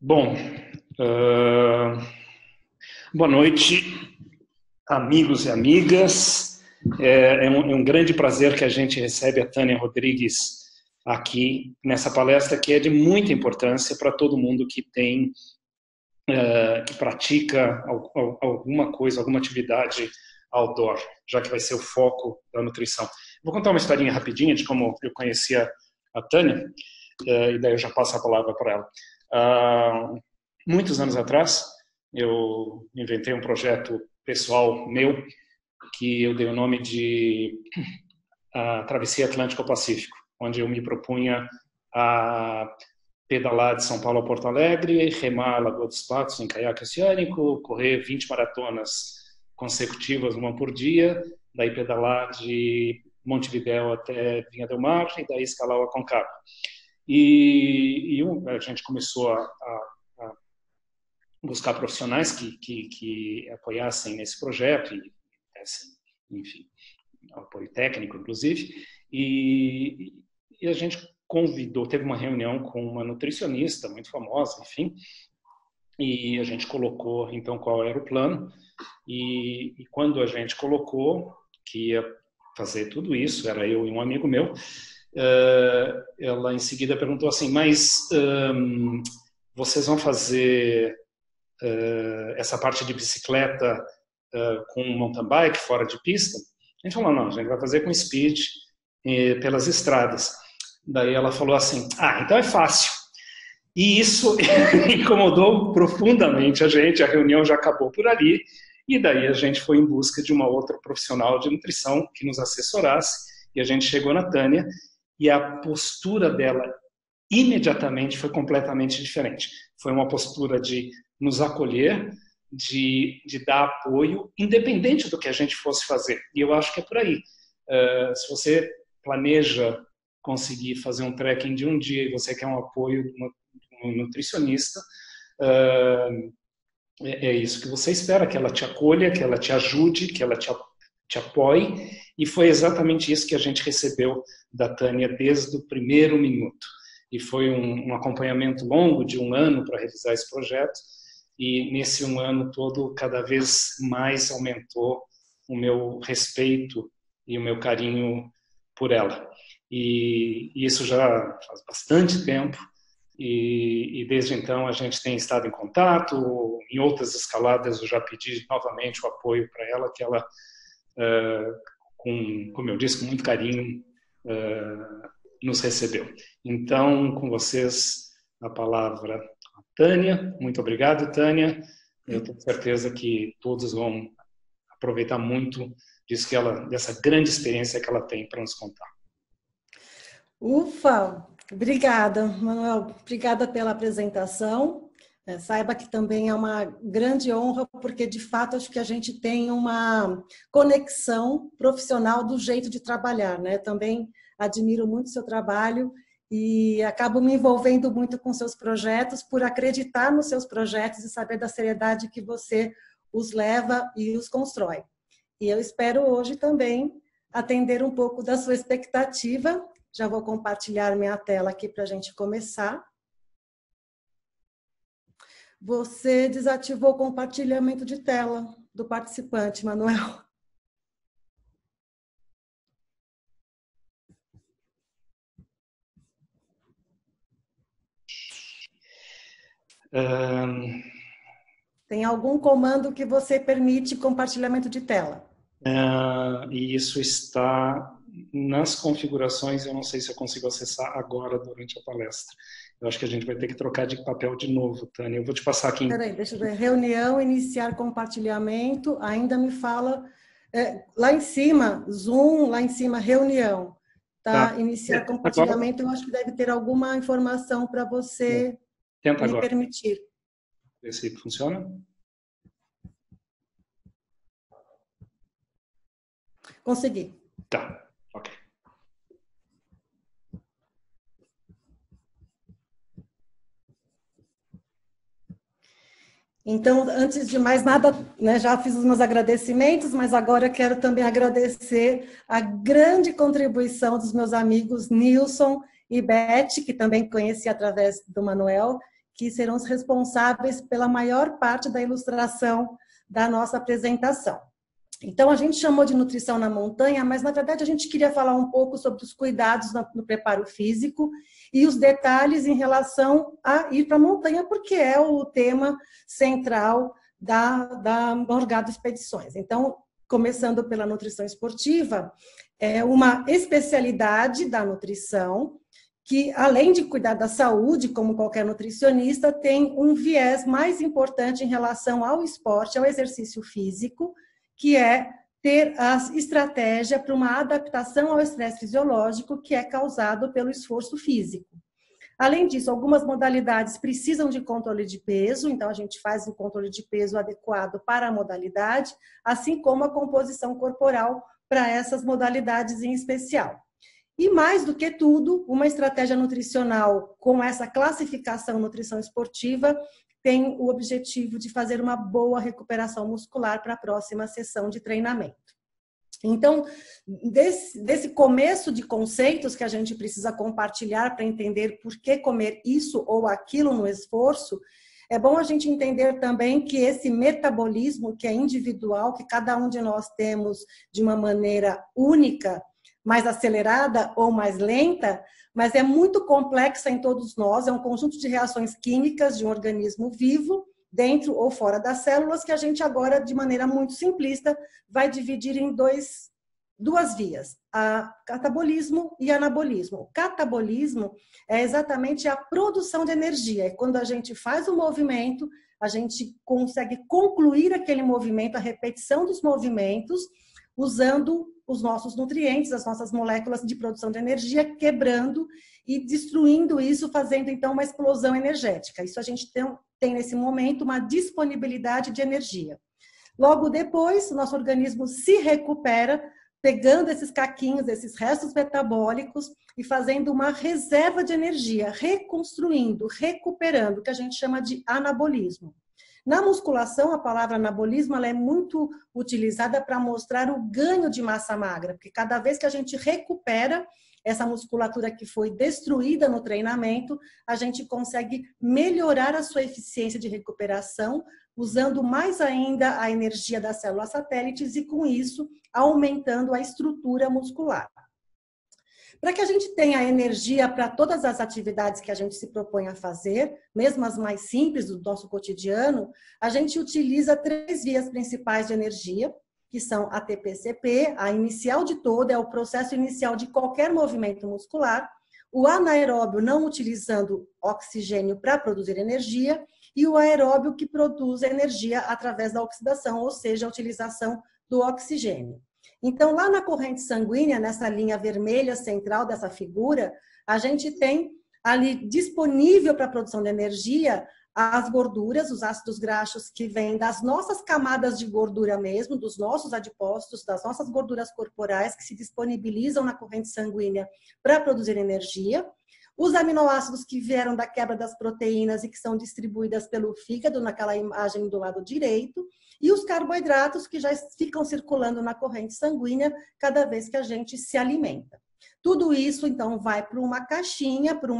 Bom, ah, boa noite, amigos e amigas. É um grande prazer que a gente recebe a Tânia Rodrigues aqui nessa palestra, que é de muita importância para todo mundo que que pratica alguma coisa, alguma atividade outdoor, já que vai ser o foco da nutrição. Vou contar uma historinha rapidinha de como eu conhecia a Tânia, e daí eu já passo a palavra para ela. Muitos anos atrás, eu inventei um projeto pessoal meu, que eu dei o nome de Travessia Atlântico-Pacífico, onde eu me propunha a pedalar de São Paulo a Porto Alegre, remar a Lagoa dos Patos em caiaque oceânico, correr 20 maratonas consecutivas, uma por dia, daí pedalar de Montevidéu até Vinha del Mar e daí escalar o Aconcagua. A gente começou a buscar profissionais que apoiassem nesse projeto e enfim, apoio técnico, inclusive, e a gente teve uma reunião com uma nutricionista muito famosa, enfim, e a gente colocou, então, qual era o plano, e quando a gente colocou que ia fazer tudo isso, era eu e um amigo meu, ela em seguida perguntou assim, mas vocês vão fazer essa parte de bicicleta com mountain bike fora de pista? A gente falou, não, a gente vai fazer com speed pelas estradas. Daí ela falou assim, então é fácil. E isso incomodou profundamente a gente, a reunião já acabou por ali, e daí a gente foi em busca de uma outra profissional de nutrição que nos assessorasse, e a gente chegou na Tânia, e a postura dela imediatamente foi completamente diferente. Foi uma postura de nos acolher, de dar apoio, independente do que a gente fosse fazer. E eu acho que é por aí. Se você planeja conseguir fazer um trekking de um dia e você quer um apoio de um nutricionista, é isso que você espera, que ela te acolha, que ela te ajude, que ela te apoie. E foi exatamente isso que a gente recebeu da Tânia desde o primeiro minuto. E foi um acompanhamento longo de um ano para realizar esse projeto. E nesse um ano todo, cada vez mais aumentou o meu respeito e o meu carinho por ela. E isso já faz bastante tempo. E desde então a gente tem estado em contato. Em outras escaladas eu já pedi novamente o apoio para ela, que ela, como eu disse, com muito carinho, nos recebeu. Então, com vocês, a palavra a Tânia. Muito obrigado, Tânia. Eu tenho certeza que todos vão aproveitar muito dessa grande experiência que ela tem para nos contar. Ufa! Obrigada, Manuel. Obrigada pela apresentação. Saiba que também é uma grande honra, porque, de fato, acho que a gente tem uma conexão profissional do jeito de trabalhar, né? Também admiro muito o seu trabalho e acabo me envolvendo muito com seus projetos por acreditar nos seus projetos e saber da seriedade que você os leva e os constrói. E eu espero hoje também atender um pouco da sua expectativa. Já vou compartilhar minha tela aqui para a gente começar. Você desativou o compartilhamento de tela do participante, Manuel. Tem algum comando que você permite compartilhamento de tela? E isso está nas configurações. Eu não sei se eu consigo acessar agora durante a palestra. Eu acho que a gente vai ter que trocar de papel de novo, Tânia. Eu vou te passar aqui. Espera aí, deixa eu ver. Reunião, iniciar compartilhamento. Ainda me fala... lá em cima, Zoom, lá em cima, reunião. Tá? Iniciar compartilhamento, eu acho que deve ter alguma informação para você Tenta me agora permitir. Ver se funciona. Consegui. Tá, ok. Então, antes de mais nada, né, já fiz os meus agradecimentos, mas agora quero também agradecer a grande contribuição dos meus amigos Nilson e Beth, que também conheci através do Manuel, que serão os responsáveis pela maior parte da ilustração da nossa apresentação. Então, a gente chamou de nutrição na montanha, mas, na verdade, a gente queria falar um pouco sobre os cuidados no preparo físico e os detalhes em relação a ir para a montanha, porque é o tema central da Morgado Expedições. Então, começando pela nutrição esportiva, é uma especialidade da nutrição que, além de cuidar da saúde, como qualquer nutricionista, tem um viés mais importante em relação ao esporte, ao exercício físico, que é ter a estratégia para uma adaptação ao estresse fisiológico que é causado pelo esforço físico. Além disso, algumas modalidades precisam de controle de peso, então a gente faz o controle de peso adequado para a modalidade, assim como a composição corporal para essas modalidades em especial. E mais do que tudo, uma estratégia nutricional com essa classificação nutrição esportiva tem o objetivo de fazer uma boa recuperação muscular para a próxima sessão de treinamento. Então, desse começo de conceitos que a gente precisa compartilhar para entender por que comer isso ou aquilo no esforço, é bom a gente entender também que esse metabolismo, que é individual, que cada um de nós temos de uma maneira única, mais acelerada ou mais lenta, mas é muito complexa em todos nós, é um conjunto de reações químicas de um organismo vivo, dentro ou fora das células, que a gente agora, de maneira muito simplista, vai dividir em duas vias, catabolismo e anabolismo. O catabolismo é exatamente a produção de energia, é quando a gente faz o movimento, a gente consegue concluir aquele movimento, a repetição dos movimentos, usando os nossos nutrientes, as nossas moléculas de produção de energia, quebrando e destruindo isso, fazendo então uma explosão energética. Isso a gente tem nesse momento uma disponibilidade de energia. Logo depois, o nosso organismo se recupera, pegando esses caquinhos, esses restos metabólicos e fazendo uma reserva de energia, reconstruindo, recuperando, que a gente chama de anabolismo. Na musculação, a palavra anabolismo ela é muito utilizada para mostrar o ganho de massa magra, porque cada vez que a gente recupera essa musculatura que foi destruída no treinamento, a gente consegue melhorar a sua eficiência de recuperação, usando mais ainda a energia das células satélites e, com isso, aumentando a estrutura muscular. Para que a gente tenha energia para todas as atividades que a gente se propõe a fazer, mesmo as mais simples do nosso cotidiano, a gente utiliza 3 vias principais de energia, que são a ATP-CP, a inicial de toda, é o processo inicial de qualquer movimento muscular, o anaeróbio não utilizando oxigênio para produzir energia, e o aeróbio que produz energia através da oxidação, ou seja, a utilização do oxigênio. Então, lá na corrente sanguínea, nessa linha vermelha central dessa figura, a gente tem ali disponível para a produção de energia as gorduras, os ácidos graxos que vêm das nossas camadas de gordura mesmo, dos nossos adipócitos, das nossas gorduras corporais que se disponibilizam na corrente sanguínea para produzir energia. Os aminoácidos que vieram da quebra das proteínas e que são distribuídas pelo fígado, naquela imagem do lado direito, e os carboidratos que já ficam circulando na corrente sanguínea cada vez que a gente se alimenta. Tudo isso, então, vai para uma caixinha, para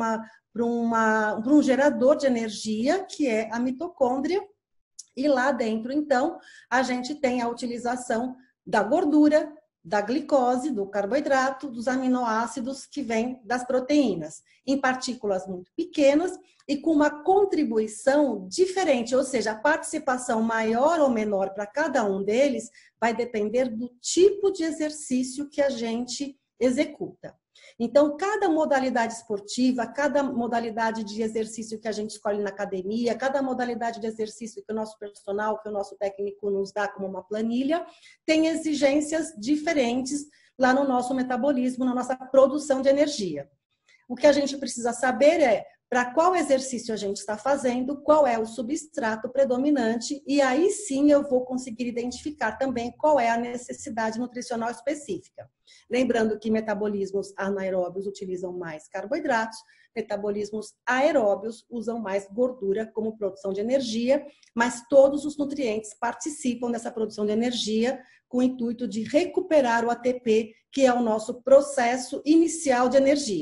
um gerador de energia, que é a mitocôndria, e lá dentro, então, a gente tem a utilização da gordura, da glicose, do carboidrato, dos aminoácidos que vêm das proteínas, em partículas muito pequenas e com uma contribuição diferente, ou seja, a participação maior ou menor para cada um deles vai depender do tipo de exercício que a gente executa. Então, cada modalidade esportiva, cada modalidade de exercício que a gente escolhe na academia, cada modalidade de exercício que o nosso personal, que o nosso técnico nos dá como uma planilha, tem exigências diferentes lá no nosso metabolismo, na nossa produção de energia. O que a gente precisa saber é para qual exercício a gente está fazendo, qual é o substrato predominante, e aí sim eu vou conseguir identificar também qual é a necessidade nutricional específica. Lembrando que metabolismos anaeróbios utilizam mais carboidratos, metabolismos aeróbios usam mais gordura como produção de energia, mas todos os nutrientes participam dessa produção de energia com o intuito de recuperar o ATP, que é o nosso processo inicial de energia.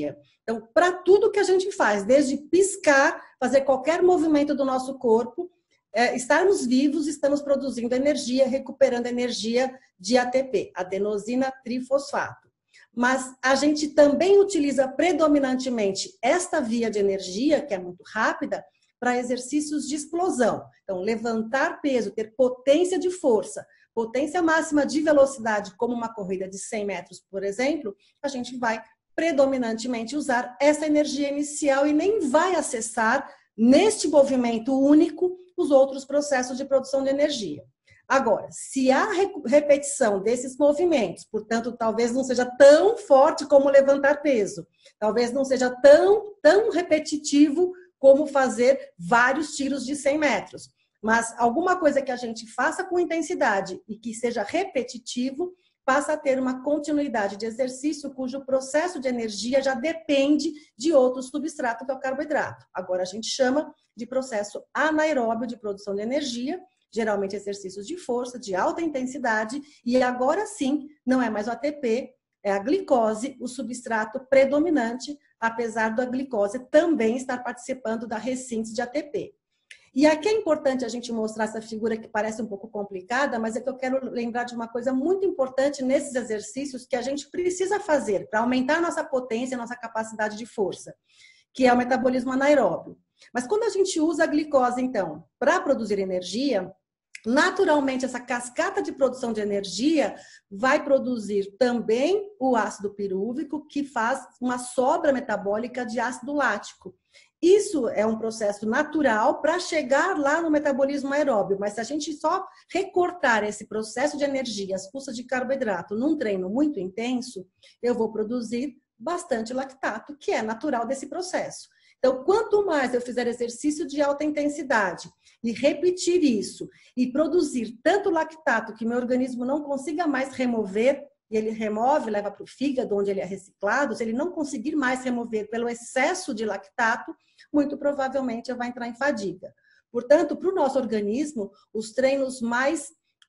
Então, para tudo que a gente faz, desde piscar, fazer qualquer movimento do nosso corpo, estarmos vivos, estamos produzindo energia, recuperando energia de ATP, adenosina trifosfato. Mas a gente também utiliza predominantemente esta via de energia, que é muito rápida, para exercícios de explosão. Então, levantar peso, ter potência de força, potência máxima de velocidade, como uma corrida de 100 metros, por exemplo, a gente vai predominantemente usar essa energia inicial e nem vai acessar, neste movimento único, os outros processos de produção de energia. Agora, se há repetição desses movimentos, portanto, talvez não seja tão forte como levantar peso, talvez não seja tão repetitivo como fazer vários tiros de 100 metros, mas alguma coisa que a gente faça com intensidade e que seja repetitivo, passa a ter uma continuidade de exercício cujo processo de energia já depende de outro substrato, que é o carboidrato. Agora a gente chama de processo anaeróbio de produção de energia, geralmente exercícios de força, de alta intensidade, e agora sim, não é mais o ATP, é a glicose, o substrato predominante, apesar da glicose também estar participando da ressíntese de ATP. E aqui é importante a gente mostrar essa figura que parece um pouco complicada, mas é que eu quero lembrar de uma coisa muito importante nesses exercícios que a gente precisa fazer para aumentar a nossa potência, a nossa capacidade de força, que é o metabolismo anaeróbio. Mas quando a gente usa a glicose, então, para produzir energia, naturalmente essa cascata de produção de energia vai produzir também o ácido pirúvico, que faz uma sobra metabólica de ácido lático. Isso é um processo natural para chegar lá no metabolismo aeróbio, mas se a gente só recortar esse processo de energia, as custas de carboidrato, num treino muito intenso, eu vou produzir bastante lactato, que é natural desse processo. Então, quanto mais eu fizer exercício de alta intensidade e repetir isso e produzir tanto lactato que meu organismo não consiga mais remover, e ele remove, leva para o fígado, onde ele é reciclado, se ele não conseguir mais remover pelo excesso de lactato, muito provavelmente vai entrar em fadiga. Portanto, para o nosso organismo, os treinos mais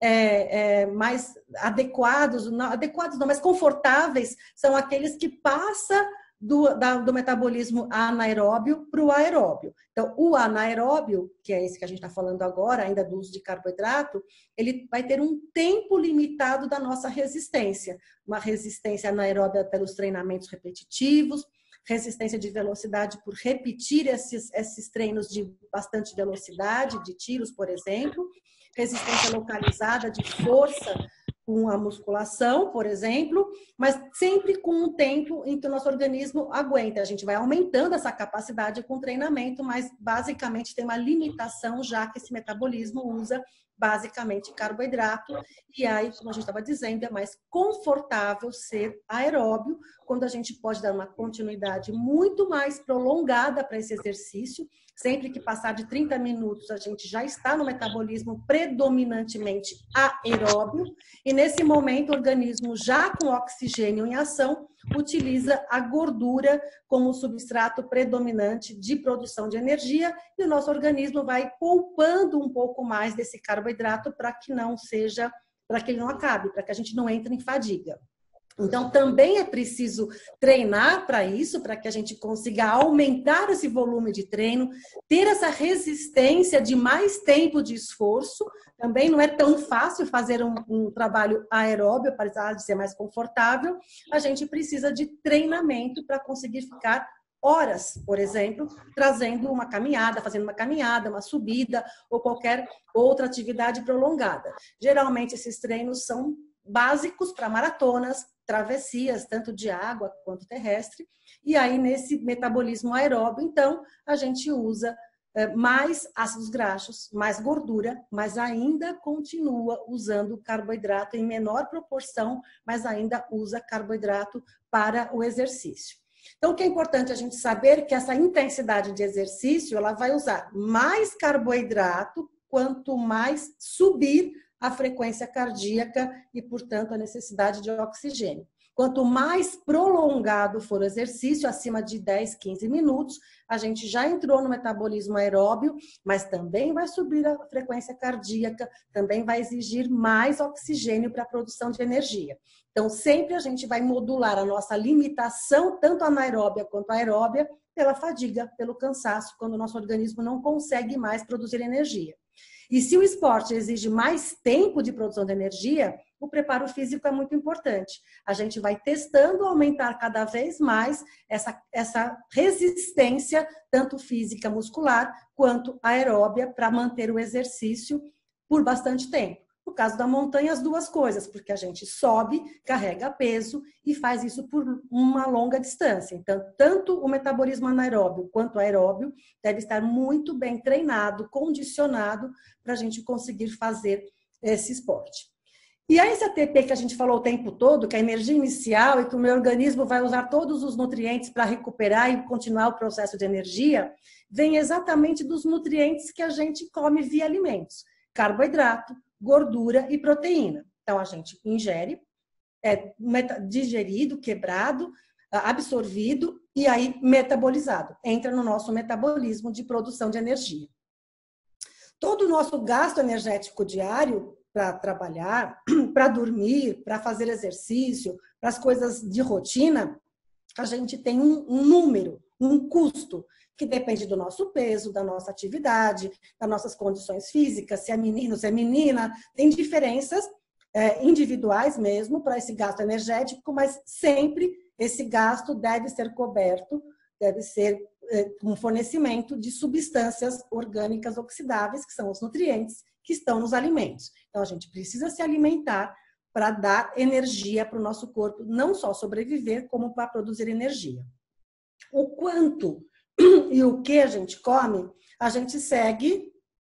adequados não, mais confortáveis, são aqueles que passam do metabolismo anaeróbio para o aeróbio. Então, o anaeróbio, que é esse que a gente está falando agora, ainda do uso de carboidrato, ele vai ter um tempo limitado da nossa resistência. Uma resistência anaeróbia pelos treinamentos repetitivos, resistência de velocidade por repetir esses treinos de bastante velocidade, de tiros, por exemplo, resistência localizada de força com a musculação, por exemplo, mas sempre com um tempo em que o nosso organismo aguenta. A gente vai aumentando essa capacidade com o treinamento, mas basicamente tem uma limitação, já que esse metabolismo usa basicamente carboidrato, e aí, como a gente estava dizendo, é mais confortável ser aeróbio, quando a gente pode dar uma continuidade muito mais prolongada para esse exercício. Sempre que passar de 30 minutos, a gente já está no metabolismo predominantemente aeróbio, e nesse momento o organismo, já com oxigênio em ação, utiliza a gordura como substrato predominante de produção de energia, e o nosso organismo vai poupando um pouco mais desse carboidrato para que ele não acabe, para que a gente não entre em fadiga. Então, também é preciso treinar para isso, para que a gente consiga aumentar esse volume de treino, ter essa resistência de mais tempo de esforço. Também não é tão fácil fazer um trabalho aeróbio, apesar de ser mais confortável. A gente precisa de treinamento para conseguir ficar horas, por exemplo, fazendo uma caminhada, uma subida ou qualquer outra atividade prolongada. Geralmente, esses treinos são básicos para maratonas, travessias, tanto de água quanto terrestre, e aí nesse metabolismo aeróbio, então, a gente usa mais ácidos graxos, mais gordura, mas ainda continua usando carboidrato em menor proporção, mas ainda usa carboidrato para o exercício. Então, o que é importante a gente saber que essa intensidade de exercício, ela vai usar mais carboidrato quanto mais subir a frequência cardíaca e, portanto, a necessidade de oxigênio. Quanto mais prolongado for o exercício, acima de 10, 15 minutos, a gente já entrou no metabolismo aeróbio, mas também vai subir a frequência cardíaca, também vai exigir mais oxigênio para a produção de energia. Então, sempre a gente vai modular a nossa limitação, tanto anaeróbia quanto aeróbia, pela fadiga, pelo cansaço, quando o nosso organismo não consegue mais produzir energia. E se o esporte exige mais tempo de produção de energia, o preparo físico é muito importante. A gente vai testando aumentar cada vez mais essa resistência, tanto física muscular, quanto aeróbia, para manter o exercício por bastante tempo. No caso da montanha, as duas coisas, porque a gente sobe, carrega peso e faz isso por uma longa distância. Então, tanto o metabolismo anaeróbio quanto aeróbio deve estar muito bem treinado, condicionado, para a gente conseguir fazer esse esporte. E aí, esse ATP que a gente falou o tempo todo, que é a energia inicial e que o meu organismo vai usar todos os nutrientes para recuperar e continuar o processo de energia, vem exatamente dos nutrientes que a gente come via alimentos: carboidrato, gordura e proteína. Então, a gente ingere, é digerido, quebrado, absorvido e aí metabolizado. Entra no nosso metabolismo de produção de energia. Todo o nosso gasto energético diário para trabalhar, para dormir, para fazer exercício, para as coisas de rotina, a gente tem um número, um custo, que depende do nosso peso, da nossa atividade, das nossas condições físicas, se é menino, se é menina. Tem diferenças individuais mesmo para esse gasto energético, mas sempre esse gasto deve ser coberto, deve ser um fornecimento de substâncias orgânicas oxidáveis, que são os nutrientes que estão nos alimentos. Então, a gente precisa se alimentar para dar energia para o nosso corpo, não só sobreviver, como para produzir energia. O quanto e o que a gente come, a gente segue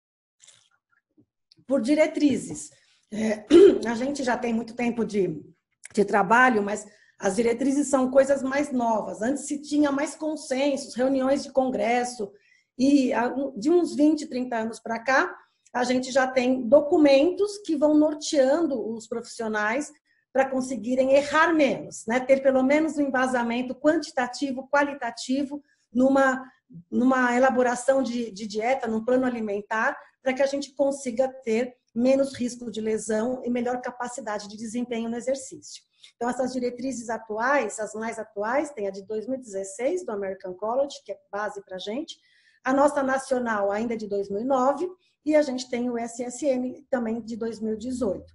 por diretrizes. A gente já tem muito tempo de trabalho, mas as diretrizes são coisas mais novas. Antes se tinha mais consensos, reuniões de congresso, e de uns 20, 30 anos para cá, a gente já tem documentos que vão norteando os profissionais para conseguirem errar menos, né? Ter pelo menos um embasamento quantitativo, qualitativo, numa elaboração de dieta, num plano alimentar, para que a gente consiga ter menos risco de lesão e melhor capacidade de desempenho no exercício. Então, essas diretrizes atuais, as mais atuais, tem a de 2016, do American College, que é base para a gente, a nossa nacional ainda é de 2009, e a gente tem o SSM também de 2018.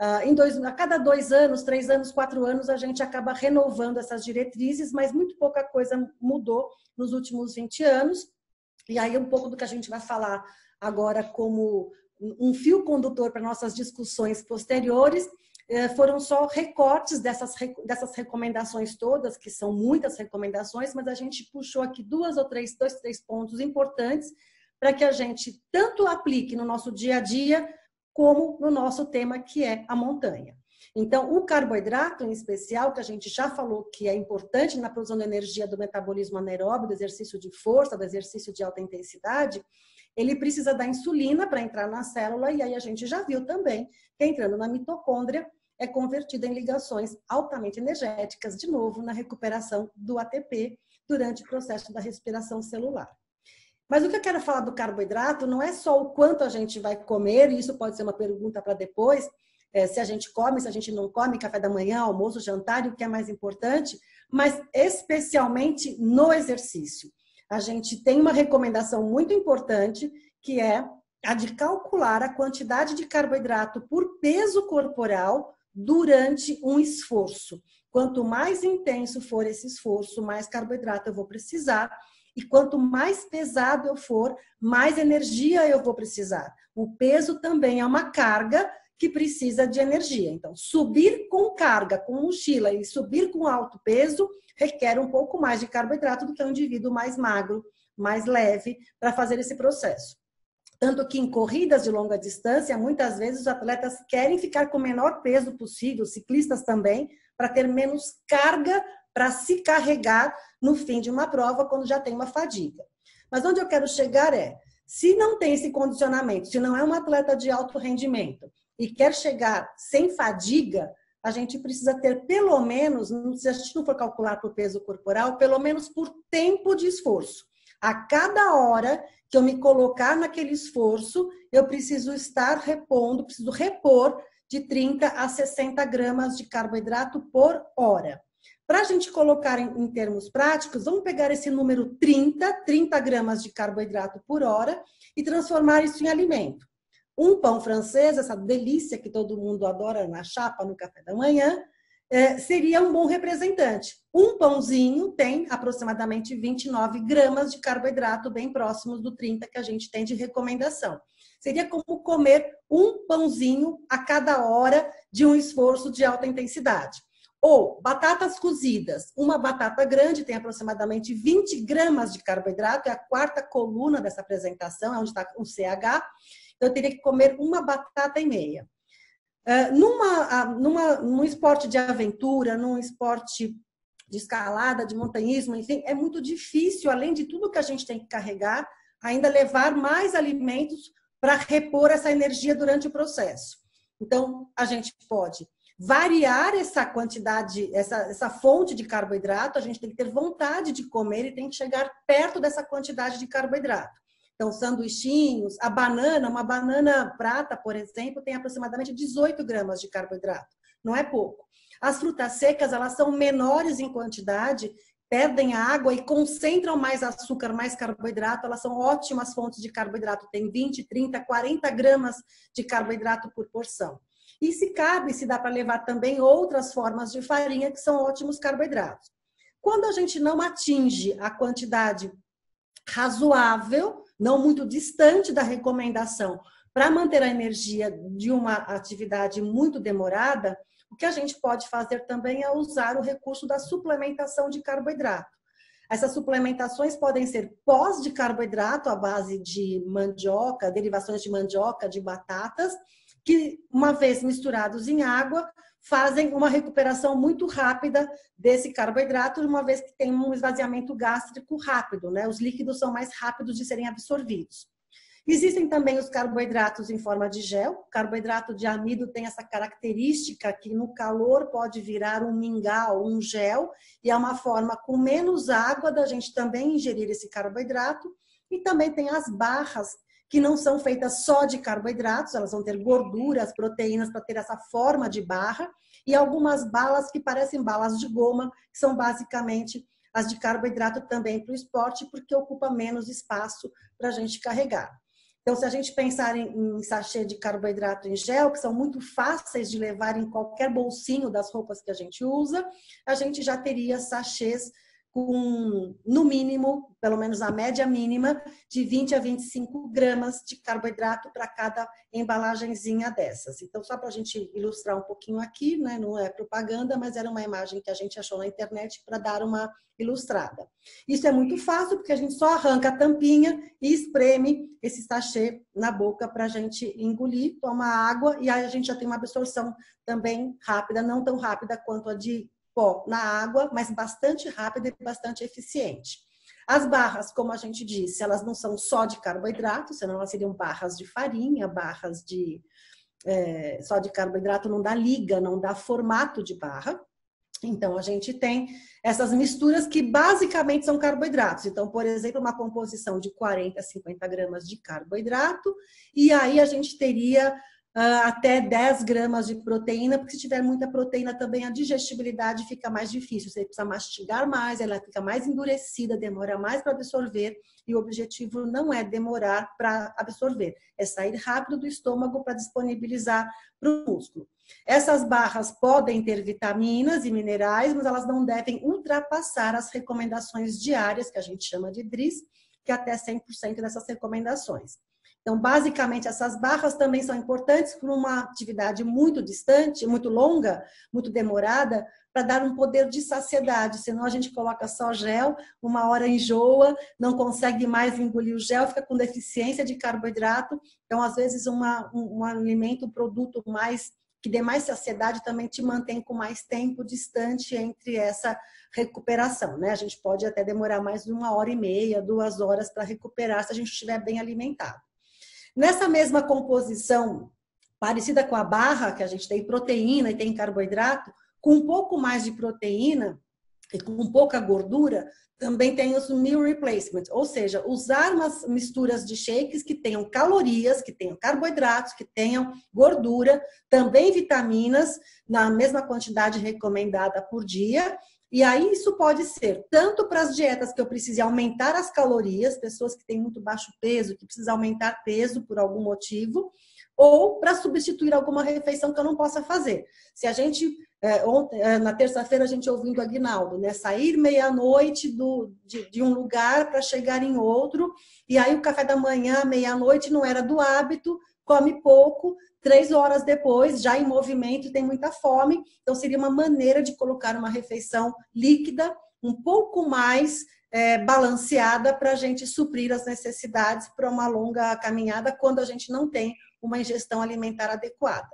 A cada 2 anos, 3 anos, 4 anos, a gente acaba renovando essas diretrizes, mas muito pouca coisa mudou nos últimos 20 anos. E aí um pouco do que a gente vai falar agora como um fio condutor para nossas discussões posteriores foram só recortes dessas recomendações todas, que são muitas recomendações, mas a gente puxou aqui dois, três pontos importantes para que a gente tanto aplique no nosso dia a dia, como no nosso tema, que é a montanha. Então, o carboidrato, em especial, que a gente já falou que é importante na produção de energia do metabolismo anaeróbio, do exercício de força, do exercício de alta intensidade, ele precisa da insulina para entrar na célula, e aí a gente já viu também que entrando na mitocôndria é convertido em ligações altamente energéticas, de novo, na recuperação do ATP durante o processo da respiração celular. Mas o que eu quero falar do carboidrato não é só o quanto a gente vai comer, e isso pode ser uma pergunta para depois, se a gente come, se a gente não come, café da manhã, almoço, jantar, e o que é mais importante, mas especialmente no exercício. A gente tem uma recomendação muito importante, que é a de calcular a quantidade de carboidrato por peso corporal durante um esforço. Quanto mais intenso for esse esforço, mais carboidrato eu vou precisar. E quanto mais pesado eu for, mais energia eu vou precisar. O peso também é uma carga que precisa de energia. Então, subir com carga, com mochila e subir com alto peso requer um pouco mais de carboidrato do que um indivíduo mais magro, mais leve, para fazer esse processo. Tanto que em corridas de longa distância, muitas vezes os atletas querem ficar com o menor peso possível, ciclistas também, para ter menos carga para se carregar no fim de uma prova, quando já tem uma fadiga. Mas onde eu quero chegar é, se não tem esse condicionamento, se não é um atleta de alto rendimento e quer chegar sem fadiga, a gente precisa ter pelo menos, se a gente não for calcular por peso corporal, pelo menos por tempo de esforço. A cada hora que eu me colocar naquele esforço, eu preciso estar repondo, preciso repor de 30 a 60 gramas de carboidrato por hora. Para a gente colocar em termos práticos, vamos pegar esse número 30 gramas de carboidrato por hora e transformar isso em alimento. Um pão francês, essa delícia que todo mundo adora na chapa no café da manhã, seria um bom representante. Um pãozinho tem aproximadamente 29 gramas de carboidrato, bem próximos do 30 que a gente tem de recomendação. Seria como comer um pãozinho a cada hora de um esforço de alta intensidade. Ou batatas cozidas. Uma batata grande tem aproximadamente 20 gramas de carboidrato, é a quarta coluna dessa apresentação, é onde está o CH. Então, eu teria que comer uma batata e meia. Num esporte de aventura, num esporte de escalada, de montanhismo, enfim, é muito difícil, além de tudo que a gente tem que carregar, ainda levar mais alimentos para repor essa energia durante o processo. Então, a gente pode variar essa quantidade, essa fonte de carboidrato, a gente tem que ter vontade de comer e tem que chegar perto dessa quantidade de carboidrato. Então, sanduichinhos, a banana, uma banana prata, por exemplo, tem aproximadamente 18 gramas de carboidrato. Não é pouco. As frutas secas, elas são menores em quantidade, perdem a água e concentram mais açúcar, mais carboidrato. Elas são ótimas fontes de carboidrato. Tem 20, 30, 40 gramas de carboidrato por porção. E se cabe, se dá para levar também outras formas de farinha, que são ótimos carboidratos. Quando a gente não atinge a quantidade razoável, não muito distante da recomendação, para manter a energia de uma atividade muito demorada, o que a gente pode fazer também é usar o recurso da suplementação de carboidrato. Essas suplementações podem ser pós de carboidrato, à base de mandioca, derivações de mandioca, de batatas, que, uma vez misturados em água, fazem uma recuperação muito rápida desse carboidrato, uma vez que tem um esvaziamento gástrico rápido, né? Os líquidos são mais rápidos de serem absorvidos. Existem também os carboidratos em forma de gel. O carboidrato de amido tem essa característica que no calor pode virar um mingau, um gel, e é uma forma com menos água da gente também ingerir esse carboidrato. E também tem as barras, que não são feitas só de carboidratos, elas vão ter gorduras, proteínas para ter essa forma de barra, e algumas balas que parecem balas de goma, que são basicamente as de carboidrato também para o esporte, porque ocupa menos espaço para a gente carregar. Então, se a gente pensar em sachê de carboidrato em gel, que são muito fáceis de levar em qualquer bolsinho das roupas que a gente usa, a gente já teria sachês com, no mínimo, pelo menos a média mínima, de 20 a 25 gramas de carboidrato para cada embalagenzinha dessas. Então, só para a gente ilustrar um pouquinho aqui, né? Não é propaganda, mas era uma imagem que a gente achou na internet para dar uma ilustrada. Isso é muito fácil, porque a gente só arranca a tampinha e espreme esse sachê na boca para a gente engolir, toma água e aí a gente já tem uma absorção também rápida, não tão rápida quanto a de pó na água, mas bastante rápida e bastante eficiente. As barras, como a gente disse, elas não são só de carboidrato, senão elas seriam barras de farinha, barras de só de carboidrato não dá liga, não dá formato de barra. Então, a gente tem essas misturas que basicamente são carboidratos. Então, por exemplo, uma composição de 40 a 50 gramas de carboidrato, e aí a gente teria até 10 gramas de proteína, porque se tiver muita proteína também a digestibilidade fica mais difícil. Você precisa mastigar mais, ela fica mais endurecida, demora mais para absorver, e o objetivo não é demorar para absorver, é sair rápido do estômago para disponibilizar para o músculo. Essas barras podem ter vitaminas e minerais, mas elas não devem ultrapassar as recomendações diárias, que a gente chama de DRIS, que é até 100% dessas recomendações. Então, basicamente, essas barras também são importantes para uma atividade muito distante, muito longa, muito demorada, para dar um poder de saciedade. Senão a gente coloca só gel, uma hora enjoa, não consegue mais engolir o gel, fica com deficiência de carboidrato. Então, às vezes, um alimento, um produto mais que dê mais saciedade também te mantém com mais tempo distante entre essa recuperação, né? A gente pode até demorar mais de 1h30, 2 horas para recuperar se a gente estiver bem alimentado. Nessa mesma composição parecida com a barra, que a gente tem proteína e tem carboidrato, com um pouco mais de proteína e com pouca gordura, também tem os meal replacement, ou seja, usar umas misturas de shakes que tenham calorias, que tenham carboidratos, que tenham gordura, também vitaminas, na mesma quantidade recomendada por dia. E aí isso pode ser tanto para as dietas que eu precise aumentar as calorias, pessoas que têm muito baixo peso, que precisam aumentar peso por algum motivo, ou para substituir alguma refeição que eu não possa fazer. Se a gente, na terça-feira, a gente ouvindo o Aguinaldo, né? Sair meia-noite de um lugar para chegar em outro, e aí o café da manhã, meia-noite, não era do hábito, come pouco, 3 horas depois, já em movimento, tem muita fome. Então, seria uma maneira de colocar uma refeição líquida, um pouco mais balanceada para a gente suprir as necessidades para uma longa caminhada, quando a gente não tem uma ingestão alimentar adequada.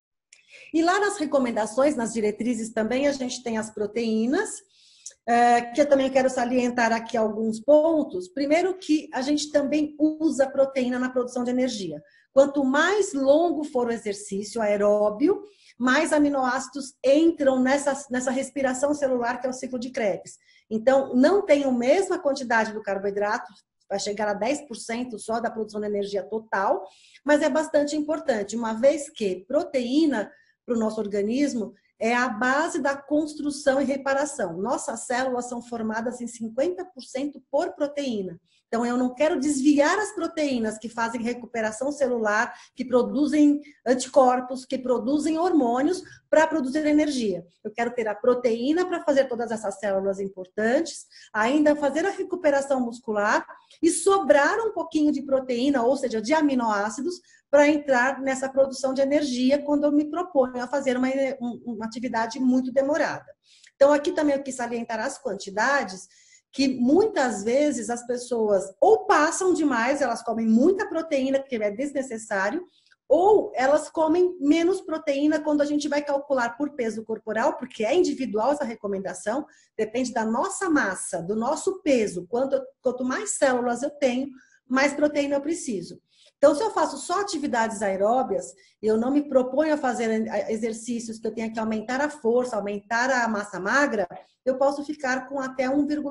E lá nas recomendações, nas diretrizes também, a gente tem as proteínas, que eu também quero salientar aqui alguns pontos. Primeiro que a gente também usa proteína na produção de energia. Quanto mais longo for o exercício aeróbio, mais aminoácidos entram nessa respiração celular, que é o ciclo de Krebs. Então, não tem a mesma quantidade do carboidrato, vai chegar a 10% só da produção de energia total, mas é bastante importante, uma vez que proteína para o nosso organismo é a base da construção e reparação. Nossas células são formadas em 50% por proteína. Então, eu não quero desviar as proteínas que fazem recuperação celular, que produzem anticorpos, que produzem hormônios para produzir energia. Eu quero ter a proteína para fazer todas essas células importantes, ainda fazer a recuperação muscular e sobrar um pouquinho de proteína, ou seja, de aminoácidos, para entrar nessa produção de energia quando eu me proponho a fazer uma atividade muito demorada. Então, aqui também eu quis salientar as quantidades, que muitas vezes as pessoas ou passam demais, elas comem muita proteína porque é desnecessário, ou elas comem menos proteína quando a gente vai calcular por peso corporal, porque é individual essa recomendação, depende da nossa massa, do nosso peso. Quanto mais células eu tenho, mais proteína eu preciso. Então, se eu faço só atividades aeróbias, eu não me proponho a fazer exercícios que eu tenha que aumentar a força, aumentar a massa magra, eu posso ficar com até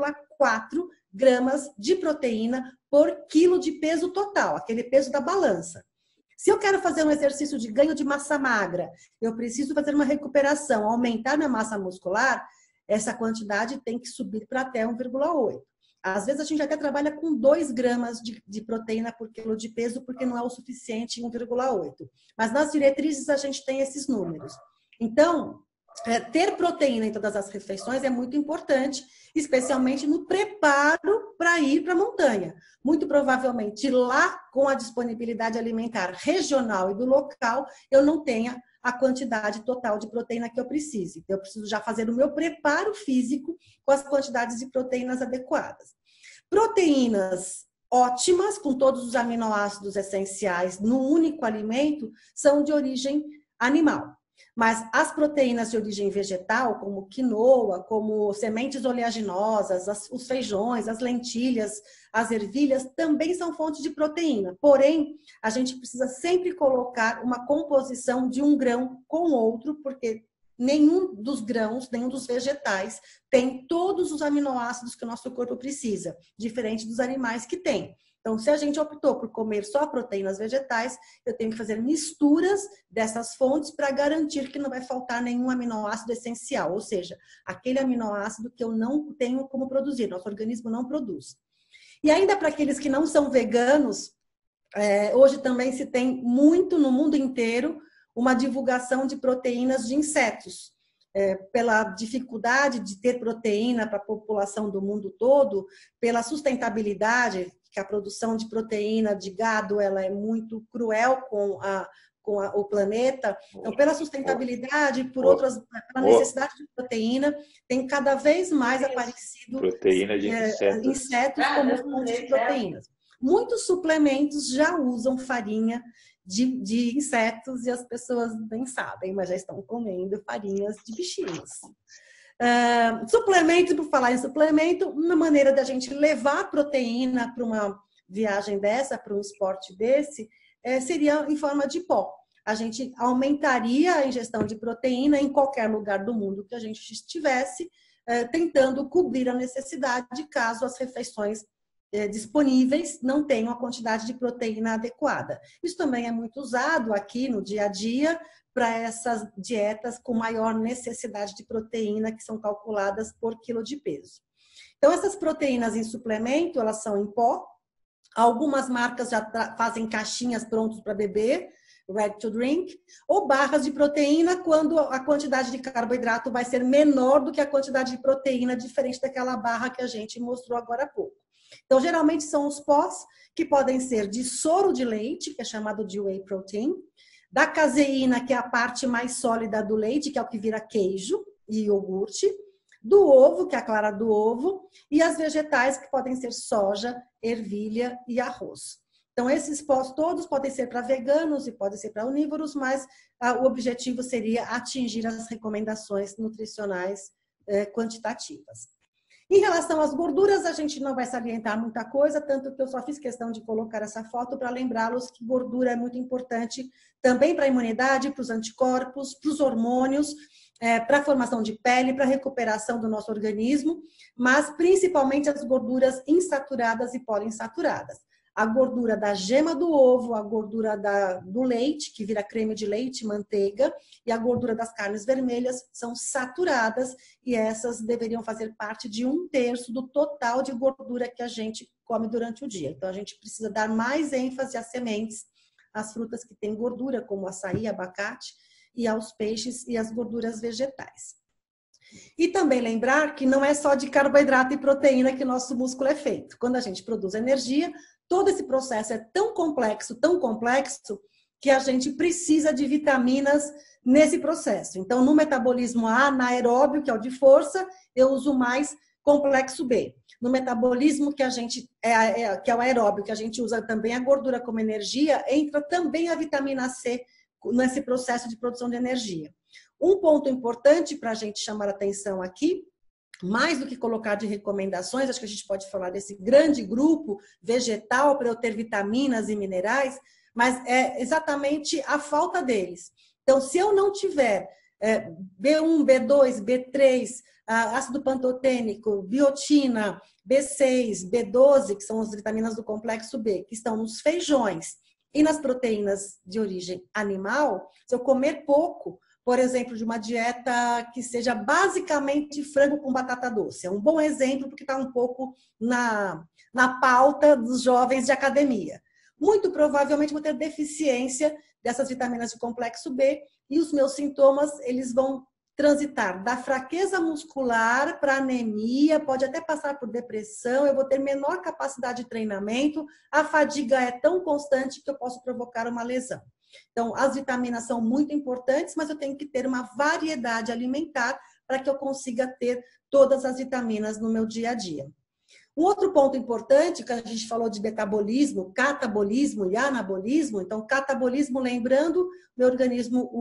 1,4 gramas de proteína por quilo de peso total, aquele peso da balança. Se eu quero fazer um exercício de ganho de massa magra, eu preciso fazer uma recuperação, aumentar minha massa muscular, essa quantidade tem que subir para até 1,8. Às vezes a gente até trabalha com 2 gramas de proteína por quilo de peso, porque não é o suficiente 1,8. Mas nas diretrizes a gente tem esses números. Então, ter proteína em todas as refeições é muito importante, especialmente no preparo para ir para a montanha. Muito provavelmente lá, com a disponibilidade alimentar regional e do local, eu não tenha a quantidade total de proteína que eu precise. Eu preciso já fazer o meu preparo físico com as quantidades de proteínas adequadas. Proteínas ótimas, com todos os aminoácidos essenciais no único alimento, são de origem animal. Mas as proteínas de origem vegetal, como quinoa, como sementes oleaginosas, os feijões, as lentilhas, as ervilhas, também são fontes de proteína. Porém, a gente precisa sempre colocar uma composição de um grão com outro, porque nenhum dos grãos, nenhum dos vegetais tem todos os aminoácidos que o nosso corpo precisa, diferente dos animais que têm. Então, se a gente optou por comer só proteínas vegetais, eu tenho que fazer misturas dessas fontes para garantir que não vai faltar nenhum aminoácido essencial, ou seja, aquele aminoácido que eu não tenho como produzir, nosso organismo não produz. E ainda para aqueles que não são veganos, hoje também se tem muito no mundo inteiro uma divulgação de proteínas de insetos. Pela dificuldade de ter proteína para a população do mundo todo, pela sustentabilidade, que a produção de proteína de gado ela é muito cruel com o planeta. Então, pela sustentabilidade, pela necessidade de proteína, tem cada vez mais aparecido proteína de insetos como fonte de proteínas. Muitos suplementos já usam farinha de insetos e as pessoas nem sabem, mas já estão comendo farinhas de bichinhos. Suplemento, por falar em suplemento, uma maneira da gente levar proteína para uma viagem dessa, para um esporte desse, seria em forma de pó. a gente aumentaria a ingestão de proteína em qualquer lugar do mundo que a gente estivesse, tentando cobrir a necessidade caso as refeições disponíveis não tenham a quantidade de proteína adequada. Isso também é muito usado aqui no dia a dia para essas dietas com maior necessidade de proteína, que são calculadas por quilo de peso. Então, essas proteínas em suplemento, elas são em pó. Algumas marcas já fazem caixinhas prontas para beber, ready to drink, ou barras de proteína quando a quantidade de carboidrato vai ser menor do que a quantidade de proteína, diferente daquela barra que a gente mostrou agora há pouco. Então, geralmente são os pós que podem ser de soro de leite, que é chamado de whey protein, da caseína, que é a parte mais sólida do leite, que é o que vira queijo e iogurte, do ovo, que é a clara do ovo, e as vegetais, que podem ser soja, ervilha e arroz. Então, esses pós todos podem ser para veganos e podem ser para onívoros, mas o objetivo seria atingir as recomendações nutricionais quantitativas. Em relação às gorduras, a gente não vai salientar muita coisa, tanto que eu só fiz questão de colocar essa foto para lembrá-los que gordura é muito importante também para a imunidade, para os anticorpos, para os hormônios, para a formação de pele, para a recuperação do nosso organismo, mas principalmente as gorduras insaturadas e poliinsaturadas. A gordura da gema do ovo, a gordura do leite, que vira creme de leite, manteiga, e a gordura das carnes vermelhas são saturadas e essas deveriam fazer parte de 1/3 do total de gordura que a gente come durante o dia. Então, a gente precisa dar mais ênfase às sementes, às frutas que têm gordura, como açaí, abacate, e aos peixes e às gorduras vegetais. E também lembrar que não é só de carboidrato e proteína que o nosso músculo é feito. Quando a gente produz energia, todo esse processo é tão complexo, que a gente precisa de vitaminas nesse processo. Então, no metabolismo anaeróbio, que é o de força, eu uso mais complexo B. No metabolismo que que é o aeróbio, que a gente usa também a gordura como energia, entra também a vitamina C nesse processo de produção de energia. Um ponto importante para a gente chamar a atenção aqui, mais do que colocar de recomendações, acho que a gente pode falar desse grande grupo vegetal para eu ter vitaminas e minerais, mas é exatamente a falta deles. Então, se eu não tiver B1, B2, B3, ácido pantotênico, biotina, B6, B12, que são as vitaminas do complexo B, que estão nos feijões e nas proteínas de origem animal, se eu comer pouco, por exemplo, de uma dieta que seja basicamente frango com batata doce. É um bom exemplo porque está um pouco na pauta dos jovens de academia. Muito provavelmente vou ter deficiência dessas vitaminas de complexo B e os meus sintomas eles vão transitar da fraqueza muscular para anemia, pode até passar por depressão, eu vou ter menor capacidade de treinamento, a fadiga é tão constante que eu posso provocar uma lesão. Então, as vitaminas são muito importantes, mas eu tenho que ter uma variedade alimentar para que eu consiga ter todas as vitaminas no meu dia a dia. Um outro ponto importante, que a gente falou de metabolismo, catabolismo e anabolismo. Então, catabolismo, lembrando, meu organismo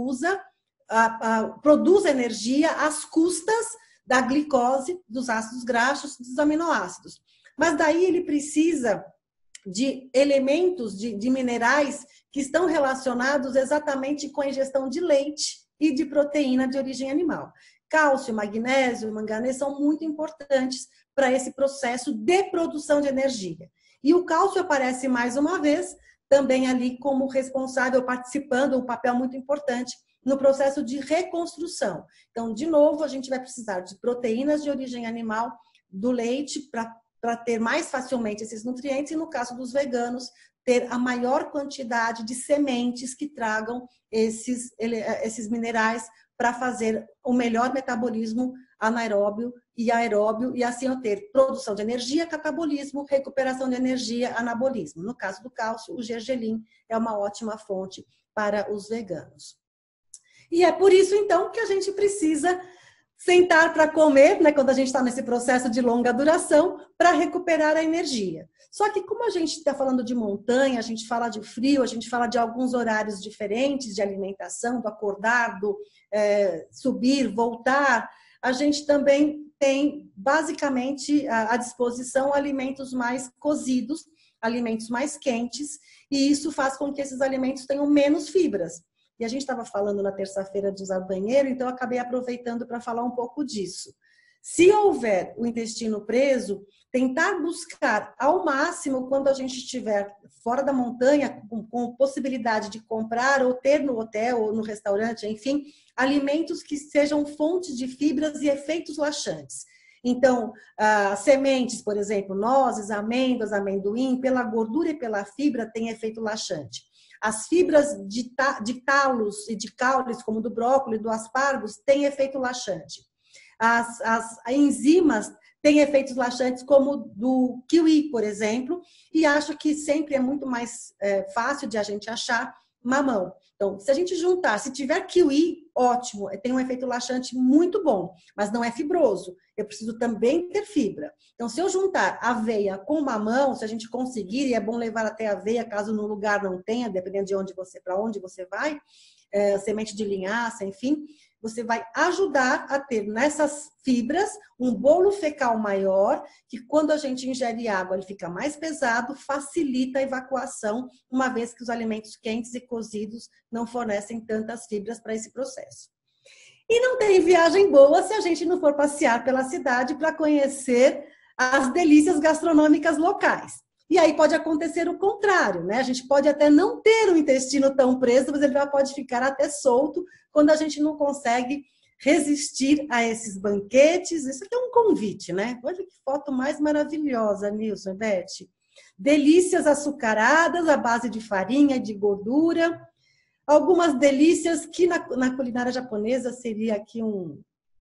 produz energia às custas da glicose, dos ácidos graxos, dos aminoácidos. Mas daí ele precisa de elementos, de minerais que estão relacionados exatamente com a ingestão de leite e de proteína de origem animal. Cálcio, magnésio, manganês são muito importantes para esse processo de produção de energia. E o cálcio aparece mais uma vez também ali como responsável, participando, um papel muito importante no processo de reconstrução. Então, de novo, a gente vai precisar de proteínas de origem animal, do leite, para ter mais facilmente esses nutrientes, e no caso dos veganos, ter a maior quantidade de sementes que tragam esses minerais para fazer o melhor metabolismo anaeróbio e aeróbio, e assim eu ter produção de energia, catabolismo, recuperação de energia, anabolismo. No caso do cálcio, o gergelim é uma ótima fonte para os veganos. E é por isso, então, que a gente precisa sentar para comer, né, quando a gente está nesse processo de longa duração, para recuperar a energia. Só que como a gente está falando de montanha, a gente fala de frio, a gente fala de alguns horários diferentes de alimentação, do acordar, do subir, voltar, a gente também tem basicamente à disposição alimentos mais cozidos, alimentos mais quentes, e isso faz com que esses alimentos tenham menos fibras. E a gente estava falando na terça-feira de usar banheiro, então eu acabei aproveitando para falar um pouco disso. Se houver o intestino preso, tentar buscar ao máximo, quando a gente estiver fora da montanha, com possibilidade de comprar ou ter no hotel ou no restaurante, enfim, alimentos que sejam fontes de fibras e efeitos laxantes. Então, sementes, por exemplo, nozes, amêndoas, amendoim, pela gordura e pela fibra, tem efeito laxante. As fibras de talos e de caules, como do brócolis, do aspargos, têm efeito laxante. As enzimas têm efeitos laxantes, como do kiwi, por exemplo, e acho que sempre é muito mais fácil de a gente achar mamão. Então, se a gente juntar, se tiver kiwi, ótimo, tem um efeito laxante muito bom, mas não é fibroso. Eu preciso também ter fibra. Então, se eu juntar aveia com mamão, se a gente conseguir, e é bom levar até aveia, caso no lugar não tenha, dependendo de para onde você vai, semente de linhaça, enfim, você vai ajudar a ter nessas fibras um bolo fecal maior, que quando a gente ingere água ele fica mais pesado, facilita a evacuação, uma vez que os alimentos quentes e cozidos não fornecem tantas fibras para esse processo. E não tem viagem boa se a gente não for passear pela cidade para conhecer as delícias gastronômicas locais. E aí pode acontecer o contrário, né? A gente pode até não ter o intestino tão preso, mas ele já pode ficar até solto quando a gente não consegue resistir a esses banquetes. Isso aqui é um convite, né? Olha que foto mais maravilhosa, Nilson, Beth. Delícias açucaradas à base de farinha e de gordura. Algumas delícias que na culinária japonesa seria aqui um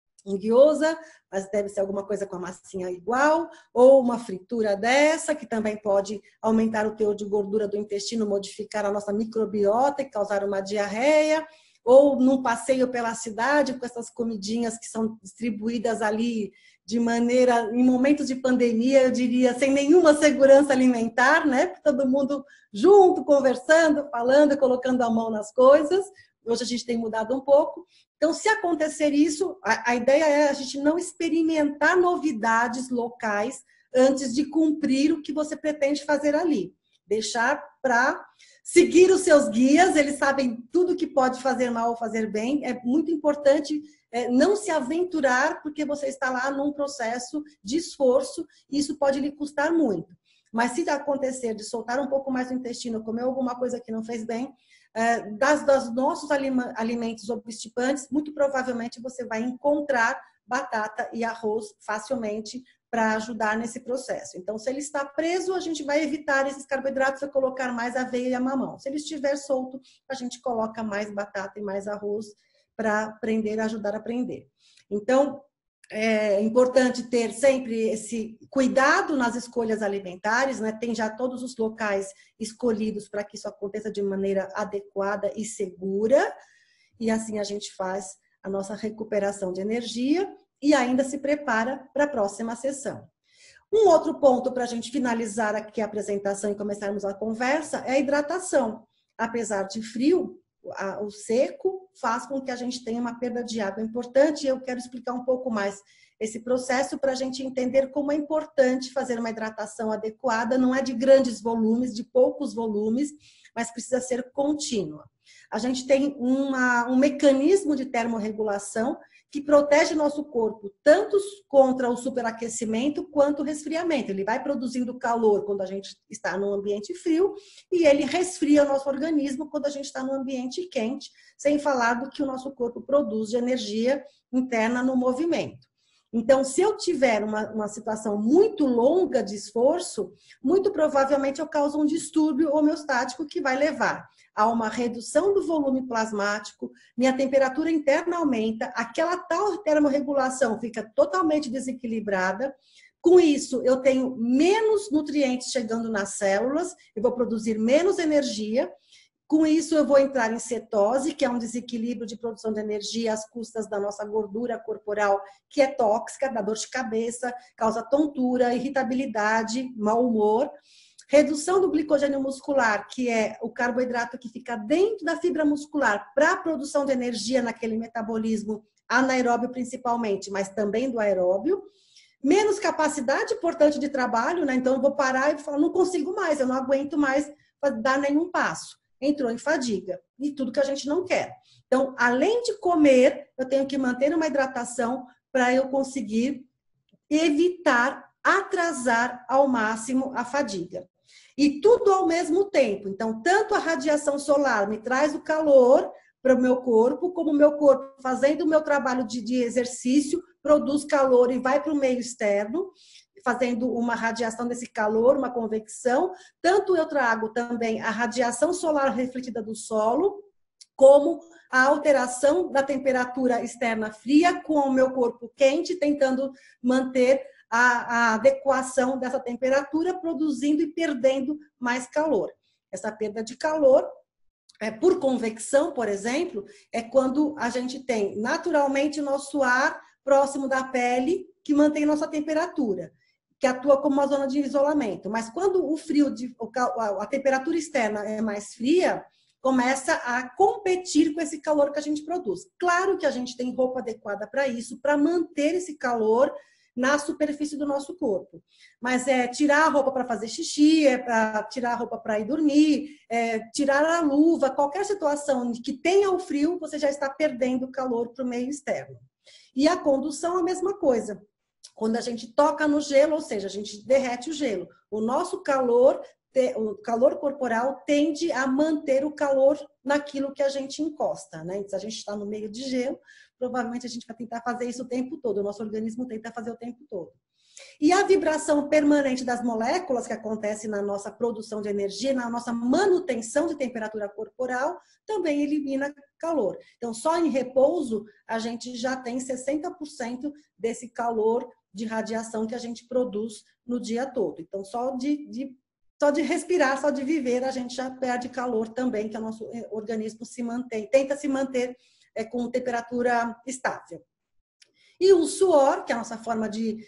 gyoza, mas deve ser alguma coisa com a massinha igual, ou uma fritura dessa, que também pode aumentar o teor de gordura do intestino, modificar a nossa microbiota e causar uma diarreia, ou num passeio pela cidade com essas comidinhas que são distribuídas ali de maneira, em momentos de pandemia, eu diria, sem nenhuma segurança alimentar, né? Todo mundo junto, conversando, falando, colocando a mão nas coisas. Hoje a gente tem mudado um pouco. Então, se acontecer isso, a ideia é a gente não experimentar novidades locais antes de cumprir o que você pretende fazer ali. Deixar para seguir os seus guias, eles sabem tudo que pode fazer mal ou fazer bem. É muito importante não se aventurar, porque você está lá num processo de esforço e isso pode lhe custar muito. Mas se acontecer de soltar um pouco mais o intestino, comer alguma coisa que não fez bem, dos nossos alimentos obstipantes, muito provavelmente você vai encontrar batata e arroz facilmente para ajudar nesse processo. Então, se ele está preso, a gente vai evitar esses carboidratos e colocar mais aveia e mamão. Se ele estiver solto, a gente coloca mais batata e mais arroz para ajudar a prender. Então, é importante ter sempre esse cuidado nas escolhas alimentares, né? Tem já todos os locais escolhidos para que isso aconteça de maneira adequada e segura, e assim a gente faz a nossa recuperação de energia e ainda se prepara para a próxima sessão. Um outro ponto para a gente finalizar aqui a apresentação e começarmos a conversa é a hidratação. Apesar de frio, o seco faz com que a gente tenha uma perda de água importante, e eu quero explicar um pouco mais esse processo para a gente entender como é importante fazer uma hidratação adequada, não é de grandes volumes, de poucos volumes, mas precisa ser contínua. A gente tem um mecanismo de termorregulação que protege nosso corpo tanto contra o superaquecimento quanto o resfriamento. Ele vai produzindo calor quando a gente está num ambiente frio e ele resfria o nosso organismo quando a gente está num ambiente quente, sem falar do que o nosso corpo produz de energia interna no movimento. Então, se eu tiver uma situação muito longa de esforço, muito provavelmente eu causo um distúrbio homeostático que vai levar a uma redução do volume plasmático, minha temperatura interna aumenta, aquela tal termorregulação fica totalmente desequilibrada. Com isso, eu tenho menos nutrientes chegando nas células, eu vou produzir menos energia. Com isso, eu vou entrar em cetose, que é um desequilíbrio de produção de energia às custas da nossa gordura corporal, que é tóxica, dá dor de cabeça, causa tontura, irritabilidade, mau humor. Redução do glicogênio muscular, que é o carboidrato que fica dentro da fibra muscular para a produção de energia naquele metabolismo anaeróbio principalmente, mas também do aeróbio. Menos capacidade, portanto, de trabalho, né? Então eu vou parar e falar, não consigo mais, eu não aguento mais dar nenhum passo. entrou em fadiga. E tudo que a gente não quer. Então, além de comer, eu tenho que manter uma hidratação para eu conseguir evitar atrasar ao máximo a fadiga. E tudo ao mesmo tempo. Então, tanto a radiação solar me traz o calor para o meu corpo, como o meu corpo, fazendo o meu trabalho de exercício, produz calor e vai para o meio externo, fazendo uma radiação desse calor, uma convecção. Tanto eu trago também a radiação solar refletida do solo, como a alteração da temperatura externa fria com o meu corpo quente, tentando manter a adequação dessa temperatura, produzindo e perdendo mais calor. Essa perda de calor, por convecção, por exemplo, é quando a gente tem naturalmente nosso ar próximo da pele, que mantém nossa temperatura, que atua como uma zona de isolamento. Mas quando o frio, a temperatura externa é mais fria, começa a competir com esse calor que a gente produz. Claro que a gente tem roupa adequada para isso, para manter esse calor na superfície do nosso corpo. Mas é tirar a roupa para fazer xixi, é para tirar a roupa para ir dormir, tirar a luva, qualquer situação que tenha o frio, você já está perdendo calor para o meio externo. E a condução, a mesma coisa. Quando a gente toca no gelo, ou seja, a gente derrete o gelo, o nosso calor, o calor corporal tende a manter o calor naquilo que a gente encosta, né? Se a gente está no meio de gelo, provavelmente a gente vai tentar fazer isso o tempo todo, o nosso organismo tenta fazer o tempo todo. E a vibração permanente das moléculas que acontece na nossa produção de energia, na nossa manutenção de temperatura corporal, também elimina calor. Então, só em repouso, a gente já tem 60% desse calor de radiação que a gente produz no dia todo. Então, só de respirar, só de viver, a gente já perde calor também, que o nosso organismo tenta se manter com temperatura estável. E o suor, que é a nossa forma de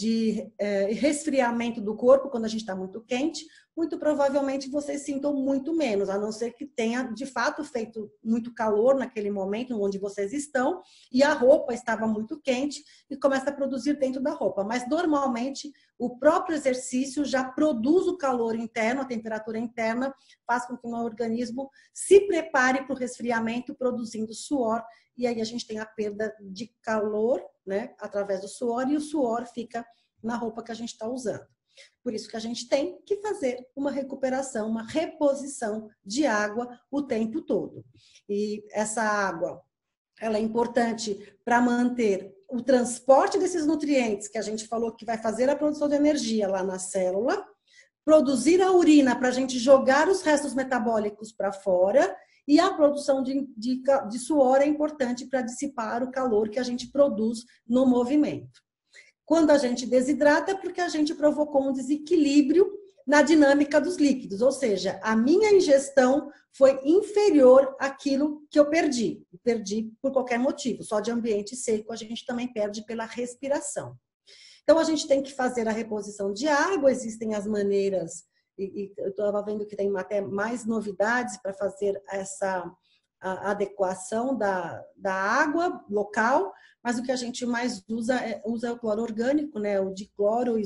resfriamento do corpo, quando a gente está muito quente, muito provavelmente vocês sintam muito menos, a não ser que tenha, de fato, feito muito calor naquele momento onde vocês estão, e a roupa estava muito quente e começa a produzir dentro da roupa. Mas, normalmente, o próprio exercício já produz o calor interno, a temperatura interna, faz com que o organismo se prepare para o resfriamento, produzindo suor, e aí a gente tem a perda de calor, né, através do suor, e o suor fica na roupa que a gente está usando. Por isso que a gente tem que fazer uma recuperação, uma reposição de água o tempo todo. E essa água, ela é importante para manter o transporte desses nutrientes que a gente falou que vai fazer a produção de energia lá na célula, produzir a urina para a gente jogar os restos metabólicos para fora, e a produção de suor é importante para dissipar o calor que a gente produz no movimento. Quando a gente desidrata, é porque a gente provocou um desequilíbrio na dinâmica dos líquidos, ou seja, a minha ingestão foi inferior àquilo que eu perdi. Perdi por qualquer motivo, só de ambiente seco a gente também perde pela respiração. Então, a gente tem que fazer a reposição de água, existem as maneiras, e eu estava vendo que tem até mais novidades para fazer essa adequação da água local, mas o que a gente mais usa é o cloro orgânico, né? O dicloro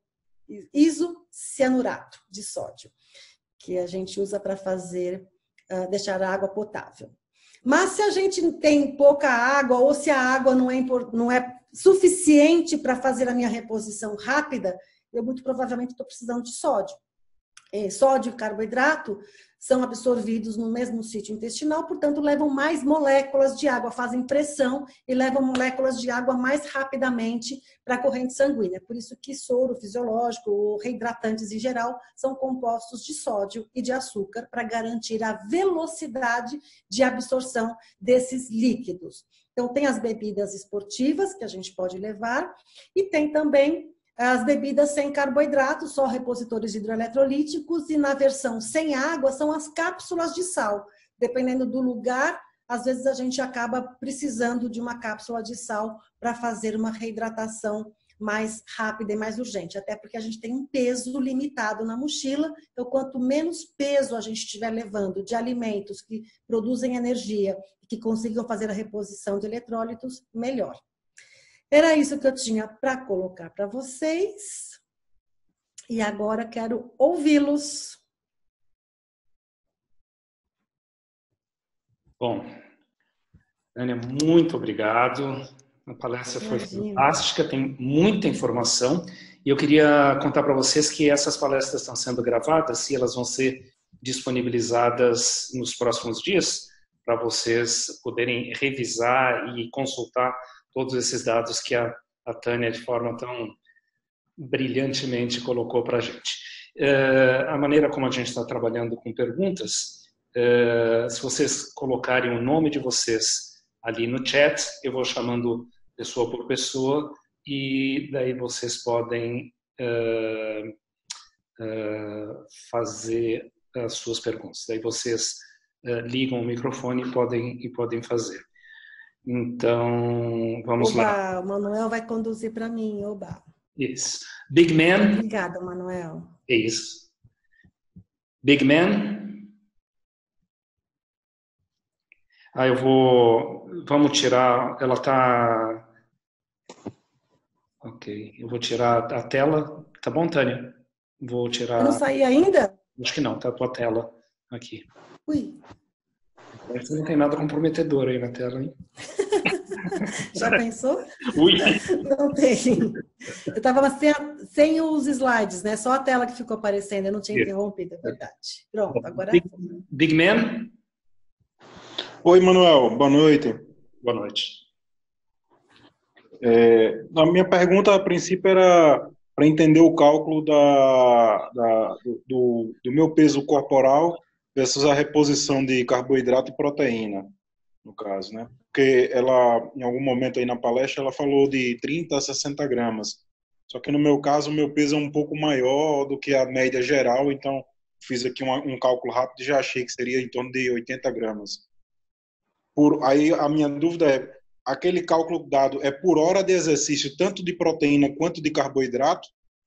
isocianurato de sódio, que a gente usa para deixar a água potável. Mas se a gente tem pouca água, ou se a água não é suficiente para fazer a minha reposição rápida, eu muito provavelmente estou precisando de sódio. Sódio e carboidrato são absorvidos no mesmo sítio intestinal, portanto, levam mais moléculas de água, fazem pressão e levam moléculas de água mais rapidamente para a corrente sanguínea. Por isso que soro fisiológico ou reidratantes em geral são compostos de sódio e de açúcar para garantir a velocidade de absorção desses líquidos. Então, tem as bebidas esportivas que a gente pode levar e tem também as bebidas sem carboidratos, só repositores hidroeletrolíticos, e na versão sem água são as cápsulas de sal. Dependendo do lugar, às vezes a gente acaba precisando de uma cápsula de sal para fazer uma reidratação mais rápida e mais urgente, até porque a gente tem um peso limitado na mochila, então quanto menos peso a gente estiver levando de alimentos que produzem energia e que consigam fazer a reposição de eletrólitos, melhor. Era isso que eu tinha para colocar para vocês. E agora quero ouvi-los. Bom, Tânia, muito obrigado. A palestra foi fantástica, tem muita informação. E eu queria contar para vocês que essas palestras estão sendo gravadas e elas vão ser disponibilizadas nos próximos dias para vocês poderem revisar e consultar todos esses dados que a Tânia, de forma tão brilhantemente, colocou para a gente. A maneira como a gente está trabalhando com perguntas, se vocês colocarem o nome de vocês ali no chat, eu vou chamando pessoa por pessoa e daí vocês podem fazer as suas perguntas. Daí vocês ligam o microfone e podem fazer. Então, vamos lá. O Manuel vai conduzir para mim, oba. Isso. Big Man. Obrigada, Manuel. É isso. Big Man. Vamos tirar, ela está... Ok, eu vou tirar a tela. Tá bom, Tânia? Vou tirar... Eu não saí ainda? Acho que não, tá a tua tela aqui. Ui. Não tem nada comprometedor aí na tela, hein? Já pensou? Ui. Não tem. Eu estava sem os slides, né? Só a tela que ficou aparecendo, eu não tinha interrompido, é verdade. Pronto, agora... Big Man? Oi, Manuel. Boa noite. Boa noite. A minha pergunta, a princípio, era para entender o cálculo do meu peso corporal versus a reposição de carboidrato e proteína, no caso, né? Porque ela, em algum momento aí na palestra, ela falou de 30 a 60 gramas. Só que no meu caso, o meu peso é um pouco maior do que a média geral, então fiz aqui um cálculo rápido e já achei que seria em torno de 80 gramas. Aí a minha dúvida é, aquele cálculo dado é por hora de exercício, tanto de proteína quanto de carboidrato?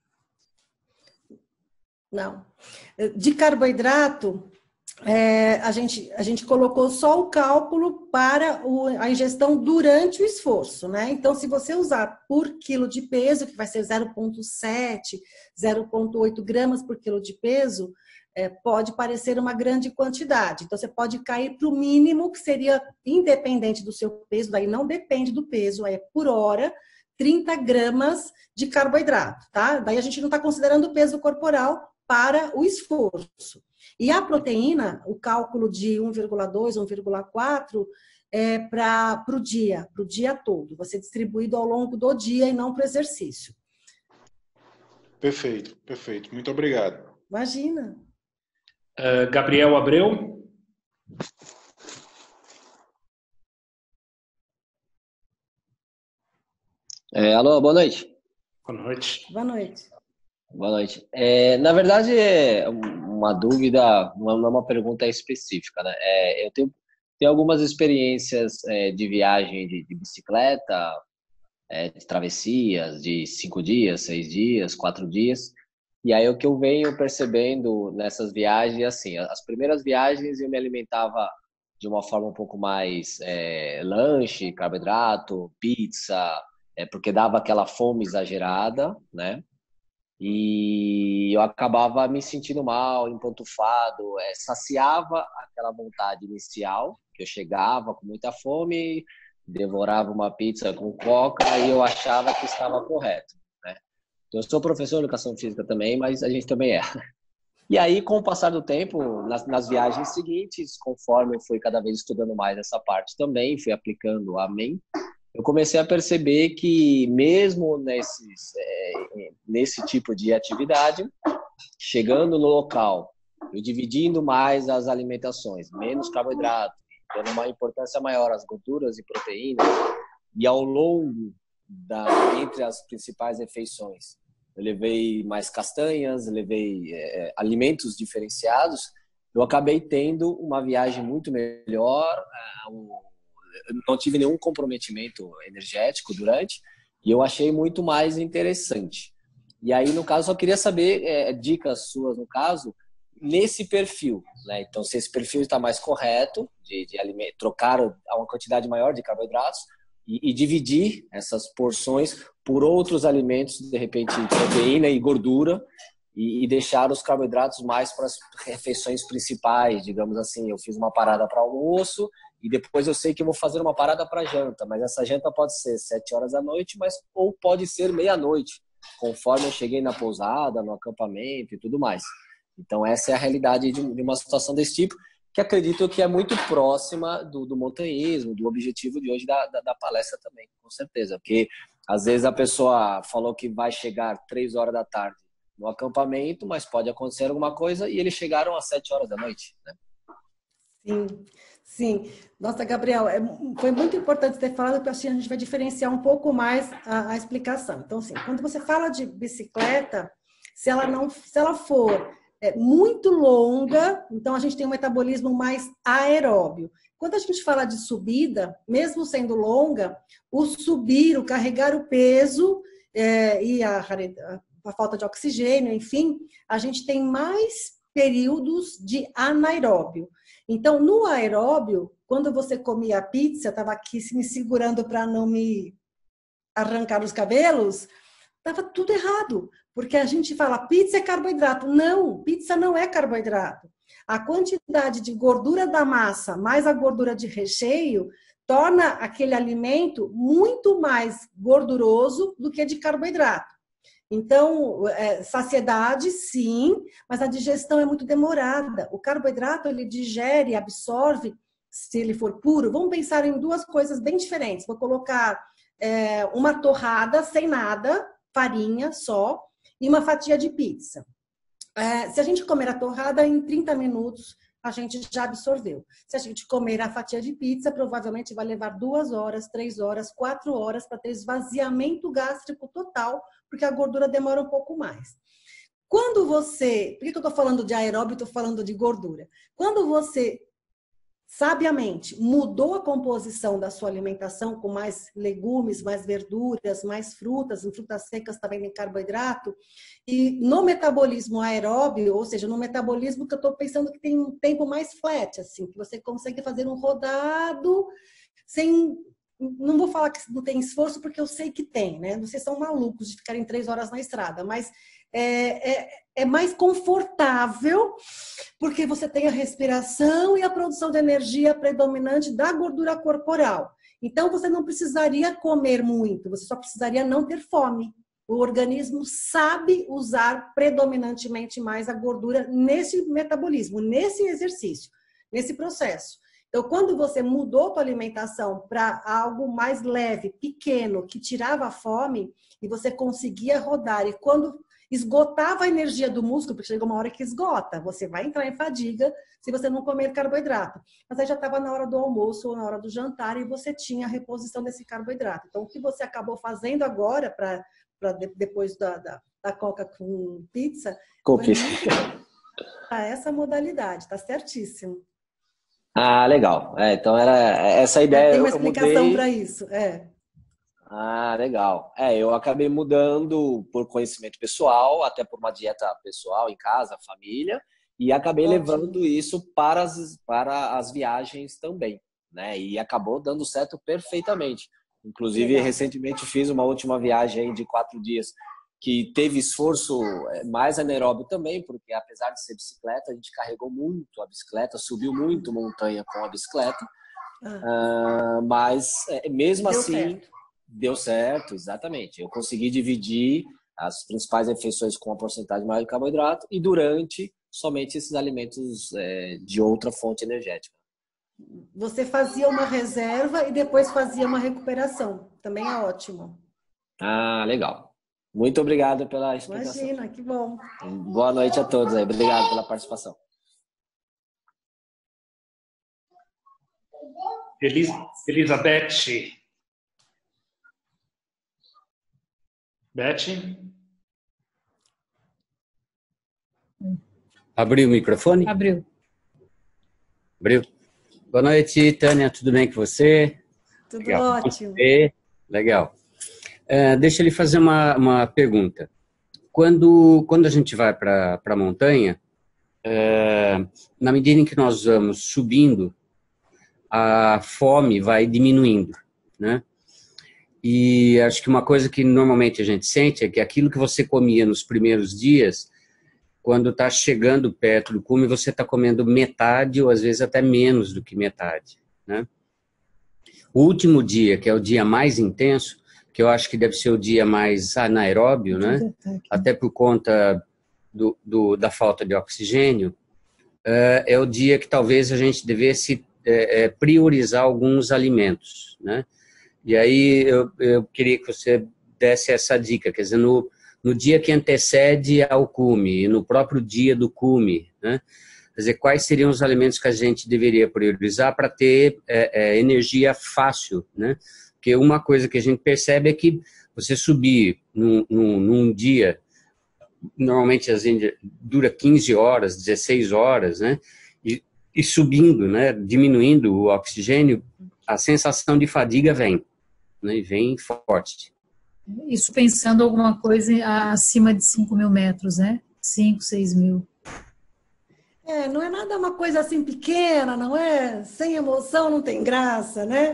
Não. De carboidrato, a gente colocou só o cálculo para a ingestão durante o esforço, né? Então, se você usar por quilo de peso, que vai ser 0,7, 0,8 gramas por quilo de peso, pode parecer uma grande quantidade. Então, você pode cair para o mínimo, que seria independente do seu peso, daí não depende do peso, é por hora, 30 gramas de carboidrato, tá? Daí a gente não está considerando o peso corporal para o esforço. E a proteína, o cálculo de 1,2, 1,4 é para o dia todo. Vai ser distribuído ao longo do dia e não para o exercício. Perfeito, perfeito. Muito obrigado. Imagina. Gabriel Abreu. Alô, boa noite. Boa noite. Boa noite. Boa noite. Na verdade, é uma dúvida, não é uma pergunta específica, né? Eu tenho algumas experiências de viagem de bicicleta, de travessias, de 5 dias, 6 dias, 4 dias. E aí o que eu venho percebendo nessas viagens, assim, as primeiras viagens eu me alimentava de uma forma um pouco mais lanche, carboidrato, pizza, porque dava aquela fome exagerada, né? E eu acabava me sentindo mal, empantufado, saciava aquela vontade inicial, que eu chegava com muita fome, devorava uma pizza com coca e eu achava que estava correto, né? Eu sou professor de educação física também, mas a gente também é. E aí, com o passar do tempo, nas viagens seguintes, conforme eu fui cada vez estudando mais essa parte também, fui aplicando a mim, eu comecei a perceber que mesmo nesse tipo de atividade, chegando no local, eu dividindo mais as alimentações, menos carboidrato, dando uma importância maior às gorduras e proteínas, e ao longo entre as principais refeições, eu levei mais castanhas, levei alimentos diferenciados, eu acabei tendo uma viagem muito melhor, não tive nenhum comprometimento energético durante, e eu achei muito mais interessante. E aí, no caso, só queria saber dicas suas, no caso, nesse perfil, né? Então, se esse perfil está mais correto, de trocar uma quantidade maior de carboidratos e dividir essas porções por outros alimentos, de repente proteína e gordura, e deixar os carboidratos mais para as refeições principais, digamos assim. Eu fiz uma parada para almoço e depois eu sei que eu vou fazer uma parada para janta, mas essa janta pode ser 7 horas da noite, mas ou pode ser meia-noite, conforme eu cheguei na pousada, no acampamento e tudo mais. Então essa é a realidade de uma situação desse tipo, que acredito que é muito próxima do montanhismo, do objetivo de hoje da palestra também, com certeza. Porque às vezes a pessoa falou que vai chegar 3 horas da tarde no acampamento, mas pode acontecer alguma coisa e eles chegaram às 7 horas da noite, né? Sim, sim. Nossa, Gabriel, foi muito importante ter falado, porque assim a gente vai diferenciar um pouco mais a explicação. Então, assim, quando você fala de bicicleta, se ela for muito longa, então a gente tem um metabolismo mais aeróbio. Quando a gente fala de subida, mesmo sendo longa, o subir, o carregar o peso e a falta de oxigênio, enfim, a gente tem mais períodos de anaeróbio. Então, no aeróbio, quando você comia a pizza, estava aqui me segurando para não me arrancar os cabelos, estava tudo errado, porque a gente fala pizza é carboidrato. Não, pizza não é carboidrato. A quantidade de gordura da massa mais a gordura de recheio torna aquele alimento muito mais gorduroso do que de carboidrato. Então, saciedade, sim, mas a digestão é muito demorada. O carboidrato, ele digere, absorve, se ele for puro. Vamos pensar em duas coisas bem diferentes. Vou colocar uma torrada sem nada, farinha só, e uma fatia de pizza. Se a gente comer a torrada, em 30 minutos a gente já absorveu. Se a gente comer a fatia de pizza, provavelmente vai levar 2 horas, 3 horas, 4 horas para ter esvaziamento gástrico total, porque a gordura demora um pouco mais. Quando você... Por que eu estou falando de aeróbio e estou falando de gordura? Quando você, sabiamente, mudou a composição da sua alimentação com mais legumes, mais verduras, mais frutas, em frutas secas também tem carboidrato, e no metabolismo aeróbio, ou seja, no metabolismo que eu estou pensando que tem um tempo mais flat, assim, que você consegue fazer um rodado sem... Não vou falar que não tem esforço, porque eu sei que tem, né? Vocês são malucos de ficarem 3 horas na estrada, mas é mais confortável, porque você tem a respiração e a produção de energia predominante da gordura corporal. Então, você não precisaria comer muito, você só precisaria não ter fome. O organismo sabe usar predominantemente mais a gordura nesse metabolismo, nesse exercício, nesse processo. Então, quando você mudou a tua alimentação para algo mais leve, pequeno, que tirava a fome, e você conseguia rodar, e quando esgotava a energia do músculo, porque chega uma hora que esgota, você vai entrar em fadiga se você não comer carboidrato. Mas aí já estava na hora do almoço ou na hora do jantar e você tinha a reposição desse carboidrato. Então, o que você acabou fazendo agora, depois da Coca com pizza, foi essa modalidade, tá certíssimo. Ah, legal. Então era essa a ideia. Tem uma explicação para isso. Ah, legal. Eu acabei mudando por conhecimento pessoal, até por uma dieta pessoal em casa, família, e acabei levando isso para as viagens também, né? E acabou dando certo perfeitamente. Inclusive, recentemente fiz uma última viagem de 4 dias que teve esforço mais anaeróbio também, porque apesar de ser bicicleta, a gente carregou muito a bicicleta, subiu muito montanha com a bicicleta, mas mesmo assim deu certo, exatamente. Eu consegui dividir as principais refeições com uma porcentagem maior de carboidrato e durante somente esses alimentos de outra fonte energética. Você fazia uma reserva e depois fazia uma recuperação, também é ótimo. Ah, legal. Muito obrigado pela explicação. Imagina, que bom. Boa noite a todos aí. Obrigado pela participação. Elizabeth. Beth? Abriu o microfone? Abriu. Boa noite, Tânia. Tudo bem com você? Tudo Legal. ótimo. Legal. Deixa ele fazer uma pergunta. Quando a gente vai para a montanha, na medida em que nós vamos subindo, a fome vai diminuindo, né? E acho que uma coisa que normalmente a gente sente é que aquilo que você comia nos primeiros dias quando está chegando perto do cume, você está comendo metade ou às vezes até menos do que metade, né? O último dia, que é o dia mais intenso, que eu acho que deve ser o dia mais anaeróbio, né? Até por conta da falta de oxigênio, é o dia que talvez a gente devesse priorizar alguns alimentos, né? E aí eu queria que você desse essa dica, quer dizer, no dia que antecede ao cume e no próprio dia do cume, né? Quer dizer, quais seriam os alimentos que a gente deveria priorizar para ter energia fácil, né? Porque uma coisa que a gente percebe é que você subir num dia, normalmente dura 15 horas, 16 horas, né? E subindo, né? Diminuindo o oxigênio, a sensação de fadiga vem, né? E vem forte. Isso pensando alguma coisa acima de 5.000 metros, né? 5, 6.000. Não é nada uma coisa assim pequena, não é? Sem emoção não tem graça, né?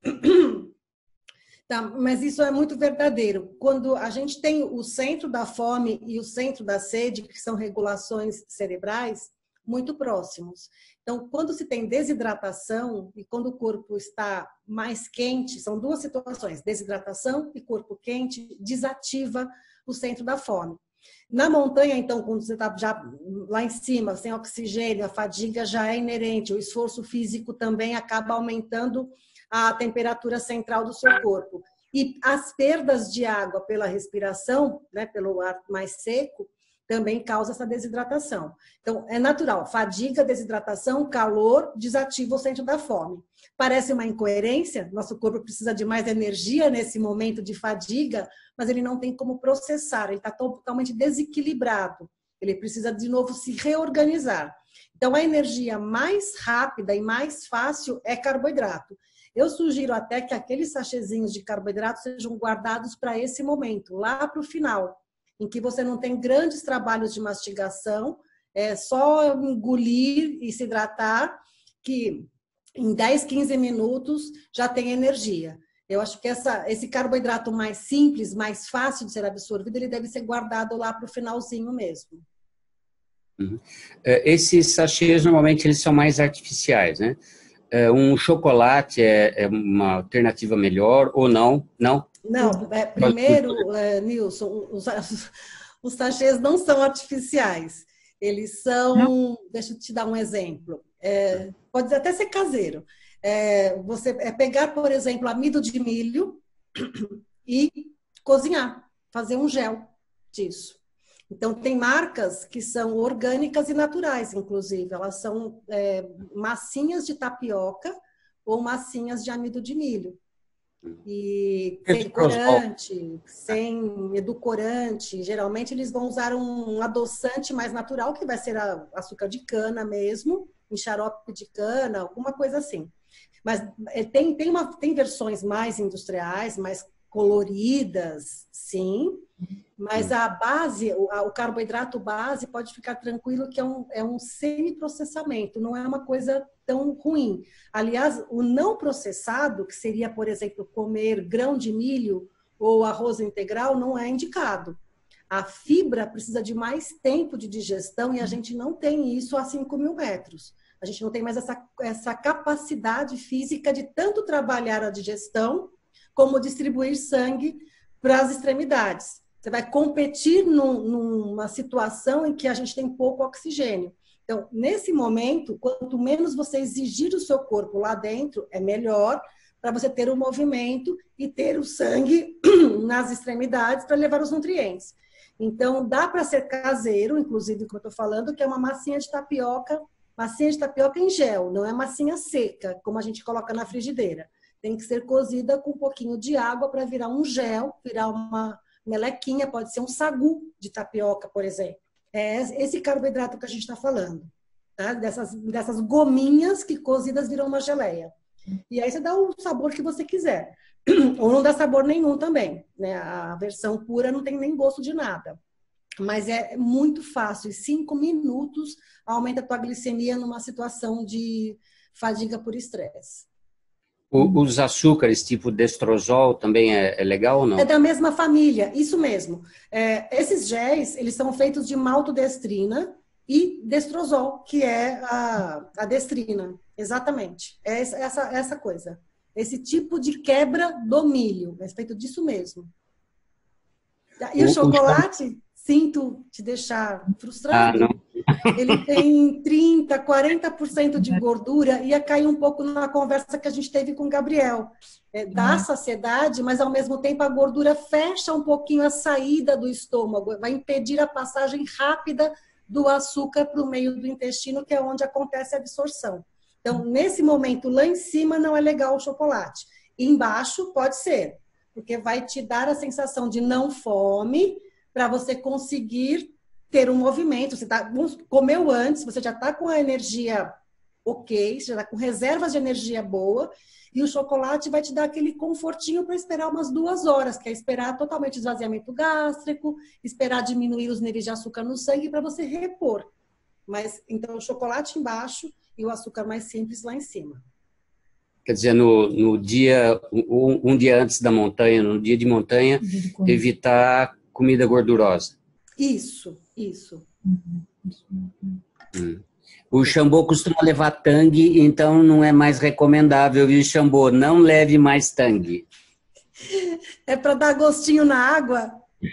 Tá, mas isso é muito verdadeiro. Quando a gente tem o centro da fome e o centro da sede, que são regulações cerebrais, muito próximos. Então, quando se tem desidratação e quando o corpo está mais quente, são duas situações, desidratação e corpo quente, desativa o centro da fome. Na montanha, então, quando você está já lá em cima, sem oxigênio, a fadiga já é inerente, o esforço físico também acaba aumentando a temperatura central do seu corpo. E as perdas de água pela respiração, né, pelo ar mais seco, também causa essa desidratação. Então, é natural, fadiga, desidratação, calor, desativa o centro da fome. Parece uma incoerência, nosso corpo precisa de mais energia nesse momento de fadiga, mas ele não tem como processar, ele está totalmente desequilibrado, ele precisa de novo se reorganizar. Então, a energia mais rápida e mais fácil é carboidrato. Eu sugiro até que aqueles sachêzinhos de carboidrato sejam guardados para esse momento, lá para o final, em que você não tem grandes trabalhos de mastigação, é só engolir e se hidratar, que em 10, 15 minutos já tem energia. Eu acho que esse carboidrato mais simples, mais fácil de ser absorvido, ele deve ser guardado lá para o finalzinho mesmo. Uhum. Esses sachês, normalmente, eles são mais artificiais, né? Um chocolate é uma alternativa melhor ou não? Não? Não, primeiro, Nilson, os sachês não são artificiais. Eles são, deixa eu te dar um exemplo, pode até ser caseiro. Você pegar, por exemplo, amido de milho e cozinhar, fazer um gel disso. Então, tem marcas que são orgânicas e naturais, inclusive. Elas são massinhas de tapioca ou massinhas de amido de milho. E sem corante, sem edulcorante. Geralmente, eles vão usar um adoçante mais natural, que vai ser açúcar de cana mesmo, em xarope de cana, alguma coisa assim. Mas tem versões mais industriais, mais coloridas, sim. Mas a base, o carboidrato base, pode ficar tranquilo que é um semi-processamento, não é uma coisa tão ruim. Aliás, o não processado, que seria, por exemplo, comer grão de milho ou arroz integral, não é indicado. A fibra precisa de mais tempo de digestão e a gente não tem isso a 5.000 metros. A gente não tem mais essa capacidade física de tanto trabalhar a digestão como distribuir sangue para as extremidades. Você vai competir numa situação em que a gente tem pouco oxigênio. Então, nesse momento, quanto menos você exigir do seu corpo lá dentro, é melhor para você ter o movimento e ter o sangue nas extremidades para levar os nutrientes. Então, dá para ser caseiro, inclusive, como eu estou falando, que é uma massinha de tapioca em gel, não é massinha seca, como a gente coloca na frigideira. Tem que ser cozida com um pouquinho de água para virar um gel, virar uma melequinha, pode ser um sagu de tapioca, por exemplo. É esse carboidrato que a gente está falando, tá? Dessas gominhas que cozidas viram uma geleia. E aí você dá o sabor que você quiser. Ou não dá sabor nenhum também, né? A versão pura não tem nem gosto de nada. Mas é muito fácil. Em 5 minutos aumenta a tua glicemia numa situação de fadiga por estresse. Os açúcares, tipo destrozol, também é legal ou não? É da mesma família, isso mesmo. Esses géis, eles são feitos de maltodestrina e destrozol, que é a destrina. Exatamente. É essa coisa. Esse tipo de quebra do milho. É feito disso mesmo. E o chocolate, sinto te deixar frustrado. Não. Ele tem 30%, 40% de gordura, ia cair um pouco na conversa que a gente teve com o Gabriel. Dá saciedade, mas ao mesmo tempo a gordura fecha um pouquinho a saída do estômago, vai impedir a passagem rápida do açúcar para o meio do intestino, que é onde acontece a absorção. Então, nesse momento, lá em cima não é legal o chocolate. Embaixo pode ser, porque vai te dar a sensação de não fome, para você conseguir ter um movimento. Você comeu antes, você já está com a energia ok, você já está com reservas de energia boa, e o chocolate vai te dar aquele confortinho para esperar umas 2 horas, que é esperar totalmente esvaziamento gástrico, esperar diminuir os níveis de açúcar no sangue para você repor. Mas, então, o chocolate embaixo e o açúcar mais simples lá em cima. Quer dizer, no dia, um dia antes da montanha, no dia de montanha, evitar comida gordurosa. Isso. O Xambô costuma levar tangue, então não é mais recomendável, viu, Xambô? Não leve mais tangue. É para dar gostinho na água?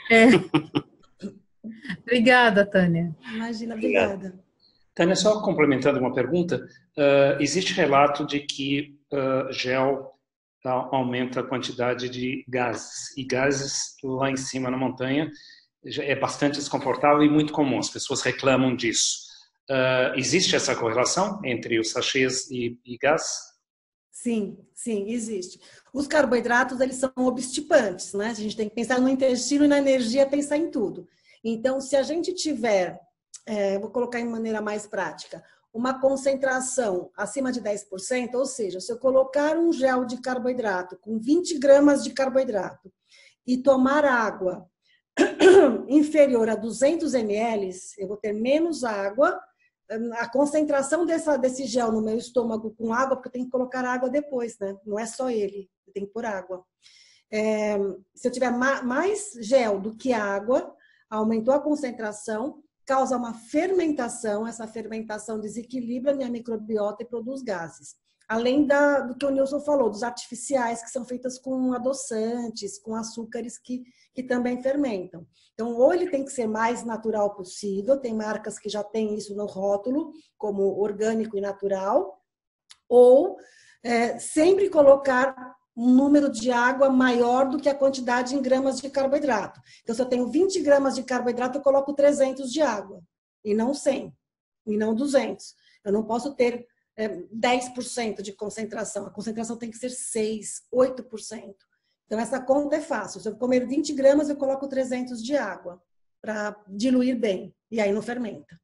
Obrigada, Tânia. Imagina, obrigada. Tânia, só complementando uma pergunta, existe relato de que gel aumenta a quantidade de gases, e gases lá em cima na montanha é bastante desconfortável e muito comum, as pessoas reclamam disso. Existe essa correlação entre os sachês e gás? Sim, existe. Os carboidratos, eles são obstipantes, né? A gente tem que pensar no intestino e na energia, pensar em tudo. Então, se a gente tiver, vou colocar em maneira mais prática, uma concentração acima de 10%, ou seja, se eu colocar um gel de carboidrato com 20 gramas de carboidrato e tomar água inferior a 200 ml, eu vou ter menos água. A concentração desse gel no meu estômago com água, porque eu tenho que colocar água depois, né? Não é só ele, eu tenho que pôr água. Se eu tiver mais gel do que água, aumentou a concentração, causa uma fermentação, essa fermentação desequilibra a minha microbiota e produz gases. Além do que o Nilson falou, dos artificiais, que são feitas com adoçantes, com açúcares que também fermentam. Então, ou ele tem que ser mais natural possível, tem marcas que já têm isso no rótulo, como orgânico e natural, ou sempre colocar um número de água maior do que a quantidade em gramas de carboidrato. Então, se eu tenho 20 gramas de carboidrato, eu coloco 300 de água, e não 100, e não 200. Eu não posso ter 10% de concentração. A concentração tem que ser 6%, 8%. Então, essa conta é fácil. Se eu comer 20 gramas, eu coloco 300 de água para diluir bem. E aí não fermenta.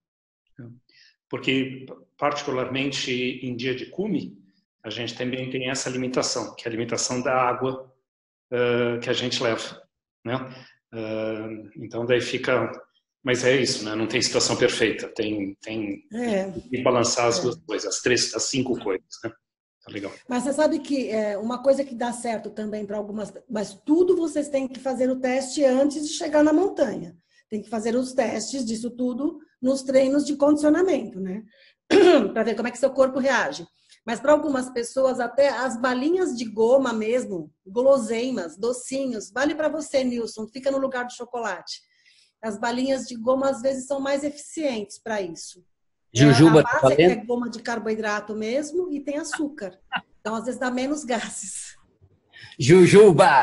Porque, particularmente em dia de cume, a gente também tem essa limitação, que é a limitação da água que a gente leva, né? Então, daí fica... Mas é isso, né? Não tem situação perfeita. Tem que balançar as duas coisas, as 5 coisas, né? Tá legal. Mas você sabe que uma coisa que dá certo também para algumas... Mas tudo vocês têm que fazer o teste antes de chegar na montanha. Tem que fazer os testes disso tudo nos treinos de condicionamento, né? Para ver como é que seu corpo reage. Mas para algumas pessoas, até as balinhas de goma mesmo, guloseimas, docinhos, vale para você, Nilson, fica no lugar do chocolate. As balinhas de goma, às vezes, são mais eficientes para isso. Jujuba, a base é goma de carboidrato mesmo e tem açúcar. Então, às vezes, dá menos gases. Jujuba.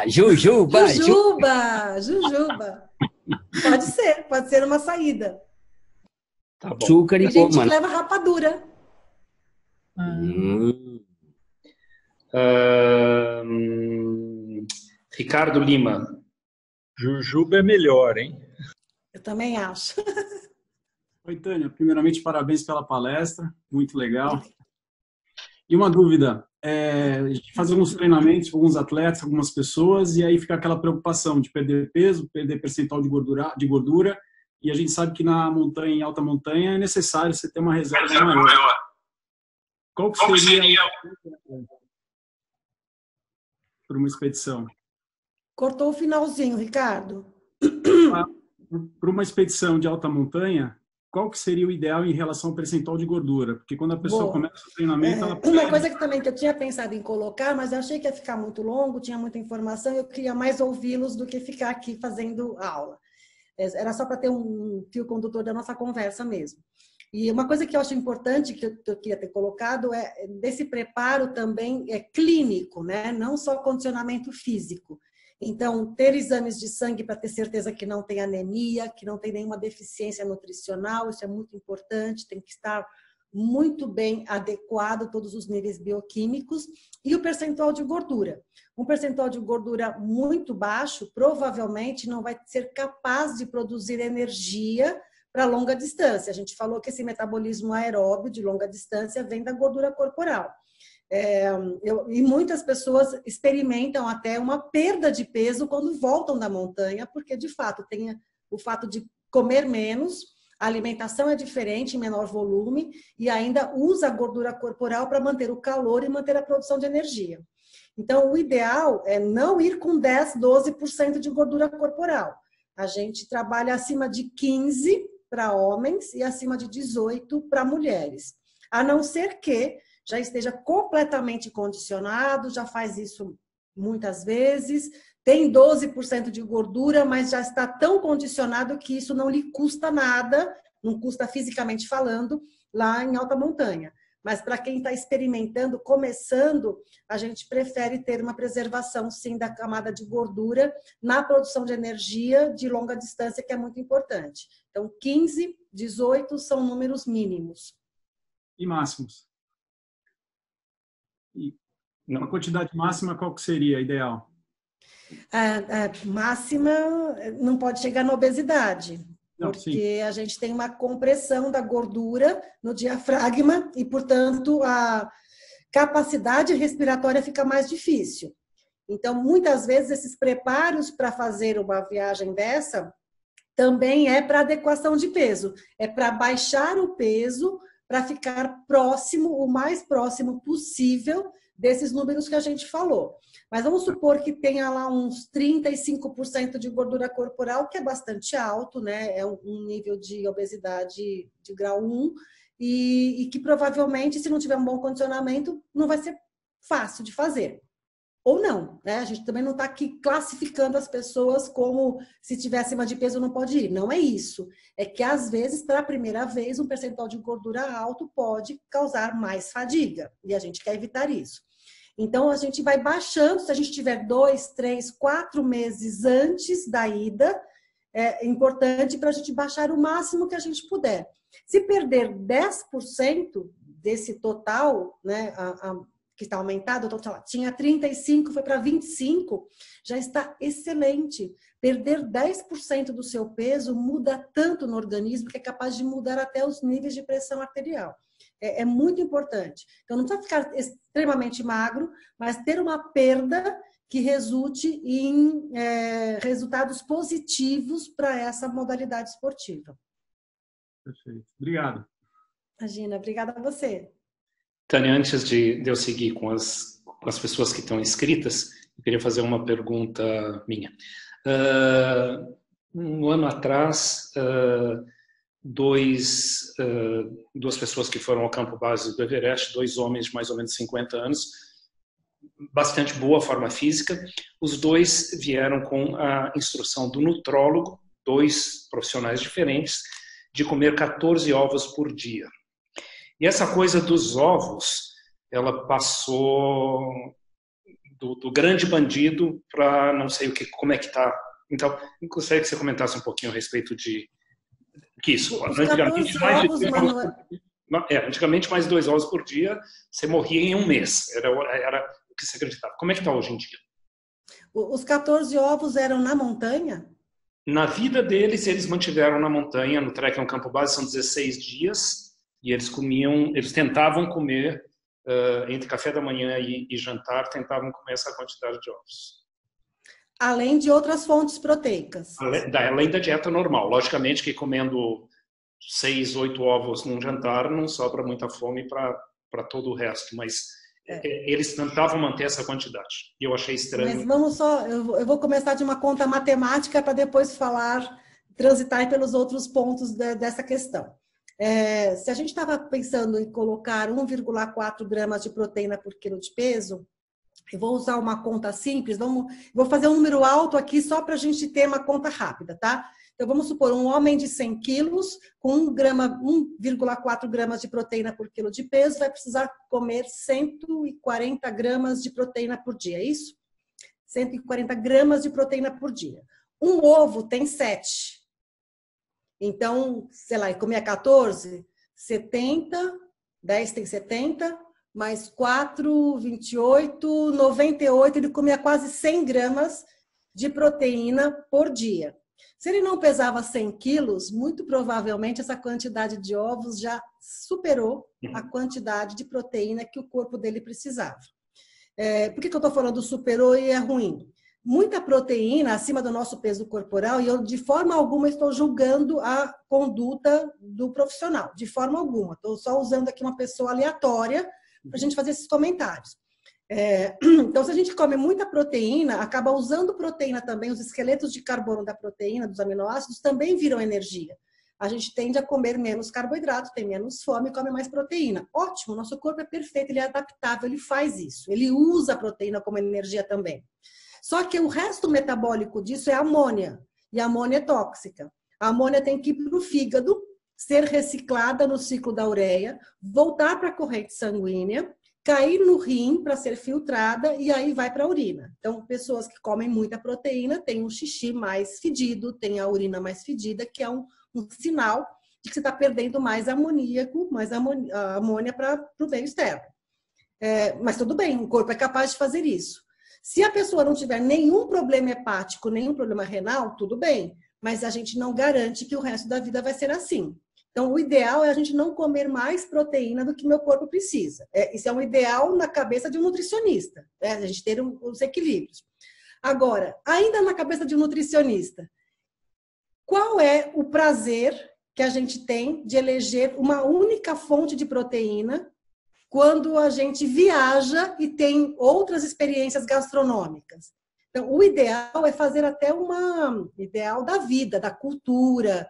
Pode ser uma saída. Tá bom. Açúcar e tem gente goma. que leva rapadura. Ricardo Lima. Jujuba é melhor, hein? Eu também acho. Oi, Tânia. Primeiramente, parabéns pela palestra. Muito legal. E uma dúvida. A gente faz alguns treinamentos com alguns atletas, algumas pessoas, e aí fica aquela preocupação de perder peso, perder percentual de gordura, e a gente sabe que na montanha, em alta montanha, é necessário você ter uma reserva maior. Qual que seria... para uma expedição? Cortou o finalzinho, Ricardo. Para uma expedição de alta montanha, qual que seria o ideal em relação ao percentual de gordura? Porque quando a pessoa começa o treinamento, ela perde... Uma coisa que também que eu tinha pensado em colocar, mas eu achei que ia ficar muito longo, tinha muita informação, eu queria mais ouvi-los do que ficar aqui fazendo aula. Era só para ter um fio condutor da nossa conversa mesmo. E uma coisa que eu acho importante, que eu queria ter colocado, é desse preparo também clínico, né? Não só condicionamento físico. Então, ter exames de sangue para ter certeza que não tem anemia, que não tem nenhuma deficiência nutricional, isso é muito importante, tem que estar muito bem adequado todos os níveis bioquímicos, e o percentual de gordura. Um percentual de gordura muito baixo provavelmente não vai ser capaz de produzir energia para longa distância. A gente falou que esse metabolismo aeróbio de longa distância vem da gordura corporal. E muitas pessoas experimentam até uma perda de peso quando voltam da montanha, porque de fato tem o fato de comer menos, a alimentação é diferente, em menor volume, e ainda usa a gordura corporal para manter o calor e manter a produção de energia. Então, o ideal é não ir com 10, 12% de gordura corporal. A gente trabalha acima de 15% para homens e acima de 18% para mulheres. A não ser que já esteja completamente condicionado, já faz isso muitas vezes, tem 12% de gordura, mas já está tão condicionado que isso não lhe custa nada, não custa fisicamente falando, lá em alta montanha. Mas para quem está experimentando, começando, a gente prefere ter uma preservação, sim, da camada de gordura na produção de energia de longa distância, que é muito importante. Então, 15, 18 são números mínimos. E máximos? E uma quantidade máxima, qual que seria a ideal? A máxima não pode chegar na obesidade. Não, porque sim. A gente tem uma compressão da gordura no diafragma e, portanto, a capacidade respiratória fica mais difícil. Então, muitas vezes, esses preparos para fazer uma viagem dessa também é para adequação de peso. É para baixar o peso, para ficar próximo, o mais próximo possível desses números que a gente falou. Mas vamos supor que tenha lá uns 35% de gordura corporal, que é bastante alto, né? É um nível de obesidade de grau 1, e que provavelmente, se não tiver um bom condicionamento, não vai ser fácil de fazer. Ou não, né? A gente também não está aqui classificando as pessoas como se tiver acima de peso não pode ir. Não é isso. É que, às vezes, para a primeira vez, um percentual de gordura alto pode causar mais fadiga. E a gente quer evitar isso. Então, a gente vai baixando, se a gente tiver 2, 3, 4 meses antes da ida, é importante para a gente baixar o máximo que a gente puder. Se perder 10% desse total, né, que está aumentado, então, tinha 35, foi para 25, já está excelente. Perder 10% do seu peso muda tanto no organismo que é capaz de mudar até os níveis de pressão arterial. É muito importante. Então, não precisa ficar extremamente magro, mas ter uma perda que resulte em resultados positivos para essa modalidade esportiva. Perfeito. Obrigado. Imagina, obrigada a você. Tânia, antes de eu seguir com as pessoas que estão inscritas, eu queria fazer uma pergunta minha. Um ano atrás, duas pessoas que foram ao campo base do Everest, 2 homens de mais ou menos 50 anos, bastante boa forma física. Os 2 vieram com a instrução do nutrólogo, 2 profissionais diferentes, de comer 14 ovos por dia. E essa coisa dos ovos, ela passou do grande bandido para não sei como é que está. Então, eu gostaria que você comentasse um pouquinho a respeito de isso. Antigamente, mais 2 ovos por dia, você morria em 1 mês. Era o que você acreditava. Como é que está hoje em dia? Os 14 ovos eram na montanha? Na vida deles, eles mantiveram na montanha, no Trek é um campo base, são 16 dias, e eles tentavam comer, entre café da manhã e jantar, tentavam comer essa quantidade de ovos. Além de outras fontes proteicas. Além da dieta normal. Logicamente que comendo 6, 8 ovos num jantar não sobra muita fome para todo o resto, mas eles tentavam manter essa quantidade. E eu achei estranho. Mas vamos só, eu vou começar de uma conta matemática para depois transitar pelos outros pontos dessa questão. Se a gente estava pensando em colocar 1,4 gramas de proteína por quilo de peso, eu vou usar uma conta simples, vou fazer um número alto aqui só para a gente ter uma conta rápida, tá? Então, vamos supor, um homem de 100 quilos, com 1,4 gramas de proteína por quilo de peso, vai precisar comer 140 gramas de proteína por dia, é isso? 140 gramas de proteína por dia. Um ovo tem 7. Então, sei lá, ele comia 14, 70, 10 tem 70, mais 4, 28, 98, ele comia quase 100 gramas de proteína por dia. Se ele não pesava 100 quilos, muito provavelmente essa quantidade de ovos já superou a quantidade de proteína que o corpo dele precisava. Por que eu estou falando superou e é ruim? Muita proteína acima do nosso peso corporal, e eu de forma alguma estou julgando a conduta do profissional, de forma alguma. Estou só usando aqui uma pessoa aleatória para a gente fazer esses comentários. Então, se a gente come muita proteína, acaba usando proteína também, os esqueletos de carbono da proteína, dos aminoácidos, também viram energia. A gente tende a comer menos carboidrato, tem menos fome e come mais proteína. Ótimo, nosso corpo é perfeito, ele é adaptável, ele faz isso. Ele usa a proteína como energia também. Só que o resto metabólico disso é amônia, e a amônia é tóxica. A amônia tem que ir para o fígado, ser reciclada no ciclo da ureia, voltar para a corrente sanguínea, cair no rim para ser filtrada e aí vai para a urina. Então, pessoas que comem muita proteína têm um xixi mais fedido, têm a urina mais fedida, que é um sinal de que você está perdendo mais amoníaco, mais amônia para o meio externo. Mas tudo bem, o corpo é capaz de fazer isso. Se a pessoa não tiver nenhum problema hepático, nenhum problema renal, tudo bem, mas a gente não garante que o resto da vida vai ser assim. Então, o ideal é a gente não comer mais proteína do que meu corpo precisa. Isso é um ideal na cabeça de um nutricionista, a gente ter os equilíbrios. Agora, ainda na cabeça de um nutricionista, qual é o prazer que a gente tem de eleger uma única fonte de proteína quando a gente viaja e tem outras experiências gastronômicas? Então, o ideal é fazer até ideal da vida, da cultura,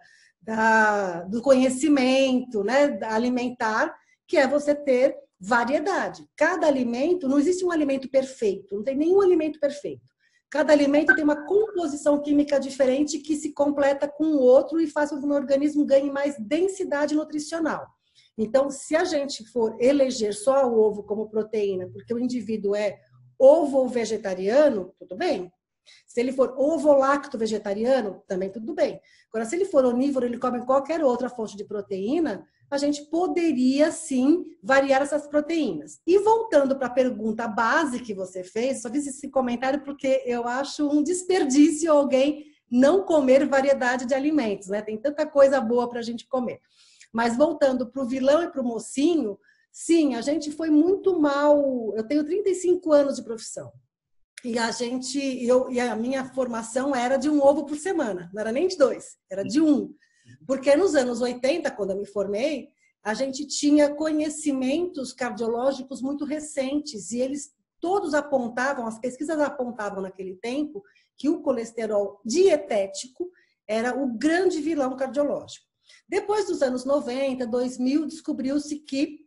do conhecimento, né, alimentar, que é você ter variedade. Cada alimento, não existe um alimento perfeito, não tem nenhum alimento perfeito. Cada alimento tem uma composição química diferente que se completa com o outro e faz com que o organismo ganhe mais densidade nutricional. Então, se a gente for eleger só o ovo como proteína, porque o indivíduo é ovo ou vegetariano, tudo bem. Se ele for ovo-lacto vegetariano, também tudo bem. Agora, se ele for onívoro, ele come qualquer outra fonte de proteína, a gente poderia, sim, variar essas proteínas. E voltando para a pergunta base que você fez, só fiz esse comentário porque eu acho um desperdício alguém não comer variedade de alimentos, né? Tem tanta coisa boa para a gente comer. Mas voltando para o vilão e para o mocinho, sim, a gente foi muito mal. Eu tenho 35 anos de profissão. E a minha formação era de um ovo por semana, não era nem de 2, era de 1. Porque nos anos 80, quando eu me formei, a gente tinha conhecimentos cardiológicos muito recentes e eles todos apontavam, as pesquisas apontavam naquele tempo, que o colesterol dietético era o grande vilão cardiológico. Depois dos anos 90, 2000, descobriu-se que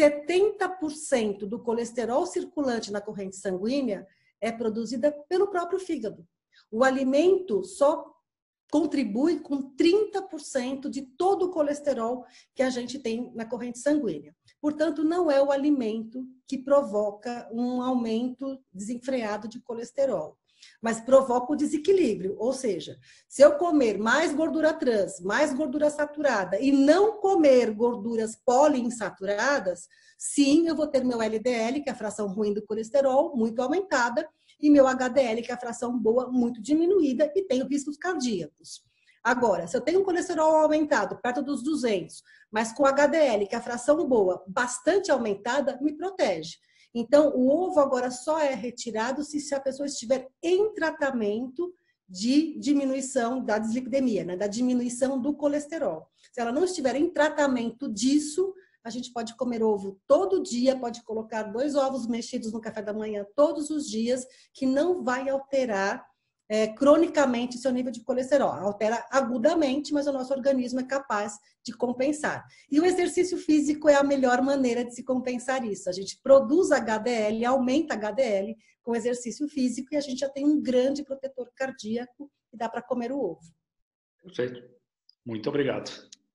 70% do colesterol circulante na corrente sanguínea é produzida pelo próprio fígado. O alimento só contribui com 30% de todo o colesterol que a gente tem na corrente sanguínea. Portanto, não é o alimento que provoca um aumento desenfreado de colesterol, mas provoca o desequilíbrio. Ou seja, se eu comer mais gordura trans, mais gordura saturada e não comer gorduras poliinsaturadas, sim, eu vou ter meu LDL, que é a fração ruim do colesterol, muito aumentada, e meu HDL, que é a fração boa, muito diminuída, e tenho riscos cardíacos. Agora, se eu tenho um colesterol aumentado, perto dos 200, mas com HDL, que é a fração boa, bastante aumentada, me protege. Então, o ovo agora só é retirado se a pessoa estiver em tratamento de diminuição da dislipidemia, né? Da diminuição do colesterol. Se ela não estiver em tratamento disso, a gente pode comer ovo todo dia, pode colocar 2 ovos mexidos no café da manhã todos os dias, que não vai alterar cronicamente seu nível de colesterol. Altera agudamente, mas o nosso organismo é capaz de compensar. E o exercício físico é a melhor maneira de se compensar isso. A gente produz HDL, aumenta HDL com exercício físico e a gente já tem um grande protetor cardíaco e dá para comer o ovo. Perfeito. Muito obrigado.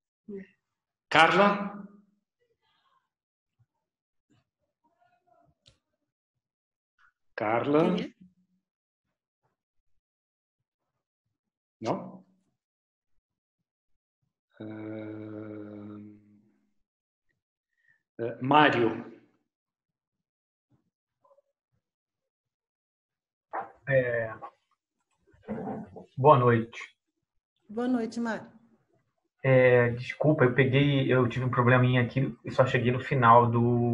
Carla? Carla? Não? Mário? Boa noite. Boa noite, Mário. Desculpa, eu tive um probleminha aqui e só cheguei no final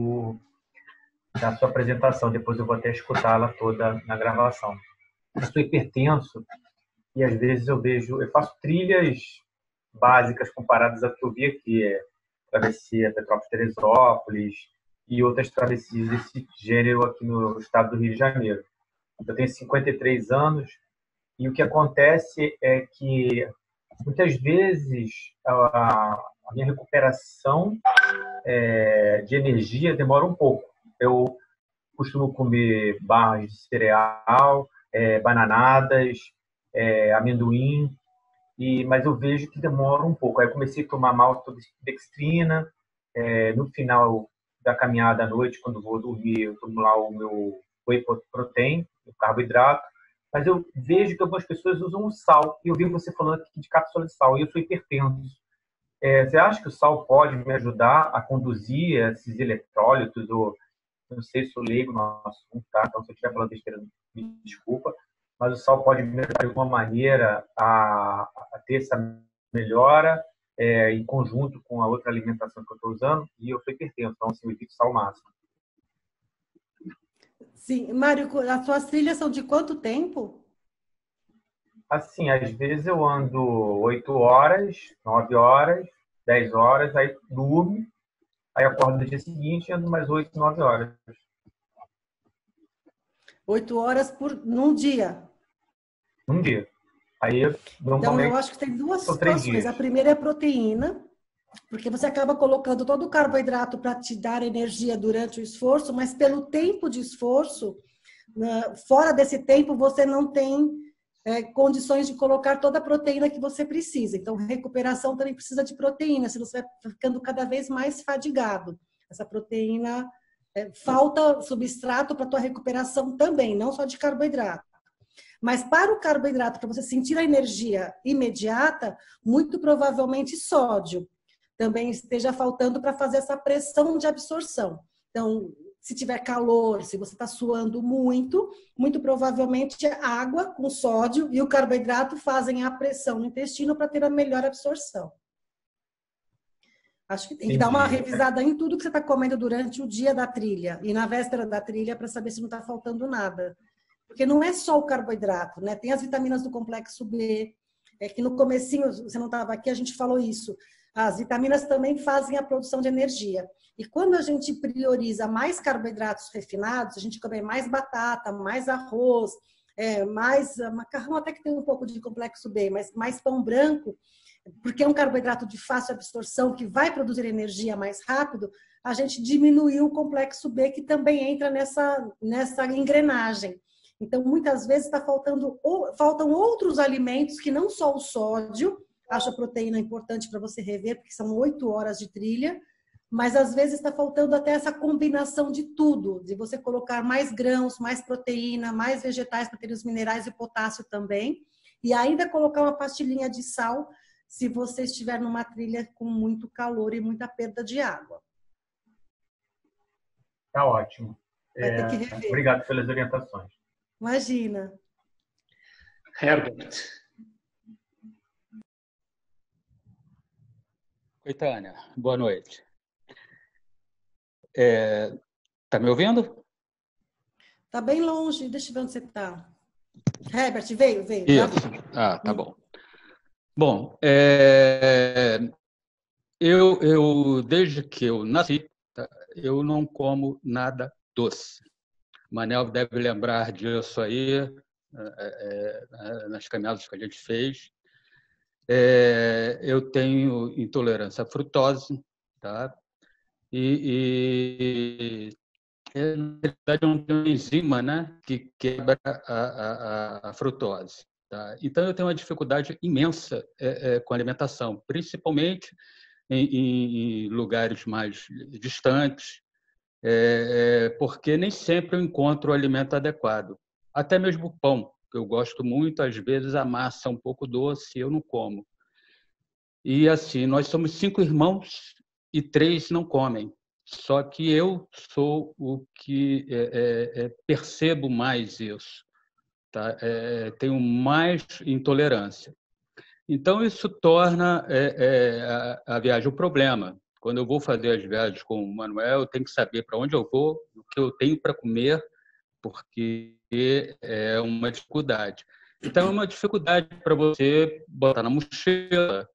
da sua apresentação. Depois eu vou até escutá-la toda na gravação. Eu sou hipertenso e às vezes eu faço trilhas básicas comparadas ao que eu vi aqui, travessia Petrópolis-Teresópolis e outras travessias desse gênero aqui no estado do Rio de Janeiro. Eu tenho 53 anos e o que acontece é que muitas vezes a minha recuperação de energia demora um pouco. Eu costumo comer barras de cereal, bananadas, amendoim, mas eu vejo que demora um pouco. Aí eu comecei a tomar maltodextrina, no final da caminhada à noite, quando vou dormir, eu tomo lá o meu whey protein, o carboidrato, mas eu vejo que algumas pessoas usam o sal, e eu vi você falando aqui de cápsula de sal, e eu sou hipertenso. Você acha que o sal pode me ajudar a conduzir esses eletrólitos, ou não sei se eu leigo no assunto, tá? Então, se eu estiver falando besteira, me desculpa, mas o sal pode me ajudar de alguma maneira a ter essa melhora em conjunto com a outra alimentação que eu estou usando, e eu sou hipertenso, então assim, eu evito sal máximo. Sim, Mário, as suas trilhas são de quanto tempo? Assim, às vezes eu ando 8 horas, 9 horas, 10 horas, aí durmo, aí acordo no dia seguinte e ando mais 8, 9 horas. 8 horas num dia? Um dia. Aí, então, eu acho que tem 2 situações. A primeira é a proteína, porque você acaba colocando todo o carboidrato para te dar energia durante o esforço, mas pelo tempo de esforço, fora desse tempo, você não tem condições de colocar toda a proteína que você precisa. Então, recuperação também precisa de proteína, senão você vai ficando cada vez mais fadigado. Essa proteína, falta substrato para a tua recuperação também, não só de carboidrato. Mas para o carboidrato, para você sentir a energia imediata, muito provavelmente sódio também esteja faltando para fazer essa pressão de absorção. Então, se tiver calor, se você está suando muito, muito provavelmente a água com sódio e o carboidrato fazem a pressão no intestino para ter a melhor absorção. Acho que tem que dar uma revisada em tudo que você está comendo durante o dia da trilha e na véspera da trilha para saber se não está faltando nada. Porque não é só o carboidrato, né? Tem as vitaminas do complexo B, que no comecinho, você não estava aqui, a gente falou isso. As vitaminas também fazem a produção de energia. E quando a gente prioriza mais carboidratos refinados, a gente come mais batata, mais arroz, mais macarrão, até que tem um pouco de complexo B, mas mais pão branco, porque é um carboidrato de fácil absorção, que vai produzir energia mais rápido, a gente diminuiu o complexo B, que também entra nessa engrenagem. Então, muitas vezes faltam outros alimentos que não só o sódio. Acho a proteína importante para você rever, porque são 8 horas de trilha, mas às vezes está faltando até essa combinação de tudo, de você colocar mais grãos, mais proteína, mais vegetais para ter os minerais e potássio também, e ainda colocar uma pastilhinha de sal se você estiver numa trilha com muito calor e muita perda de água. Tá ótimo. Vai ter que rever. Obrigado pelas orientações. Imagina. Herbert. Oi, Tânia. Boa noite. Tá me ouvindo? Tá bem longe. Deixa eu ver onde você tá. Herbert, veio. Isso. Tá bom. Bom, Desde que eu nasci, tá, eu não como nada doce. Manel deve lembrar disso aí, nas caminhadas que a gente fez. Eu tenho intolerância à frutose, tá? Na verdade, eu não tenho uma enzima, né, que quebra a frutose. Tá? Então, eu tenho uma dificuldade imensa com a alimentação, principalmente em lugares mais distantes, porque nem sempre eu encontro o alimento adequado. Até mesmo o pão, que eu gosto muito, às vezes a massa é um pouco doce e eu não como. E assim, nós somos 5 irmãos e 3 não comem. Só que eu sou o que percebo mais isso. Tá? Tenho mais intolerância. Então, isso torna a viagem um problema. Quando eu vou fazer as viagens com o Manuel, eu tenho que saber para onde eu vou, o que eu tenho para comer, porque é uma dificuldade. Então, é uma dificuldade para você botar na mochila,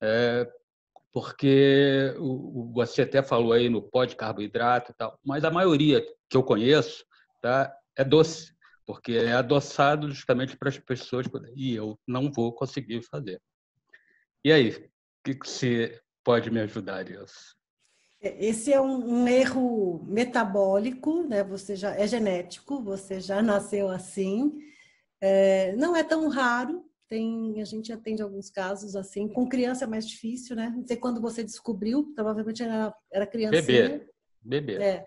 porque você até falou aí no pó de carboidrato e tal, mas a maioria que eu conheço, tá, é doce, porque é adoçado justamente para as pessoas, e eu não vou conseguir fazer. E aí, o que você pode me ajudar nisso? Esse é um erro metabólico, né? Você já é genético, você já nasceu assim. Não é tão raro. A gente atende alguns casos assim. Com criança é mais difícil, né? Não sei quando você descobriu, provavelmente era criancinha. Bebê.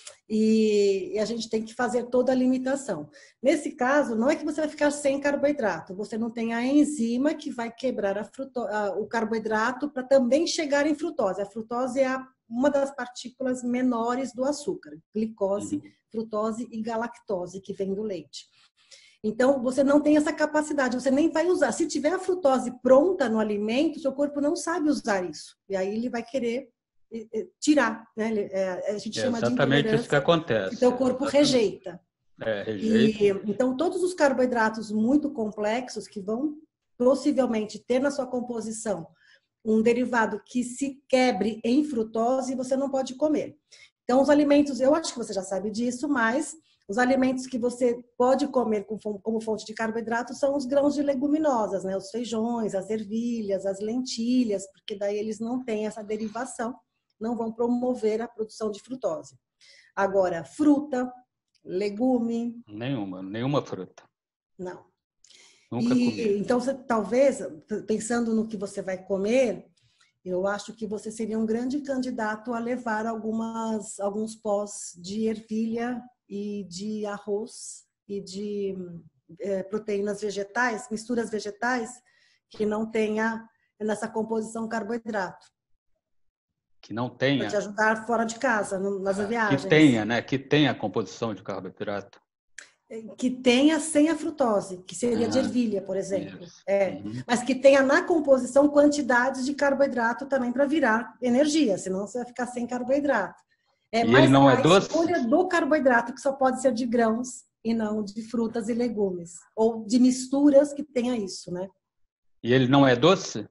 E a gente tem que fazer toda a limitação. Nesse caso, não é que você vai ficar sem carboidrato, você não tem a enzima que vai quebrar o carboidrato para também chegar em frutose. A frutose é uma das partículas menores do açúcar, glicose, frutose e galactose, que vem do leite. Então, você não tem essa capacidade, você nem vai usar. Se tiver a frutose pronta no alimento, seu corpo não sabe usar isso. E aí ele vai querer tirar, né? A gente chama de intolerância. Exatamente isso que acontece. Então, o corpo rejeita. Rejeita. Então, todos os carboidratos muito complexos que vão possivelmente ter na sua composição um derivado que se quebre em frutose, você não pode comer. Então, os alimentos, eu acho que você já sabe disso, mas os alimentos que você pode comer como fonte de carboidrato são os grãos de leguminosas, né? Os feijões, as ervilhas, as lentilhas, porque daí eles não têm essa derivação, não vão promover a produção de frutose. Agora, fruta, legume... Nenhuma fruta. Não. Nunca comi. Então, talvez, pensando no que você vai comer, eu acho que você seria um grande candidato a levar alguns pós de ervilha e de arroz e de proteínas vegetais, misturas vegetais, que não tenha nessa composição carboidrato. Que não tenha. Para te ajudar fora de casa, nas viagens. Que tenha, né? Que tenha a composição de carboidrato. Que tenha sem a frutose, que seria de ervilha, por exemplo. Isso. Mas que tenha na composição quantidades de carboidrato também para virar energia, senão você vai ficar sem carboidrato. Mas ele não é doce? A escolha do carboidrato, que só pode ser de grãos e não de frutas e legumes. Ou de misturas que tenha isso, né? E ele não é doce?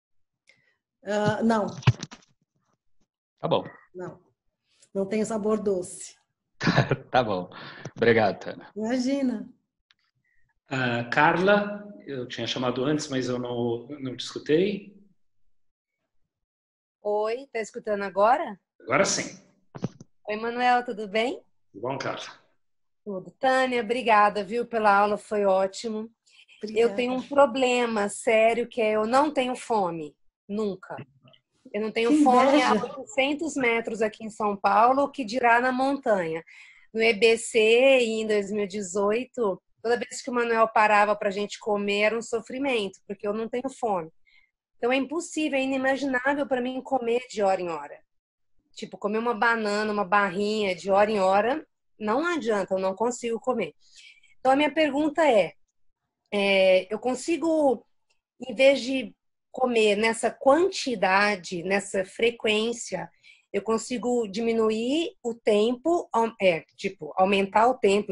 Não. Tá bom. Não tem sabor doce. Tá bom. Obrigado, Tânia. Imagina. Carla, eu tinha chamado antes, mas eu não te escutei. Oi, tá escutando agora? Agora sim. Oi, Manuel, tudo bem? Tudo bom, Carla? Tudo. Tânia, obrigada, viu, pela aula, foi ótimo. Obrigada. Eu tenho um problema sério, que eu não tenho fome, nunca. Eu não tenho fome a 800 metros aqui em São Paulo, que dirá na montanha. No EBC, em 2018, toda vez que o Manuel parava para a gente comer, era um sofrimento, porque eu não tenho fome. Então é impossível, é inimaginável para mim comer de hora em hora. Tipo, comer uma banana, uma barrinha de hora em hora, não adianta, eu não consigo comer. Então a minha pergunta eu consigo, em vez de comer nessa quantidade, nessa frequência, eu consigo diminuir o tempo, aumentar o tempo,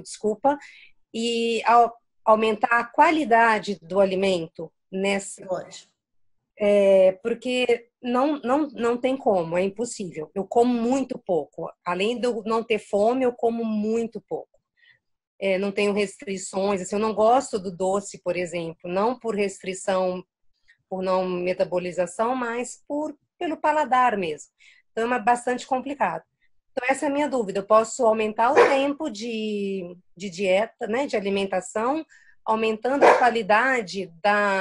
e aumentar a qualidade do alimento nessa. Pode. porque não tem como, é impossível. Eu como muito pouco. Além de eu não ter fome, eu como muito pouco. Não tenho restrições, assim, eu não gosto do doce, por exemplo, não por restrição, por não metabolização, mas pelo paladar mesmo. Então é bastante complicado. Então essa é a minha dúvida. Eu posso aumentar o tempo de dieta, né, de alimentação, aumentando a qualidade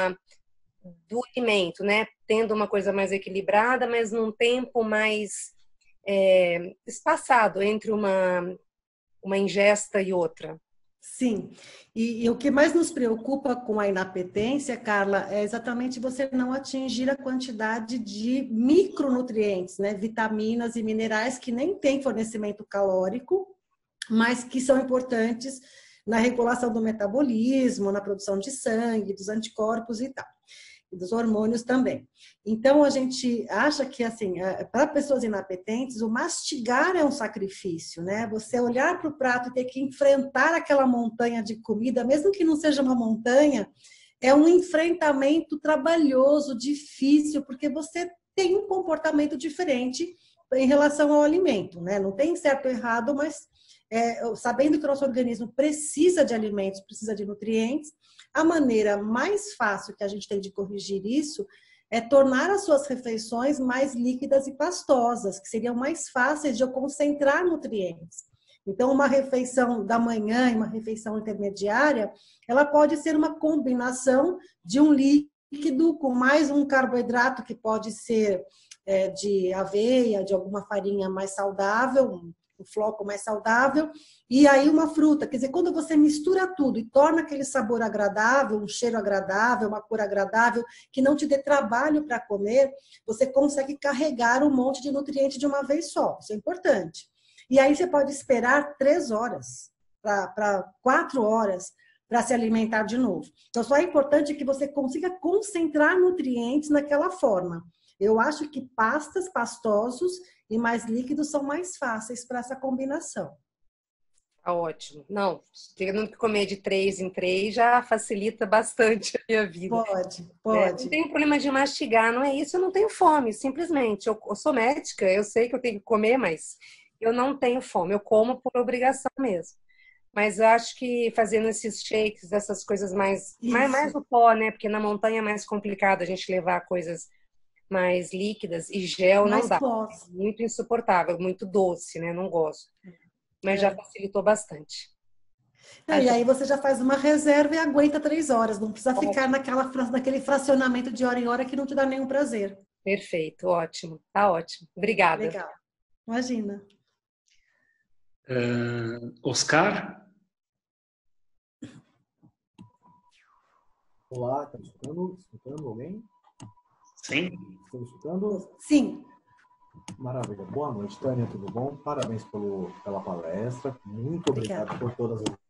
do alimento, né, tendo uma coisa mais equilibrada, mas num tempo mais espaçado entre uma ingesta e outra. Sim, e o que mais nos preocupa com a inapetência, Carla, é exatamente você não atingir a quantidade de micronutrientes, né? Vitaminas e minerais que nem têm fornecimento calórico, mas que são importantes na regulação do metabolismo, na produção de sangue, dos anticorpos e tal. E dos hormônios também. Então, a gente acha que, assim, para pessoas inapetentes, o mastigar é um sacrifício, né? Você olhar para o prato e ter que enfrentar aquela montanha de comida, mesmo que não seja uma montanha, é um enfrentamento trabalhoso, difícil, porque você tem um comportamento diferente em relação ao alimento, né? Não tem certo ou errado, mas sabendo que o nosso organismo precisa de alimentos, precisa de nutrientes, a maneira mais fácil que a gente tem de corrigir isso é tornar as suas refeições mais líquidas e pastosas, que seriam mais fáceis de eu concentrar nutrientes. Então, uma refeição da manhã e uma refeição intermediária, ela pode ser uma combinação de um líquido com mais um carboidrato, que pode ser de aveia, de alguma farinha mais saudável, um floco mais saudável, e aí uma fruta. Quer dizer, quando você mistura tudo e torna aquele sabor agradável, um cheiro agradável, uma cor agradável, que não te dê trabalho para comer, você consegue carregar um monte de nutrientes de uma vez só. Isso é importante. E aí você pode esperar 3 horas para 4 horas para se alimentar de novo. Então, só é importante que você consiga concentrar nutrientes naquela forma. Eu acho que pastas, pastosos e mais líquidos são mais fáceis para essa combinação. Tá ótimo. Não, tendo que comer de 3 em 3 já facilita bastante a minha vida. Pode. Não tenho problema de mastigar, não é isso, eu não tenho fome, simplesmente. Eu sou médica, eu sei que eu tenho que comer, mas eu não tenho fome, eu como por obrigação mesmo. Mas eu acho que fazendo esses shakes, essas coisas mais no pó, né? Porque na montanha é mais complicado a gente levar coisas mais líquidas e gel não dá. É muito insuportável, muito doce, né? Não gosto. Mas já facilitou bastante. E aí você já faz uma reserva e aguenta 3 horas. Não precisa ficar naquele fracionamento de hora em hora que não te dá nenhum prazer. Perfeito, ótimo. Tá ótimo. Obrigada. Legal. Imagina. Oscar? Olá, tá me escutando? Escutando alguém? Sim. Estão me escutando? Sim. Maravilha. Boa noite, Tânia, tudo bom? Parabéns pela palestra. Muito obrigado por todas as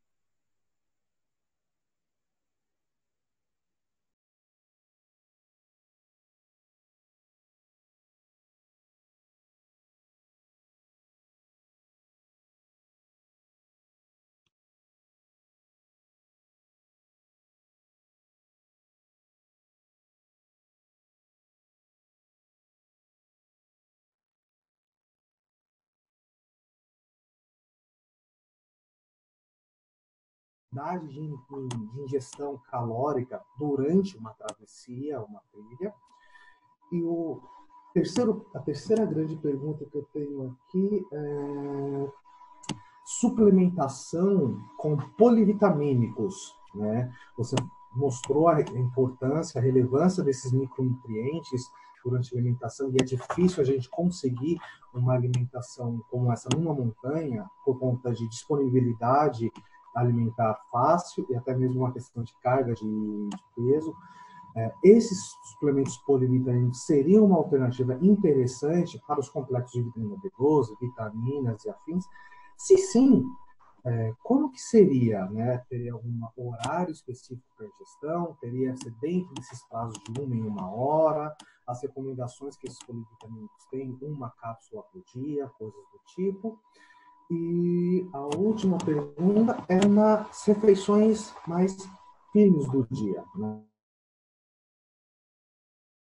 de ingestão calórica durante uma travessia, uma trilha. E a terceira grande pergunta que eu tenho aqui é suplementação com polivitamínicos, né? Você mostrou a importância, a relevância desses micronutrientes durante a alimentação, e é difícil a gente conseguir uma alimentação como essa numa montanha por conta de disponibilidade alimentar fácil e até mesmo uma questão de carga de peso. Esses suplementos polivitamínicos seriam uma alternativa interessante para os complexos de vitamina B12, vitaminas e afins? Se sim, como que seria? Né? Teria algum horário específico para ingestão? Teria que ser dentro desses prazos de 1 em 1 hora? As recomendações que esses polivitamínicos têm, 1 cápsula por dia, coisas do tipo. E a última pergunta é nas refeições mais firmes do dia, né?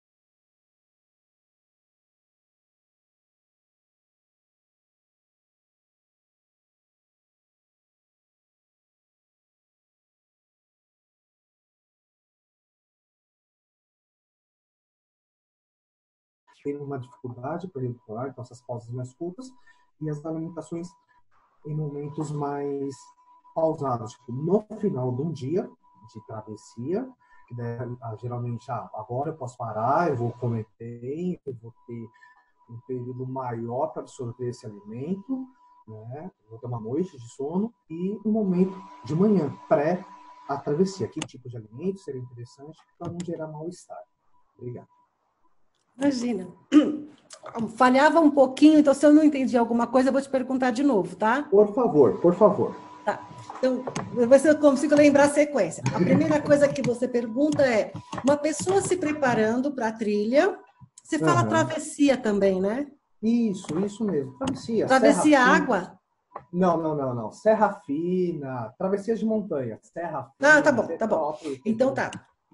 tem uma dificuldade para recuperar, então essas pausas mais curtas, e as alimentações em momentos mais pausados, tipo, no final de um dia de travessia, que geralmente, agora eu posso parar, eu vou comer bem, eu vou ter um período maior para absorver esse alimento, né? Vou ter uma noite de sono, e um momento de manhã, pré a travessia. Que tipo de alimento seria interessante para não gerar mal-estar? Obrigado. Imagina. Falhava um pouquinho, então se eu não entendi alguma coisa, eu vou te perguntar de novo, tá? Por favor, por favor. Tá. Então, vou ver se eu consigo lembrar a sequência. A primeira coisa que você pergunta é, uma pessoa se preparando para a trilha, você fala travessia também, né? Isso mesmo, travessia. Travessia água? Não. Serra Fina, travessias de montanha, Serra Fina. Ah, tá bom. Então tá.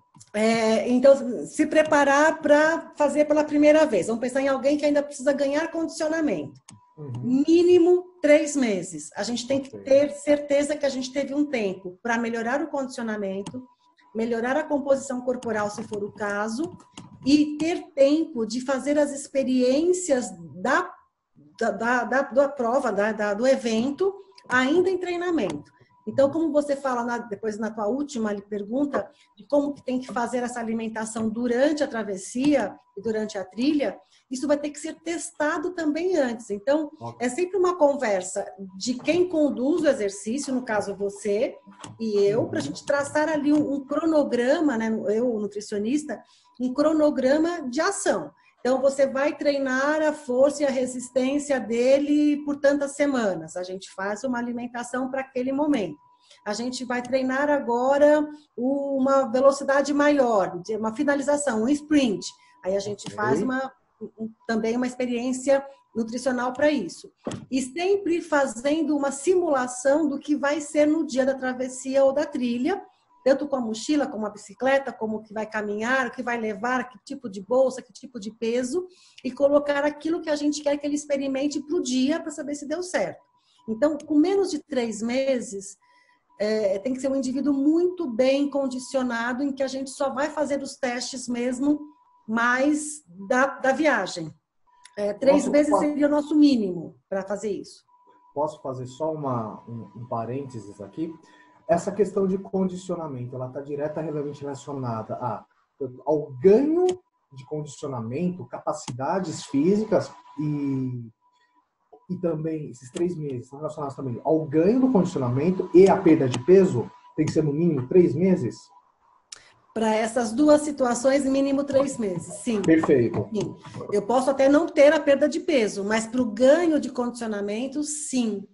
Então, se preparar para fazer pela primeira vez. Vamos pensar em alguém que ainda precisa ganhar condicionamento. Mínimo 3 meses. A gente tem que ter certeza que a gente teve um tempo para melhorar o condicionamento, melhorar a composição corporal, se for o caso, e ter tempo de fazer as experiências da prova, do evento, ainda em treinamento. Então, como você fala depois na tua última pergunta, de como que tem que fazer essa alimentação durante a travessia e durante a trilha, isso vai ter que ser testado também antes. Então, é sempre uma conversa de quem conduz o exercício, no caso você e eu, para a gente traçar ali um cronograma, né? Eu, nutricionista, um cronograma de ação. Então, você vai treinar a força e a resistência dele por tantas semanas. A gente faz uma alimentação para aquele momento. A gente vai treinar agora uma velocidade maior, uma finalização, um sprint. Aí a gente faz também uma experiência nutricional para isso. E sempre fazendo uma simulação do que vai ser no dia da travessia ou da trilha, tanto com a mochila, como a bicicleta, como o que vai caminhar, o que vai levar, que tipo de bolsa, que tipo de peso, e colocar aquilo que a gente quer que ele experimente para o dia, para saber se deu certo. Então, com menos de 3 meses, tem que ser um indivíduo muito bem condicionado, em que a gente só vai fazer os testes mesmo, mais da viagem. 3 meses seria o nosso mínimo para fazer isso. Posso fazer só um parênteses aqui? Essa questão de condicionamento, ela está diretamente relacionada ao ganho de condicionamento, capacidades físicas e também, esses 3 meses estão relacionados também ao ganho do condicionamento e a perda de peso? Tem que ser no mínimo 3 meses? Para essas duas situações, mínimo 3 meses, sim. Perfeito. Sim. Eu posso até não ter a perda de peso, mas para o ganho de condicionamento, sim.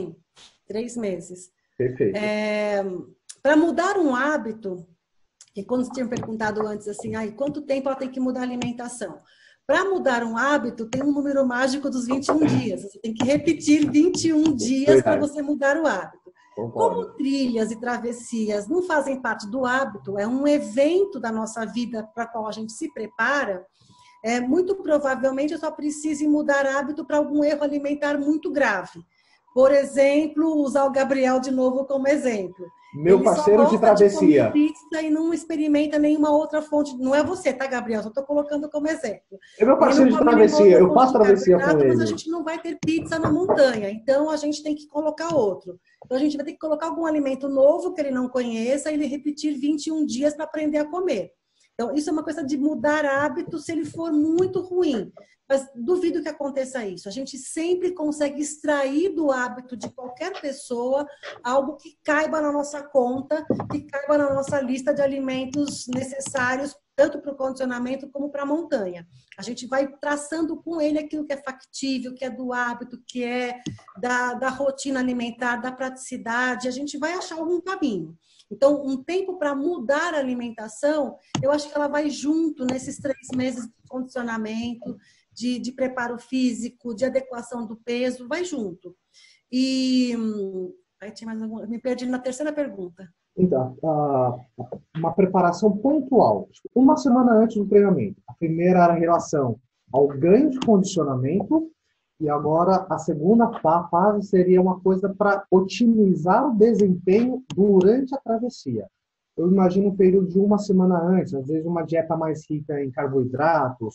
3 meses. Perfeito. Para mudar um hábito, que quando você tinha perguntado antes assim, quanto tempo ela tem que mudar a alimentação? Para mudar um hábito, tem um número mágico dos 21 dias. Você tem que repetir 21 dias para você mudar o hábito. Concordo. Como trilhas e travessias não fazem parte do hábito, é um evento da nossa vida para qual a gente se prepara, muito provavelmente eu só precise mudar hábito para algum erro alimentar muito grave. Por exemplo, usar o Gabriel de novo como exemplo. Meu parceiro de travessia. Ele pizza e não experimenta nenhuma outra fonte. Não é você, tá, Gabriel? Só estou colocando como exemplo. É meu parceiro de travessia. Eu faço travessia com ele. Mas a gente não vai ter pizza na montanha. Então, a gente tem que colocar outro. Então, a gente vai ter que colocar algum alimento novo que ele não conheça e ele repetir 21 dias para aprender a comer. Então, isso é uma coisa de mudar hábito se ele for muito ruim. Mas duvido que aconteça isso. A gente sempre consegue extrair do hábito de qualquer pessoa algo que caiba na nossa conta, que caiba na nossa lista de alimentos necessários, tanto para o condicionamento como para a montanha. A gente vai traçando com ele aquilo que é factível, que é do hábito, que é da rotina alimentar, da praticidade. A gente vai achar algum caminho. Então, um tempo para mudar a alimentação, eu acho que ela vai junto nesses 3 meses de condicionamento, de preparo físico, de adequação do peso, vai junto. E aí tinha mais alguma, me perdi na terceira pergunta. Então, uma preparação pontual, uma semana antes do treinamento. A primeira era a relação ao ganho de condicionamento e agora a segunda fase seria uma coisa para otimizar o desempenho durante a travessia. Eu imagino um período de uma semana antes, às vezes uma dieta mais rica em carboidratos,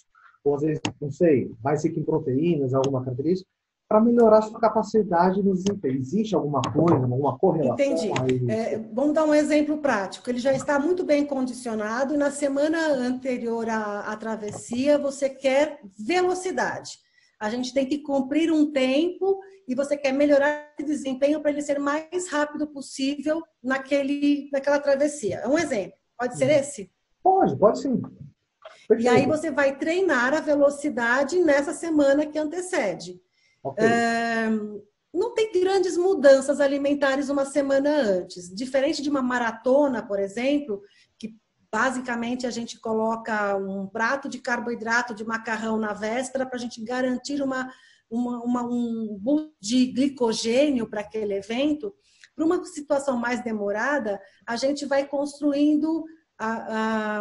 ou às vezes, não sei, mais rico em proteínas, alguma característica, para melhorar a sua capacidade no desempenho. Existe alguma coisa, alguma correlação? Entendi. Vamos dar um exemplo prático. Ele já está muito bem condicionado e na semana anterior à travessia você quer velocidade. A gente tem que cumprir um tempo e você quer melhorar esse desempenho para ele ser mais rápido possível naquela travessia. É um exemplo. Pode ser esse? Pode sim. Perfeito. E aí você vai treinar a velocidade nessa semana que antecede. Okay. Não tem grandes mudanças alimentares uma semana antes. Diferente de uma maratona, por exemplo, que basicamente a gente coloca um prato de carboidrato de macarrão na véspera para a gente garantir um boost de glicogênio para aquele evento. Para uma situação mais demorada, a gente vai construindo a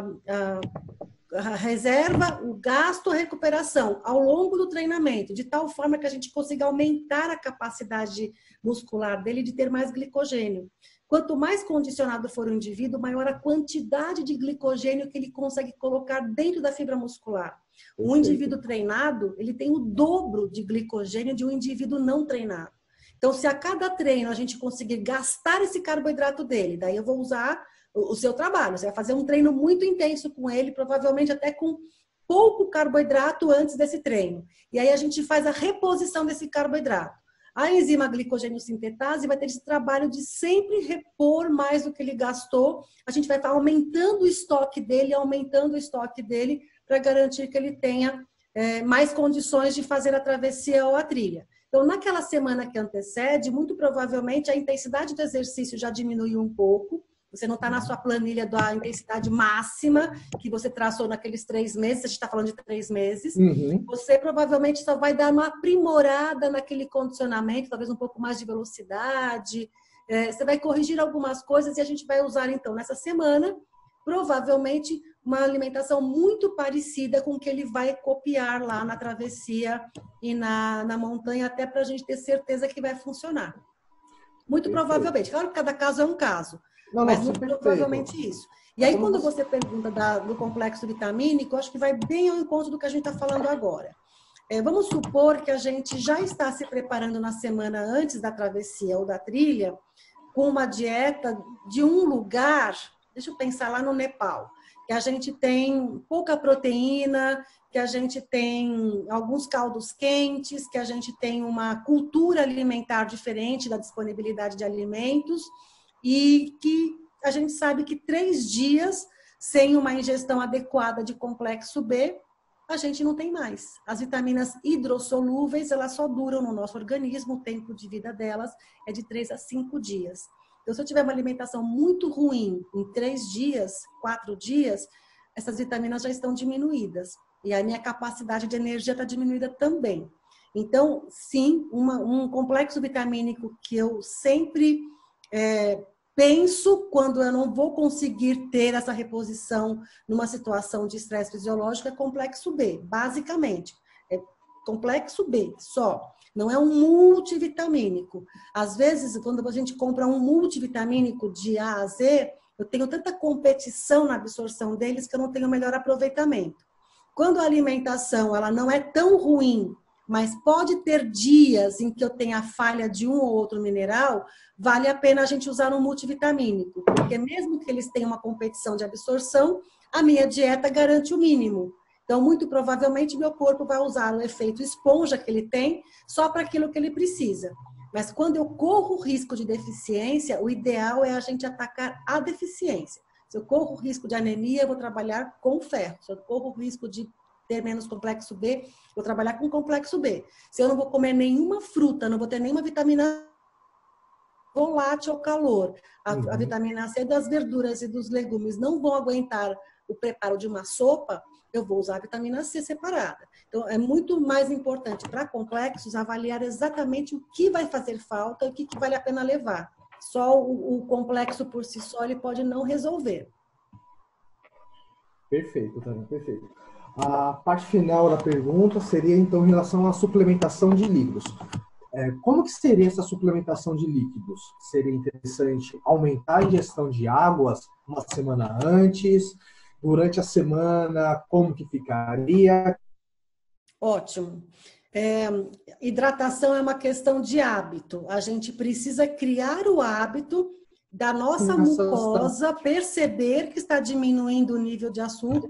reserva, o gasto, a recuperação ao longo do treinamento, de tal forma que a gente consiga aumentar a capacidade muscular dele de ter mais glicogênio. Quanto mais condicionado for o indivíduo, maior a quantidade de glicogênio que ele consegue colocar dentro da fibra muscular. Um indivíduo treinado, ele tem o dobro de glicogênio de um indivíduo não treinado. Então, se a cada treino a gente conseguir gastar esse carboidrato dele, daí eu vou usar o seu trabalho. Você vai fazer um treino muito intenso com ele, provavelmente até com pouco carboidrato antes desse treino. E aí a gente faz a reposição desse carboidrato. A enzima glicogênio sintetase vai ter esse trabalho de sempre repor mais do que ele gastou. A gente vai estar aumentando o estoque dele para garantir que ele tenha mais condições de fazer a travessia ou a trilha. Então, naquela semana que antecede, muito provavelmente a intensidade do exercício já diminuiu um pouco. Você não está na sua planilha da intensidade máxima que você traçou naqueles 3 meses, a gente está falando de 3 meses. Você provavelmente só vai dar uma aprimorada naquele condicionamento, talvez um pouco mais de velocidade. Você vai corrigir algumas coisas e a gente vai usar, então, nessa semana, provavelmente, uma alimentação muito parecida com o que ele vai copiar lá na travessia e na montanha, até para a gente ter certeza que vai funcionar. Muito provavelmente. Claro que cada caso é um caso. Mas muito provavelmente isso. E aí, quando você pergunta do complexo vitamínico, acho que vai bem ao encontro do que a gente está falando agora. Vamos supor que a gente já está se preparando na semana antes da travessia ou da trilha, com uma dieta de um lugar, deixa eu pensar lá no Nepal, que a gente tem pouca proteína, que a gente tem alguns caldos quentes, que a gente tem uma cultura alimentar diferente da disponibilidade de alimentos, e que a gente sabe que 3 dias sem uma ingestão adequada de complexo B, a gente não tem mais. As vitaminas hidrossolúveis, elas só duram no nosso organismo, o tempo de vida delas é de 3 a 5 dias. Então, se eu tiver uma alimentação muito ruim em 3 dias, 4 dias, essas vitaminas já estão diminuídas. E a minha capacidade de energia está diminuída também. Então, sim, um complexo vitamínico que eu sempre penso quando eu não vou conseguir ter essa reposição numa situação de estresse fisiológico é complexo B, basicamente. É complexo B só. Não é um multivitamínico. Às vezes, quando a gente compra um multivitamínico de A a Z, eu tenho tanta competição na absorção deles que eu não tenho melhor aproveitamento. Quando a alimentação ela não é tão ruim, mas pode ter dias em que eu tenha falha de um ou outro mineral, vale a pena a gente usar um multivitamínico, porque mesmo que eles tenham uma competição de absorção, a minha dieta garante o mínimo. Então, muito provavelmente, meu corpo vai usar o efeito esponja que ele tem só para aquilo que ele precisa. Mas quando eu corro o risco de deficiência, o ideal é a gente atacar a deficiência. Se eu corro o risco de anemia, eu vou trabalhar com ferro. Se eu corro o risco de ter menos complexo B, vou trabalhar com complexo B. Se eu não vou comer nenhuma fruta, não vou ter nenhuma vitamina volátil ao calor, a vitamina C das verduras e dos legumes não vão aguentar o preparo de uma sopa, eu vou usar a vitamina C separada. Então, é muito mais importante para complexos avaliar exatamente o que vai fazer falta e o que vale a pena levar. Só o complexo por si só ele pode não resolver. Perfeito, Tânia, perfeito. A parte final da pergunta seria, então, em relação à suplementação de líquidos. Como que seria essa suplementação de líquidos? Seria interessante aumentar a ingestão de águas uma semana antes? Durante a semana, como que ficaria? Ótimo. Hidratação é uma questão de hábito. A gente precisa criar o hábito da nossa mucosa perceber que está diminuindo o nível de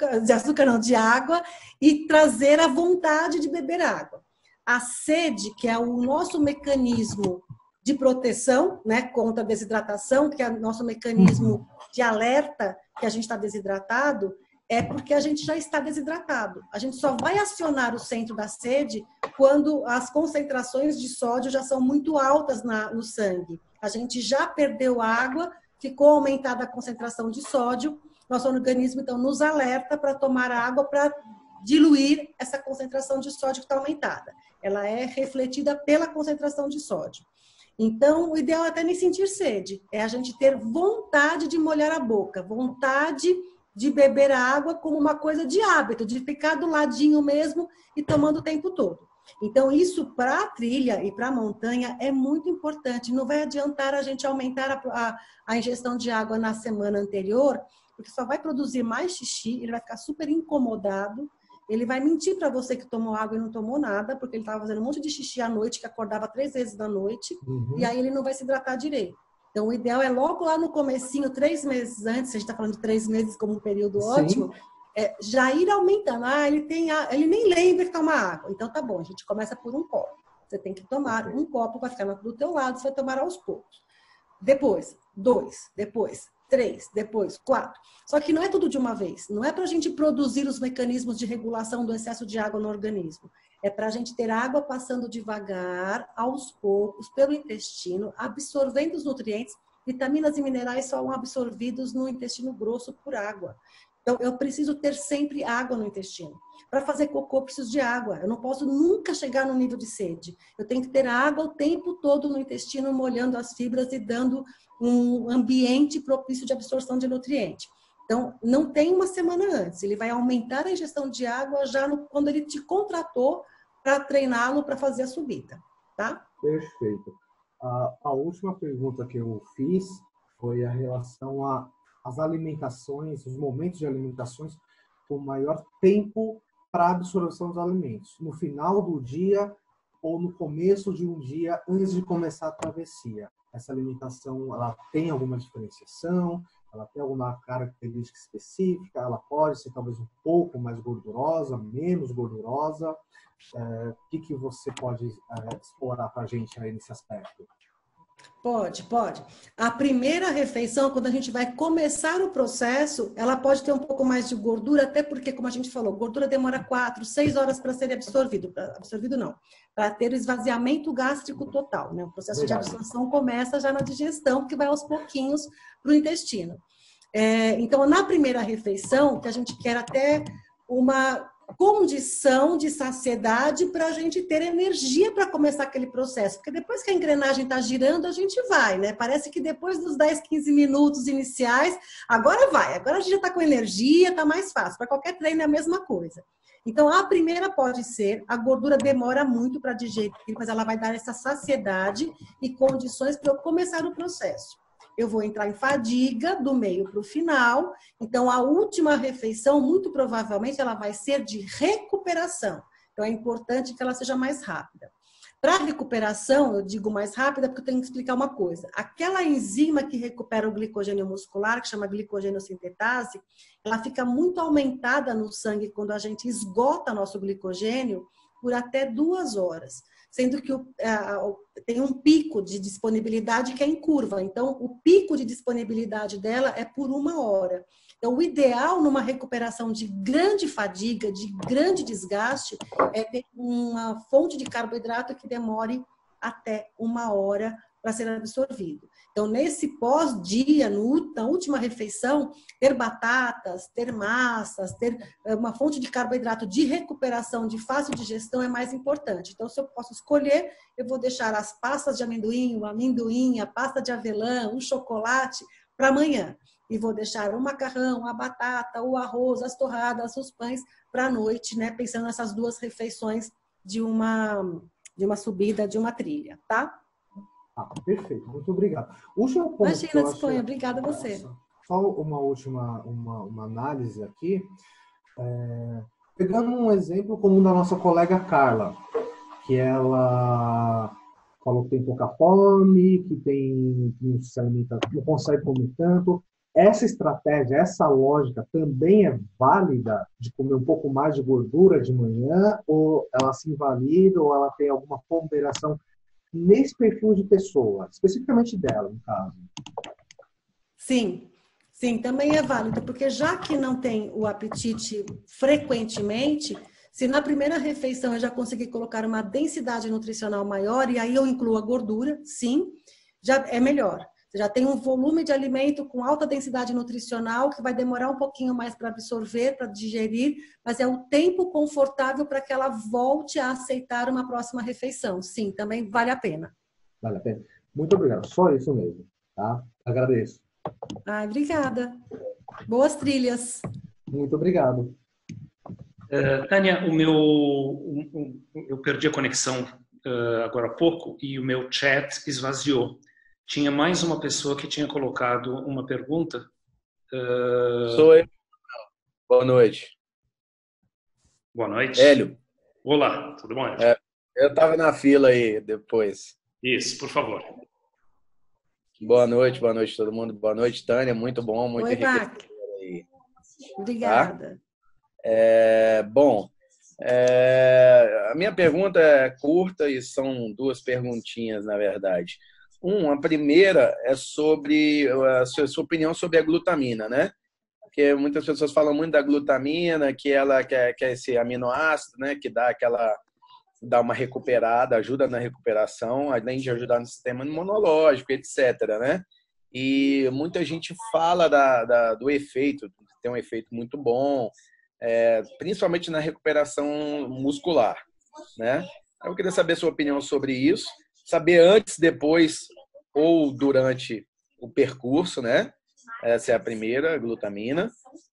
de água e trazer a vontade de beber água. A sede, que é o nosso mecanismo de proteção, né, contra a desidratação, que é o nosso mecanismo de alerta que a gente está desidratado, é porque a gente já está desidratado. A gente só vai acionar o centro da sede quando as concentrações de sódio já são muito altas no sangue. A gente já perdeu água, ficou aumentada a concentração de sódio, nosso organismo, então, nos alerta para tomar água para diluir essa concentração de sódio que está aumentada. Ela é refletida pela concentração de sódio. Então, o ideal é até nem sentir sede, é a gente ter vontade de molhar a boca, vontade de beber água como uma coisa de hábito, de ficar do ladinho mesmo e tomando o tempo todo. Então, isso para a trilha e para a montanha é muito importante. Não vai adiantar a gente aumentar a ingestão de água na semana anterior, porque só vai produzir mais xixi, ele vai ficar super incomodado, ele vai mentir para você que tomou água e não tomou nada, porque ele estava fazendo um monte de xixi à noite, que acordava 3 vezes da noite, e aí ele não vai se hidratar direito. Então, o ideal é logo lá no comecinho, 3 meses antes, a gente está falando de 3 meses como um período ótimo, já ir aumentando. Ele nem lembra que toma água. Então, tá bom, a gente começa por um copo. Você tem que tomar um copo, vai ficar do teu lado, você vai tomar aos poucos. Depois, 2, depois 3, depois 4. Só que não é tudo de uma vez. Não é para a gente produzir os mecanismos de regulação do excesso de água no organismo. É para a gente ter água passando devagar, aos poucos, pelo intestino, absorvendo os nutrientes. Vitaminas e minerais são absorvidos no intestino grosso por água. Então, eu preciso ter sempre água no intestino. Para fazer cocô, eu preciso de água. Eu não posso nunca chegar no nível de sede. Eu tenho que ter água o tempo todo no intestino, molhando as fibras e dando um ambiente propício de absorção de nutriente. Então, não tem uma semana antes. Ele vai aumentar a ingestão de água já quando ele te contratou para treiná-lo para fazer a subida, tá? Perfeito. A última pergunta que eu fiz foi a relação às alimentações, os momentos de alimentações com maior tempo para a absorção dos alimentos. No final do dia ou no começo de um dia antes de começar a travessia. Essa alimentação, ela tem alguma diferenciação? Ela tem alguma característica específica? Ela pode ser talvez um pouco mais gordurosa, menos gordurosa? O que você pode explorar para a gente aí nesse aspecto? Pode. A primeira refeição, quando a gente vai começar o processo, ela pode ter um pouco mais de gordura, até porque, como a gente falou, gordura demora 4, 6 horas para ser absorvido. Absorvido não, para ter o esvaziamento gástrico total, né? O processo de absorção começa já na digestão, porque vai aos pouquinhos para o intestino. Então, na primeira refeição, que a gente quer até uma condição de saciedade para a gente ter energia para começar aquele processo. Porque depois que a engrenagem está girando, a gente vai, né? Parece que depois dos 10, 15 minutos iniciais, agora vai. Agora a gente já está com energia, está mais fácil. Para qualquer treino é a mesma coisa. Então, a primeira pode ser, a gordura demora muito para digerir, mas ela vai dar essa saciedade e condições para eu começar o processo. Eu vou entrar em fadiga do meio para o final. Então, a última refeição, muito provavelmente, ela vai ser de recuperação. Então, é importante que ela seja mais rápida. Para a recuperação, eu digo mais rápida porque eu tenho que explicar uma coisa. Aquela enzima que recupera o glicogênio muscular, que chama glicogênio sintetase, ela fica muito aumentada no sangue quando a gente esgota nosso glicogênio por até 2 horas. Sendo que tem um pico de disponibilidade que é em curva. Então, o pico de disponibilidade dela é por 1 hora. Então, o ideal numa recuperação de grande fadiga, de grande desgaste, é ter uma fonte de carboidrato que demore até 1 hora para ser absorvido. Então, nesse pós-dia, na última refeição, ter batatas, ter massas, ter uma fonte de carboidrato de recuperação, de fácil digestão é mais importante. Então, se eu posso escolher, eu vou deixar as pastas de amendoim, o amendoim, a pasta de avelã, o chocolate para amanhã. E vou deixar o macarrão, a batata, o arroz, as torradas, os pães para a noite, né? Pensando nessas 2 refeições de uma subida, de uma trilha, tá? Perfeito, muito obrigado. Último ponto. Imagina, disponha. Obrigada a você. Só uma última uma análise aqui. Pegando um exemplo como o da nossa colega Carla, que ela falou que tem pouca fome, que não se alimenta, não consegue comer tanto. Essa estratégia, essa lógica também é válida de comer um pouco mais de gordura de manhã, ou ela se invalida, ou ela tem alguma ponderação nesse perfil de pessoa, especificamente dela, no caso? Sim, sim, também é válido, porque já que não tem o apetite frequentemente, se na primeira refeição eu já conseguir colocar uma densidade nutricional maior, e aí eu incluo a gordura, sim, já é melhor. Você já tem um volume de alimento com alta densidade nutricional que vai demorar um pouquinho mais para absorver, para digerir, mas é o tempo confortável para que ela volte a aceitar uma próxima refeição. Sim, também vale a pena. Vale a pena. Muito obrigado. Só isso mesmo, tá? Agradeço. Obrigada. Boas trilhas. Muito obrigado. Tânia, eu perdi a conexão agora há pouco e o meu chat esvaziou. Tinha mais uma pessoa que tinha colocado uma pergunta. Sou eu. Boa noite. Boa noite. Hélio. Olá, tudo bom? Eu estava na fila aí depois. Isso, por favor. Boa noite todo mundo. Boa noite, Tânia. Muito bom, muito enriquecedor aí. Obrigada. Tá? A minha pergunta é curta e são duas perguntinhas, na verdade. A primeira é sobre a sua opinião sobre a glutamina, né? Porque muitas pessoas falam muito da glutamina, que ela que é esse aminoácido, né? Que dá uma recuperada, ajuda na recuperação, além de ajudar no sistema imunológico, etc., né? E muita gente fala do efeito, tem um efeito muito bom, principalmente na recuperação muscular, né? Eu queria saber a sua opinião sobre isso, saber antes, depois ou durante o percurso, né? Essa é a primeira, glutamina.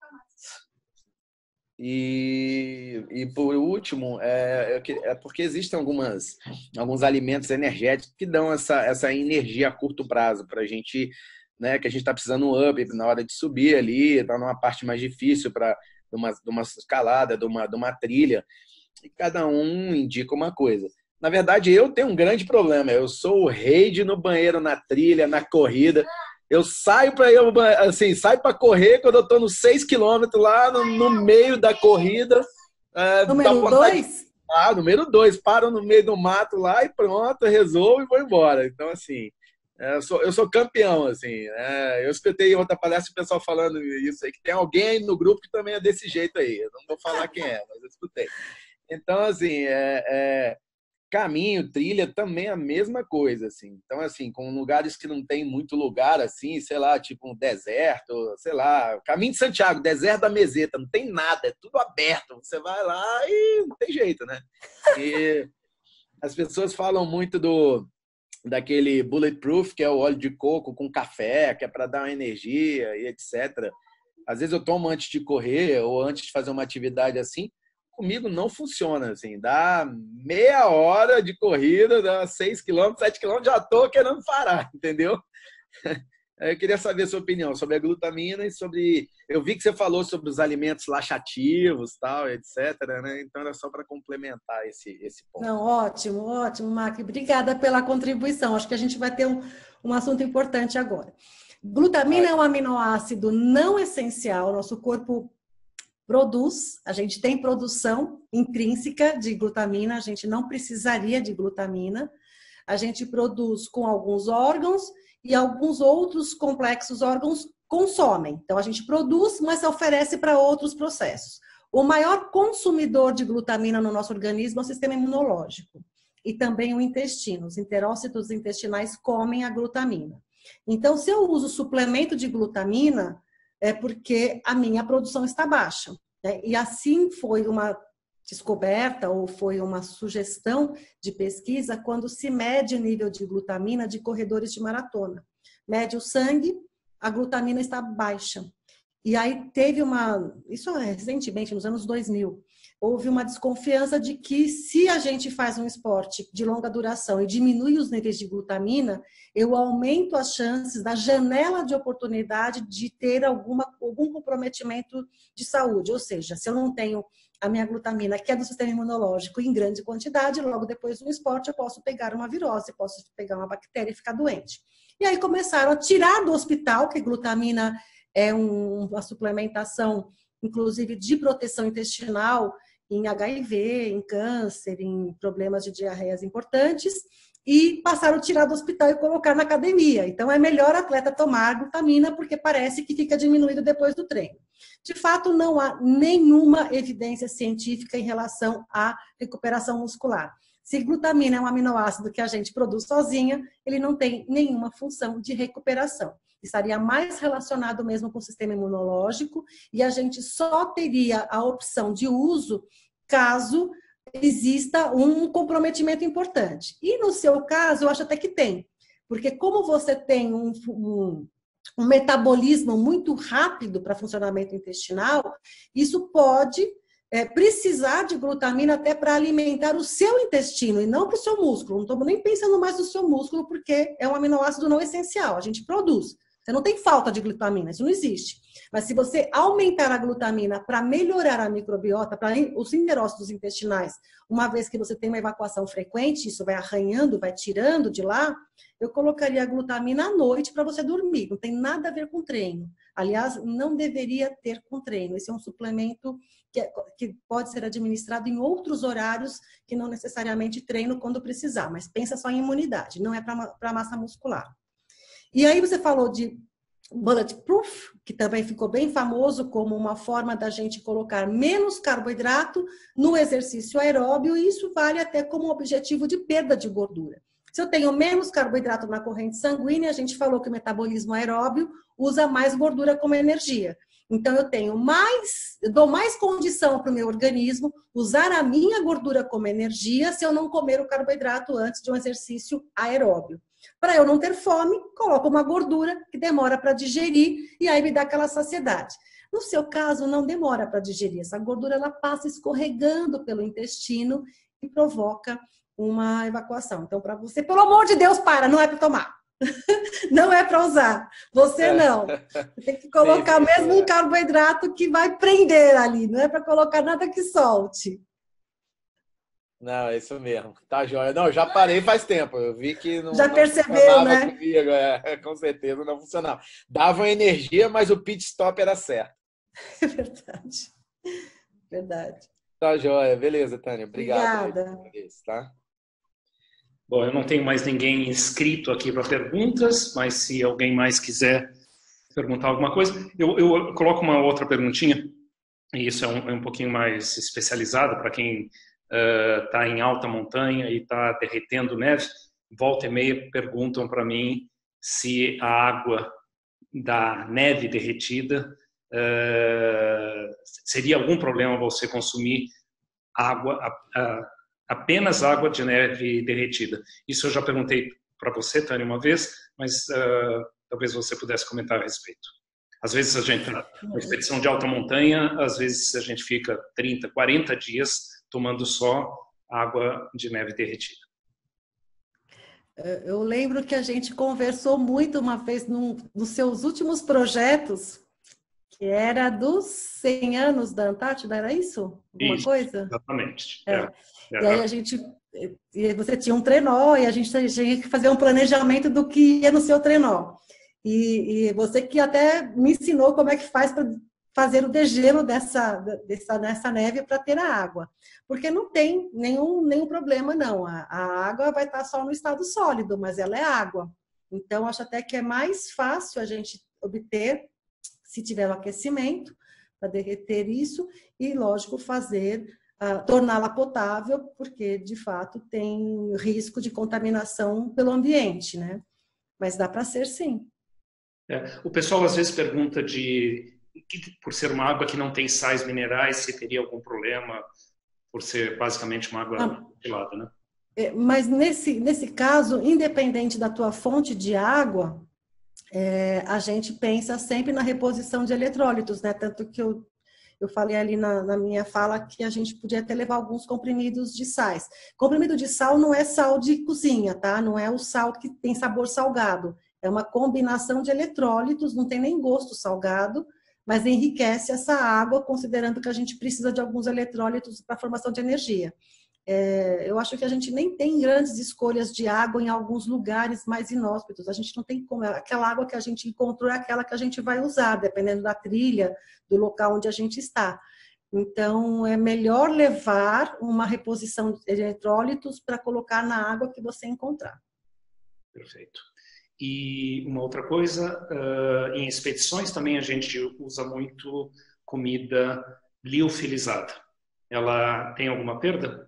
E por último, porque existem alguns alimentos energéticos que dão essa energia a curto prazo para a gente, né? Que a gente está precisando um up na hora de subir ali, está numa parte mais difícil de uma escalada, de uma trilha. E cada um indica uma coisa. Na verdade, eu tenho um grande problema. Eu sou o rei de ir no banheiro na trilha, na corrida. Eu saio para correr quando eu estou nos 6 quilômetros lá no meio da corrida. Número 2? Número 2. Paro no meio do mato lá e pronto, resolvo e vou embora. Então, assim, eu sou campeão, assim. Eu escutei em outra palestra o pessoal falando isso aí, que tem alguém no grupo que também é desse jeito aí. Eu não vou falar quem é, mas eu escutei. Então, assim, caminho, trilha, também a mesma coisa, assim. Então, assim, com lugares que não tem muito lugar, assim, sei lá, tipo um deserto, sei lá, Caminho de Santiago, deserto da Meseta, não tem nada, é tudo aberto. Você vai lá e não tem jeito, né? E as pessoas falam muito daquele bulletproof, que é o óleo de coco com café, que é para dar uma energia e etc. Às vezes eu tomo antes de correr ou antes de fazer uma atividade assim. Comigo não funciona, assim, dá meia hora de corrida, dá 6 km, 7 km, já tô querendo parar, entendeu? Eu queria saber a sua opinião sobre a glutamina e sobre... Eu vi que você falou sobre os alimentos laxativos, tal, etc., né? Então era só para complementar esse ponto. Não, ótimo, Mac. Obrigada pela contribuição. Acho que a gente vai ter um assunto importante agora. Glutamina é um aminoácido não essencial, nosso corpo produz, a gente tem produção intrínseca de glutamina, a gente não precisaria de glutamina, a gente produz com alguns órgãos e alguns outros complexos órgãos consomem. Então, a gente produz, mas oferece para outros processos. O maior consumidor de glutamina no nosso organismo é o sistema imunológico e também o intestino. Os enterócitos intestinais comem a glutamina. Então, se eu uso suplemento de glutamina, é porque a minha produção está baixa. Né? E assim foi uma descoberta ou foi uma sugestão de pesquisa quando se mede o nível de glutamina de corredores de maratona. Mede o sangue, a glutamina está baixa. E aí isso é recentemente, nos anos 2000, houve uma desconfiança de que se a gente faz um esporte de longa duração e diminui os níveis de glutamina, eu aumento as chances da janela de oportunidade de ter algum comprometimento de saúde. Ou seja, se eu não tenho a minha glutamina, que é do sistema imunológico, em grande quantidade, logo depois do esporte eu posso pegar uma virose, posso pegar uma bactéria e ficar doente. E aí começaram a tirar do hospital, que glutamina é uma suplementação, inclusive, de proteção intestinal em HIV, em câncer, em problemas de diarreias importantes, e passaram a tirar do hospital e colocar na academia. Então, é melhor o atleta tomar glutamina, porque parece que fica diminuído depois do treino. De fato, não há nenhuma evidência científica em relação à recuperação muscular. Se glutamina é um aminoácido que a gente produz sozinha, ele não tem nenhuma função de recuperação. Estaria mais relacionado mesmo com o sistema imunológico e a gente só teria a opção de uso caso exista um comprometimento importante. E no seu caso, eu acho até que tem, porque como você tem um metabolismo muito rápido para funcionamento intestinal, isso pode precisar de glutamina até para alimentar o seu intestino e não para o seu músculo. Não estou nem pensando mais no seu músculo, porque é um aminoácido não essencial, a gente produz. Você não tem falta de glutamina, isso não existe. Mas se você aumentar a glutamina para melhorar a microbiota, para os enterócitos intestinais, uma vez que você tem uma evacuação frequente, isso vai arranhando, vai tirando de lá, eu colocaria a glutamina à noite para você dormir. Não tem nada a ver com treino. Aliás, não deveria ter com treino. Esse é um suplemento que pode ser administrado em outros horários que não necessariamente treino quando precisar, mas pensa só em imunidade, não é para massa muscular. E aí você falou de Bulletproof, que também ficou bem famoso como uma forma da gente colocar menos carboidrato no exercício aeróbio, e isso vale até como objetivo de perda de gordura. Se eu tenho menos carboidrato na corrente sanguínea, a gente falou que o metabolismo aeróbio usa mais gordura como energia. Então, eu dou mais condição para o meu organismo usar a minha gordura como energia se eu não comer o carboidrato antes de um exercício aeróbio. Para eu não ter fome, coloco uma gordura que demora para digerir e aí me dá aquela saciedade. No seu caso, não demora para digerir. Essa gordura ela passa escorregando pelo intestino e provoca uma evacuação. Então, para você, pelo amor de Deus, não é para tomar. Não é para usar. Você não. Você tem que colocar mesmo um carboidrato que vai prender ali. Não é para colocar nada que solte. Não, é isso mesmo. Tá joia. Não, já parei faz tempo. Eu vi que não. Já percebeu, né? Comigo. Com certeza não funcionava. Dava energia, mas o pit stop era certo. É verdade. Verdade. Tá joia. Beleza, Tânia. Obrigado. Obrigada. Tá? Bom, eu não tenho mais ninguém inscrito aqui para perguntas, mas se alguém mais quiser perguntar alguma coisa, eu coloco uma outra perguntinha, e isso é um pouquinho mais especializado para quem está em alta montanha e está derretendo neve. Volta e meia perguntam para mim se a água da neve derretida seria algum problema você consumir água, apenas água de neve derretida. Isso eu já perguntei para você, Tânia, uma vez, mas talvez você pudesse comentar a respeito. Às vezes a gente, na expedição de alta montanha, às vezes a gente fica 30, 40 dias tomando só água de neve derretida. Eu lembro que a gente conversou muito uma vez nos seus últimos projetos, que era dos 100 anos da Antártida, era isso? Alguma coisa? Exatamente. E aí você tinha um trenó e a gente tinha que fazer um planejamento do que ia no seu trenó. E você que até me ensinou como é que faz para fazer o degelo nessa neve para ter a água. Porque não tem nenhum problema, não. A água vai estar só no estado sólido, mas ela é água. Então, acho até que é mais fácil a gente obter, se tiver o aquecimento, para derreter isso e, lógico, torná-la potável, porque, de fato, tem risco de contaminação pelo ambiente, né? Mas dá para ser, sim. O pessoal, às vezes, pergunta por ser uma água que não tem sais minerais, se teria algum problema por ser, basicamente, uma água gelada, né? Mas, nesse caso, independente da tua fonte de água, a gente pensa sempre na reposição de eletrólitos, né? Tanto que eu falei ali na minha fala que a gente podia até levar alguns comprimidos de sais. Comprimido de sal não é sal de cozinha, tá? Não é o sal que tem sabor salgado. É uma combinação de eletrólitos, não tem nem gosto salgado, mas enriquece essa água, considerando que a gente precisa de alguns eletrólitos para a formação de energia. Eu acho que a gente nem tem grandes escolhas de água em alguns lugares mais inóspitos. A gente não tem como. Aquela água que a gente encontrou é aquela que a gente vai usar, dependendo da trilha, do local onde a gente está. Então, é melhor levar uma reposição de eletrólitos para colocar na água que você encontrar. Perfeito. E uma outra coisa, em expedições também a gente usa muito comida liofilizada. Ela tem alguma perda?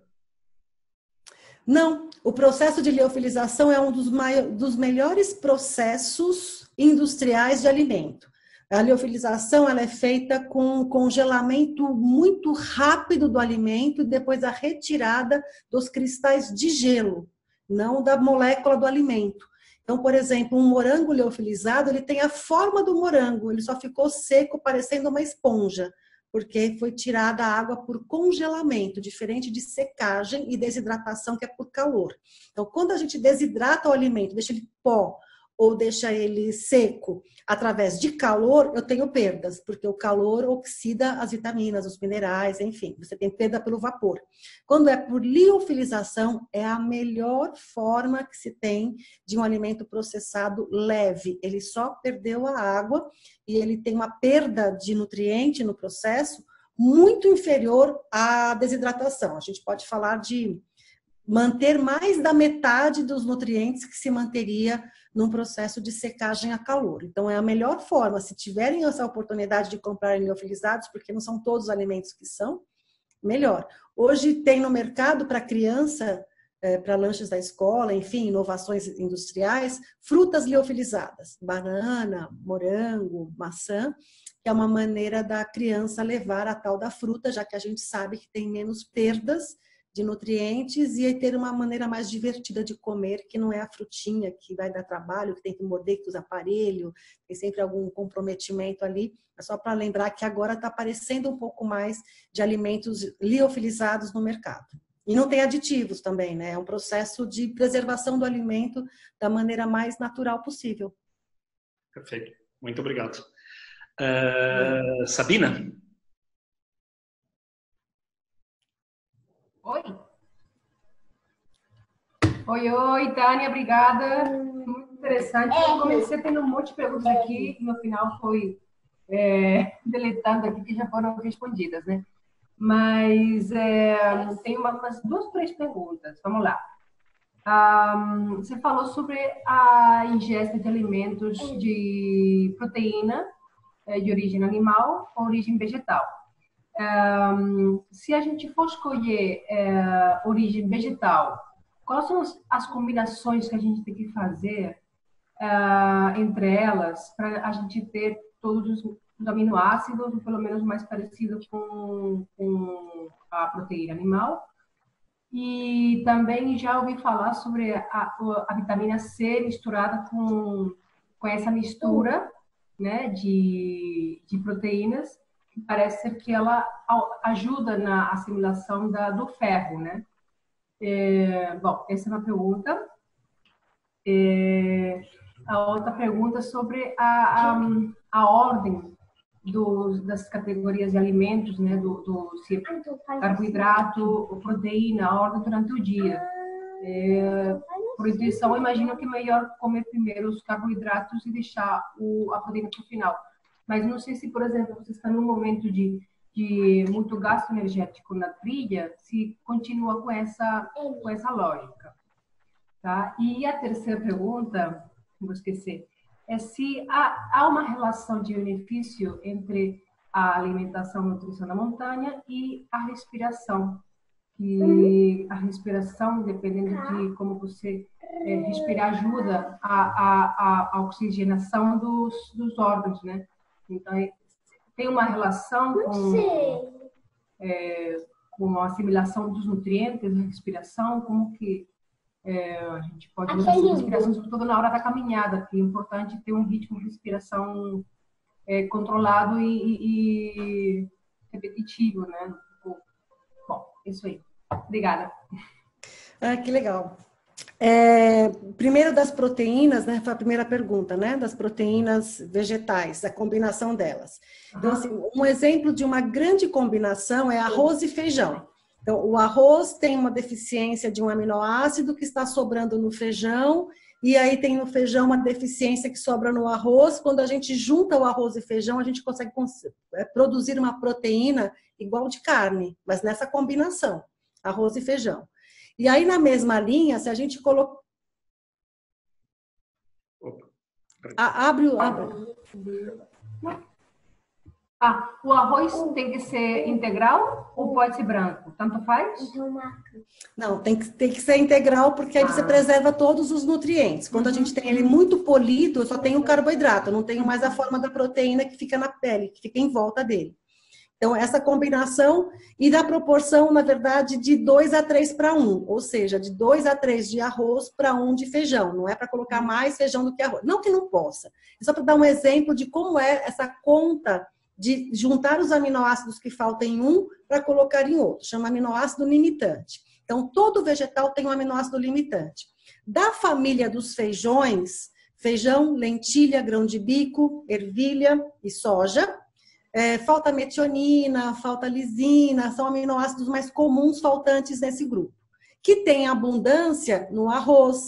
Não, o processo de liofilização é um dos melhores processos industriais de alimento. A liofilização ela é feita com um congelamento muito rápido do alimento e depois a retirada dos cristais de gelo, não da molécula do alimento. Então, por exemplo, um morango liofilizado, ele tem a forma do morango, ele só ficou seco, parecendo uma esponja, porque foi tirada a água por congelamento, diferente de secagem e desidratação, que é por calor. Então, quando a gente desidrata o alimento, deixa ele pó ou deixa ele seco através de calor, eu tenho perdas, porque o calor oxida as vitaminas, os minerais, enfim, você tem perda pelo vapor. Quando é por liofilização, é a melhor forma que se tem de um alimento processado leve. Ele só perdeu a água e ele tem uma perda de nutriente no processo muito inferior à desidratação. A gente pode falar de manter mais da metade dos nutrientes que se manteria num processo de secagem a calor. Então, é a melhor forma, se tiverem essa oportunidade de comprar liofilizados, porque não são todos os alimentos que são, melhor. Hoje tem no mercado para criança, para lanches da escola, enfim, inovações industriais, frutas liofilizadas, banana, morango, maçã, que é uma maneira da criança levar a tal da fruta, já que a gente sabe que tem menos perdas de nutrientes e ter uma maneira mais divertida de comer, que não é a frutinha que vai dar trabalho, que tem que morder com os aparelhos, tem sempre algum comprometimento ali. É só para lembrar que agora está aparecendo um pouco mais de alimentos liofilizados no mercado. E não tem aditivos também, né? É um processo de preservação do alimento da maneira mais natural possível. Perfeito. Muito obrigado. Sabina? Oi, Tânia, obrigada. Muito interessante. Eu comecei tendo um monte de perguntas aqui e no final foi deletando aqui que já foram respondidas, né? Mas tem umas 2, 3 perguntas. Vamos lá. Você falou sobre a ingesta de alimentos de proteína de origem animal ou origem vegetal. Se a gente for escolher origem vegetal, quais são as combinações que a gente tem que fazer entre elas para a gente ter todos os aminoácidos, ou pelo menos mais parecido com a proteína animal? E também já ouvi falar sobre a vitamina C misturada com essa mistura, né, de proteínas, que parece ser que ela ajuda na assimilação do ferro, né? Bom, essa é uma pergunta. A outra pergunta é sobre a ordem das categorias de alimentos, né? Se carboidrato, proteína, a ordem durante o dia. Por intuição, eu imagino que é melhor comer primeiro os carboidratos e deixar a proteína para o final. Mas não sei se, por exemplo, você está num momento de muito gasto energético na trilha, se continua com essa lógica. Tá? E a terceira pergunta, não vou esquecer, é se há uma relação de benefício entre a alimentação e nutrição na montanha e a respiração. E a respiração, dependendo de como você respirar, ajuda a oxigenação dos órgãos, né? Então, tem uma relação com a assimilação dos nutrientes, a respiração, como que A gente pode usar essa respiração, sobretudo na hora da caminhada, que é importante ter um ritmo de respiração controlado e repetitivo, né? Bom, isso aí. Obrigada. Que legal. Primeiro das proteínas, né? Foi a primeira pergunta, né? Das proteínas vegetais, a combinação delas. Então, assim, um exemplo de uma grande combinação é arroz e feijão. Então, o arroz tem uma deficiência de um aminoácido que está sobrando no feijão, e aí tem no feijão uma deficiência que sobra no arroz. Quando a gente junta o arroz e feijão, a gente consegue produzir uma proteína igual de carne, mas nessa combinação, arroz e feijão. E aí, na mesma linha, se a gente colocar... Abre. O arroz tem que ser integral ou pode ser branco? Tanto faz? Não, tem que ser integral, porque aí você preserva todos os nutrientes. Quando a gente tem ele muito polido, eu só tenho o carboidrato, eu não tenho mais a forma da proteína que fica na pele, que fica em volta dele. Então, essa combinação e da proporção, na verdade, de 2 a 3 para 1. Ou seja, de 2 a 3 de arroz para 1 de feijão. Não é para colocar mais feijão do que arroz. Não que não possa. É só para dar um exemplo de como é essa conta de juntar os aminoácidos que faltam em um para colocar em outro. Chama aminoácido limitante. Então, todo vegetal tem um aminoácido limitante. Da família dos feijões, feijão, lentilha, grão de bico, ervilha e soja, falta metionina, falta lisina, são aminoácidos mais comuns faltantes nesse grupo. Que tem abundância no arroz,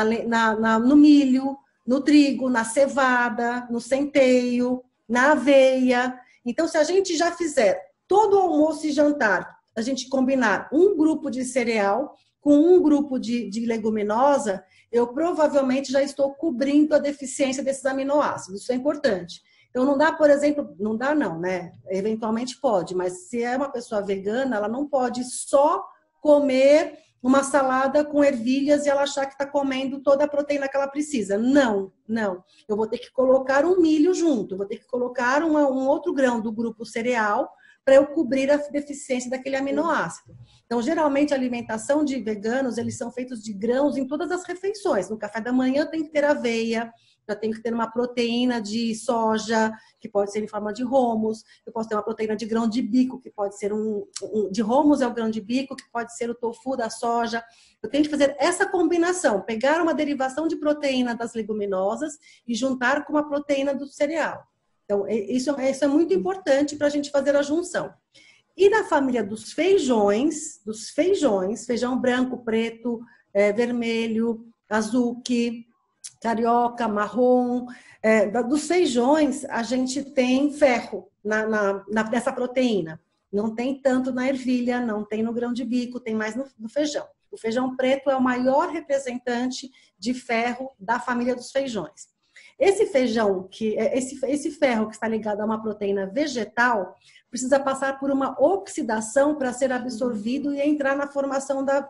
no milho, no trigo, na cevada, no centeio, na aveia. Então, se a gente já fizer todo o almoço e jantar, a gente combinar um grupo de cereal com um grupo de leguminosa, eu provavelmente já estou cobrindo a deficiência desses aminoácidos. Isso é importante. Então, não dá, por exemplo, não dá não, né? Eventualmente pode, mas se é uma pessoa vegana, ela não pode só comer uma salada com ervilhas e ela achar que está comendo toda a proteína que ela precisa. Não, não. Eu vou ter que colocar um milho junto, eu vou ter que colocar um outro grão do grupo cereal para eu cobrir a deficiência daquele aminoácido. Então, geralmente, a alimentação de veganos, eles são feitos de grãos em todas as refeições. No café da manhã tem que ter aveia, eu tenho que ter uma proteína de soja, que pode ser em forma de hummus, eu posso ter uma proteína de grão de bico, que pode ser de hummus é o grão de bico, que pode ser o tofu da soja. Eu tenho que fazer essa combinação, pegar uma derivação de proteína das leguminosas e juntar com uma proteína do cereal. Então, isso é muito importante para a gente fazer a junção. E da família dos feijões, feijão branco, preto, vermelho, azuki, carioca, marrom, dos feijões a gente tem ferro nessa proteína. Não tem tanto na ervilha, não tem no grão de bico, tem mais no feijão. O feijão preto é o maior representante de ferro da família dos feijões. Esse feijão, esse ferro que está ligado a uma proteína vegetal, precisa passar por uma oxidação para ser absorvido e entrar na formação da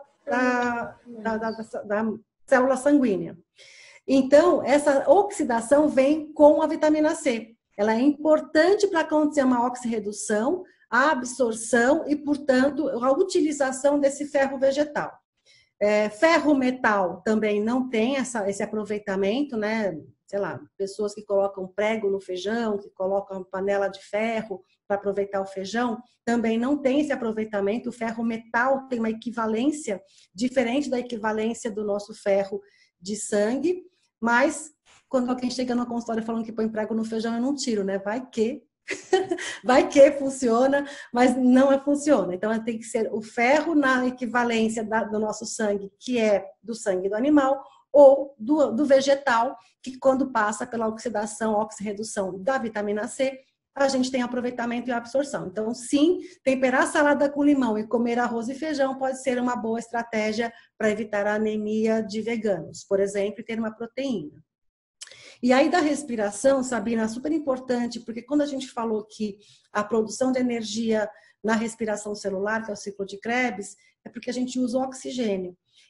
célula sanguínea. Então, essa oxidação vem com a vitamina C. Ela é importante para acontecer uma oxirredução, a absorção e, portanto, a utilização desse ferro vegetal. Ferro metal também não tem esse aproveitamento, né? Sei lá, pessoas que colocam prego no feijão, que colocam panela de ferro para aproveitar o feijão, também não tem esse aproveitamento. O ferro metal tem uma equivalência diferente da equivalência do nosso ferro de sangue, mas quando alguém chega no consultório falando que põe prego no feijão, eu não tiro, né? Vai que funciona, mas não funciona. Então, tem que ser o ferro na equivalência do nosso sangue, que é do sangue do animal, ou do vegetal, que quando passa pela oxidação, oxirredução da vitamina C, a gente tem aproveitamento e absorção. Então, sim, temperar salada com limão e comer arroz e feijão pode ser uma boa estratégia para evitar a anemia de veganos, por exemplo, e ter uma proteína. E aí da respiração, Sabina, é super importante, porque quando a gente falou que a produção de energia na respiração celular, que é o ciclo de Krebs, é porque a gente usa o oxigênio.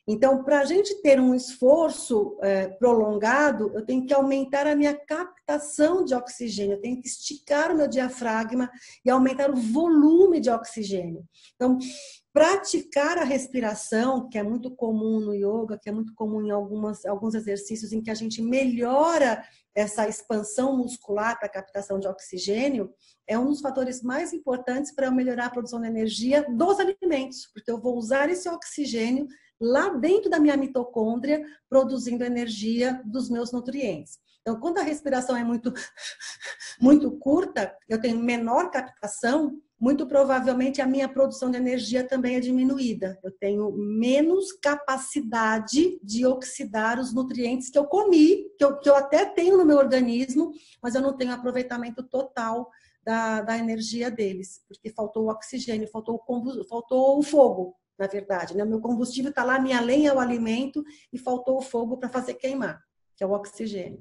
Então, para a gente ter um esforço prolongado, eu tenho que aumentar a minha captação de oxigênio, eu tenho que esticar o meu diafragma e aumentar o volume de oxigênio. Então, praticar a respiração, que é muito comum no yoga, que é muito comum em alguns exercícios em que a gente melhora essa expansão muscular para a captação de oxigênio, é um dos fatores mais importantes para eu melhorar a produção de energia dos alimentos, porque eu vou usar esse oxigênio lá dentro da minha mitocôndria, produzindo energia dos meus nutrientes. Então, quando a respiração é muito curta, eu tenho menor captação, muito provavelmente a minha produção de energia também é diminuída. Eu tenho menos capacidade de oxidar os nutrientes que eu comi, que eu até tenho no meu organismo, mas eu não tenho aproveitamento total da energia deles, porque faltou o oxigênio, faltou o fogo, na verdade. Né? O meu combustível está lá, minha lenha é o alimento, e faltou o fogo para fazer queimar, que é o oxigênio.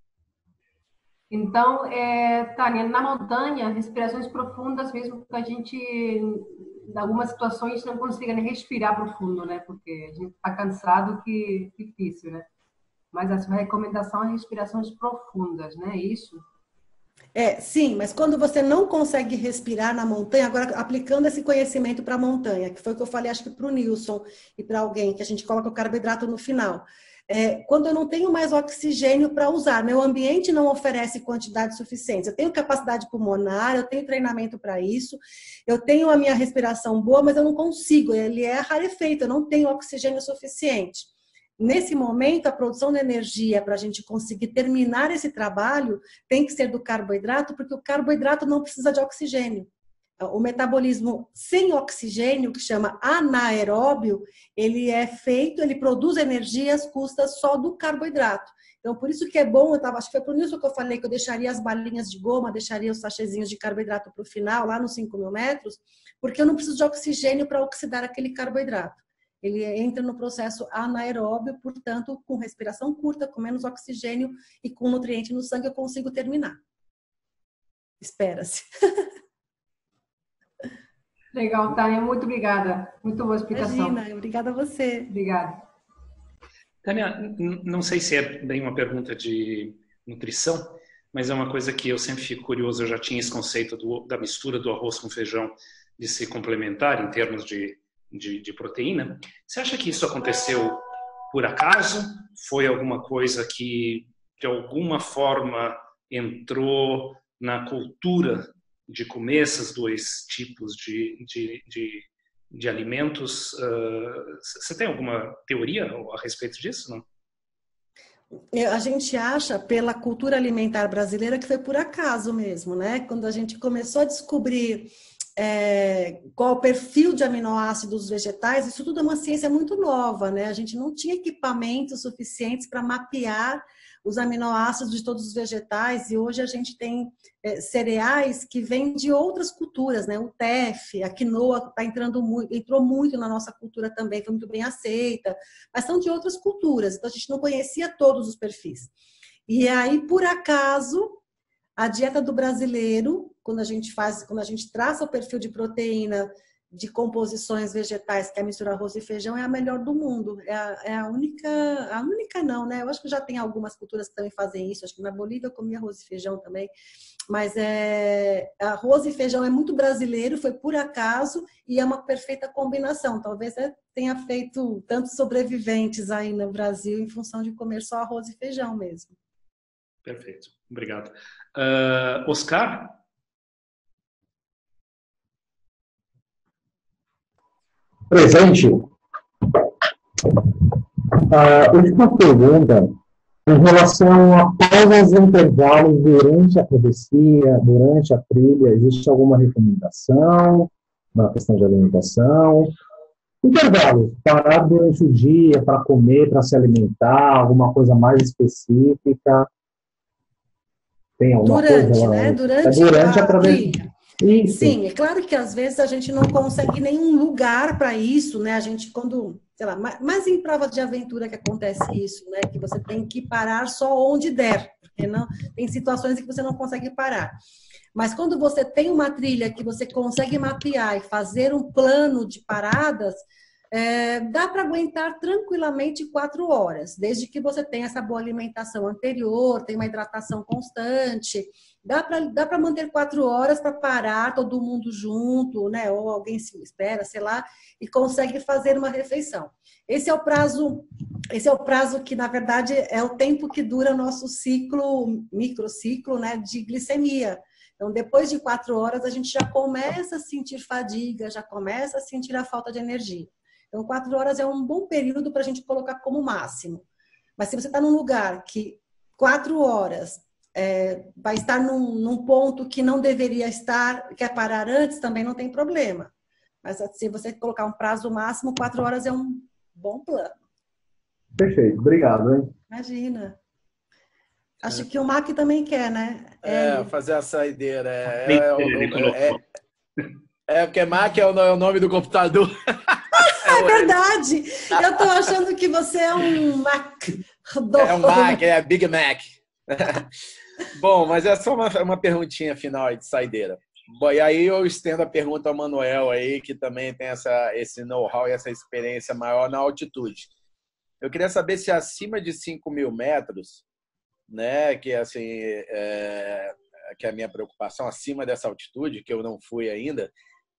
Então, Tânia, na montanha, respirações profundas, mesmo que a gente, em algumas situações, não consiga nem respirar profundo, né? Porque a gente está cansado, que é difícil, né? Mas a sua recomendação é respirações profundas, né? Isso? Sim, mas quando você não consegue respirar na montanha, agora aplicando esse conhecimento para a montanha, que foi o que eu falei, acho que para o Nilson e para alguém, que a gente coloca o carboidrato no final. Quando eu não tenho mais oxigênio para usar, meu ambiente não oferece quantidade suficiente. Eu tenho capacidade pulmonar, eu tenho treinamento para isso, eu tenho a minha respiração boa, mas eu não consigo, ele é rarefeito, eu não tenho oxigênio suficiente. Nesse momento, a produção de energia para a gente conseguir terminar esse trabalho tem que ser do carboidrato, porque o carboidrato não precisa de oxigênio. O metabolismo sem oxigênio, que chama anaeróbio, ele é feito, ele produz energia às custas só do carboidrato. Então, por isso que é bom, acho que foi por isso que eu falei que eu deixaria as balinhas de goma, deixaria os sachezinhos de carboidrato para o final, lá nos 5.000 metros, porque eu não preciso de oxigênio para oxidar aquele carboidrato. Ele entra no processo anaeróbio, portanto, com respiração curta, com menos oxigênio e com nutriente no sangue, eu consigo terminar. Espera-se. Legal, Tânia, muito obrigada. Muito boa explicação. Imagina, obrigada a você. Obrigada. Tânia, não sei se é bem uma pergunta de nutrição, mas é uma coisa que eu sempre fico curioso. Eu já tinha esse conceito da mistura do arroz com feijão de se complementar em termos de proteína. Você acha que isso aconteceu por acaso? Foi alguma coisa que, de alguma forma, entrou na cultura de comer esses dois tipos de alimentos? Você tem alguma teoria a respeito disso, não? A gente acha, pela cultura alimentar brasileira, que foi por acaso mesmo, né? Quando a gente começou a descobrir qual o perfil de aminoácidos vegetais, isso tudo é uma ciência muito nova, né? A gente não tinha equipamentos suficientes para mapear os aminoácidos de todos os vegetais, e hoje a gente tem cereais que vêm de outras culturas, né? O teff, a quinoa entrou muito na nossa cultura também, foi muito bem aceita, mas são de outras culturas, então a gente não conhecia todos os perfis. E aí, por acaso, a dieta do brasileiro, quando a gente traça o perfil de proteína de composições vegetais, que é a mistura arroz e feijão, é a melhor do mundo. É a única não, né? Eu acho que já tem algumas culturas que também fazem isso. Acho que na Bolívia eu comia arroz e feijão também. Mas arroz e feijão é muito brasileiro, foi por acaso e é uma perfeita combinação. Talvez tenha feito tantos sobreviventes aí no Brasil em função de comer só arroz e feijão mesmo. Perfeito, obrigado. Oscar? Presente. Última pergunta. Em relação a pausas e intervalos durante a travessia, durante a trilha, existe alguma recomendação na questão de alimentação? Intervalos, parar durante o dia para comer, para se alimentar, alguma coisa mais específica? Tem alguma coisa? Né? Durante a trilha. Sim, é claro que às vezes a gente não consegue nenhum lugar para isso, né? A gente quando, sei lá, mais em provas de aventura que acontece isso, né? Que você tem que parar só onde der, porque não tem situações em que você não consegue parar. Mas quando você tem uma trilha que você consegue mapear e fazer um plano de paradas, dá para aguentar tranquilamente 4 horas, desde que você tenha essa boa alimentação anterior, tenha uma hidratação constante. Dá para manter 4 horas para parar todo mundo junto, né? Ou alguém se espera, sei lá, e consegue fazer uma refeição. Esse é o prazo que, na verdade, é o tempo que dura o nosso ciclo, microciclo, né, de glicemia. Então, depois de 4 horas, a gente já começa a sentir fadiga, já começa a sentir a falta de energia. Então, 4 horas é um bom período para a gente colocar como máximo. Mas se você está num lugar que 4 horas vai estar num ponto que não deveria estar, quer parar antes, também não tem problema. Mas se você colocar um prazo máximo, 4 horas é um bom plano. Perfeito, obrigado, hein? Imagina. Acho que o Mac também quer, né? Fazer a saideira. Porque Mac é o nome do computador. É verdade! Eu estou achando que você é um Mac. É um Mac, é Big Mac. Bom, mas é só uma perguntinha final de saideira. Bom, e aí eu estendo a pergunta ao Manuel aí, que também tem esse know-how e essa experiência maior na altitude. Eu queria saber se acima de 5.000 metros, né, que assim, que é a minha preocupação, acima dessa altitude, que eu não fui ainda,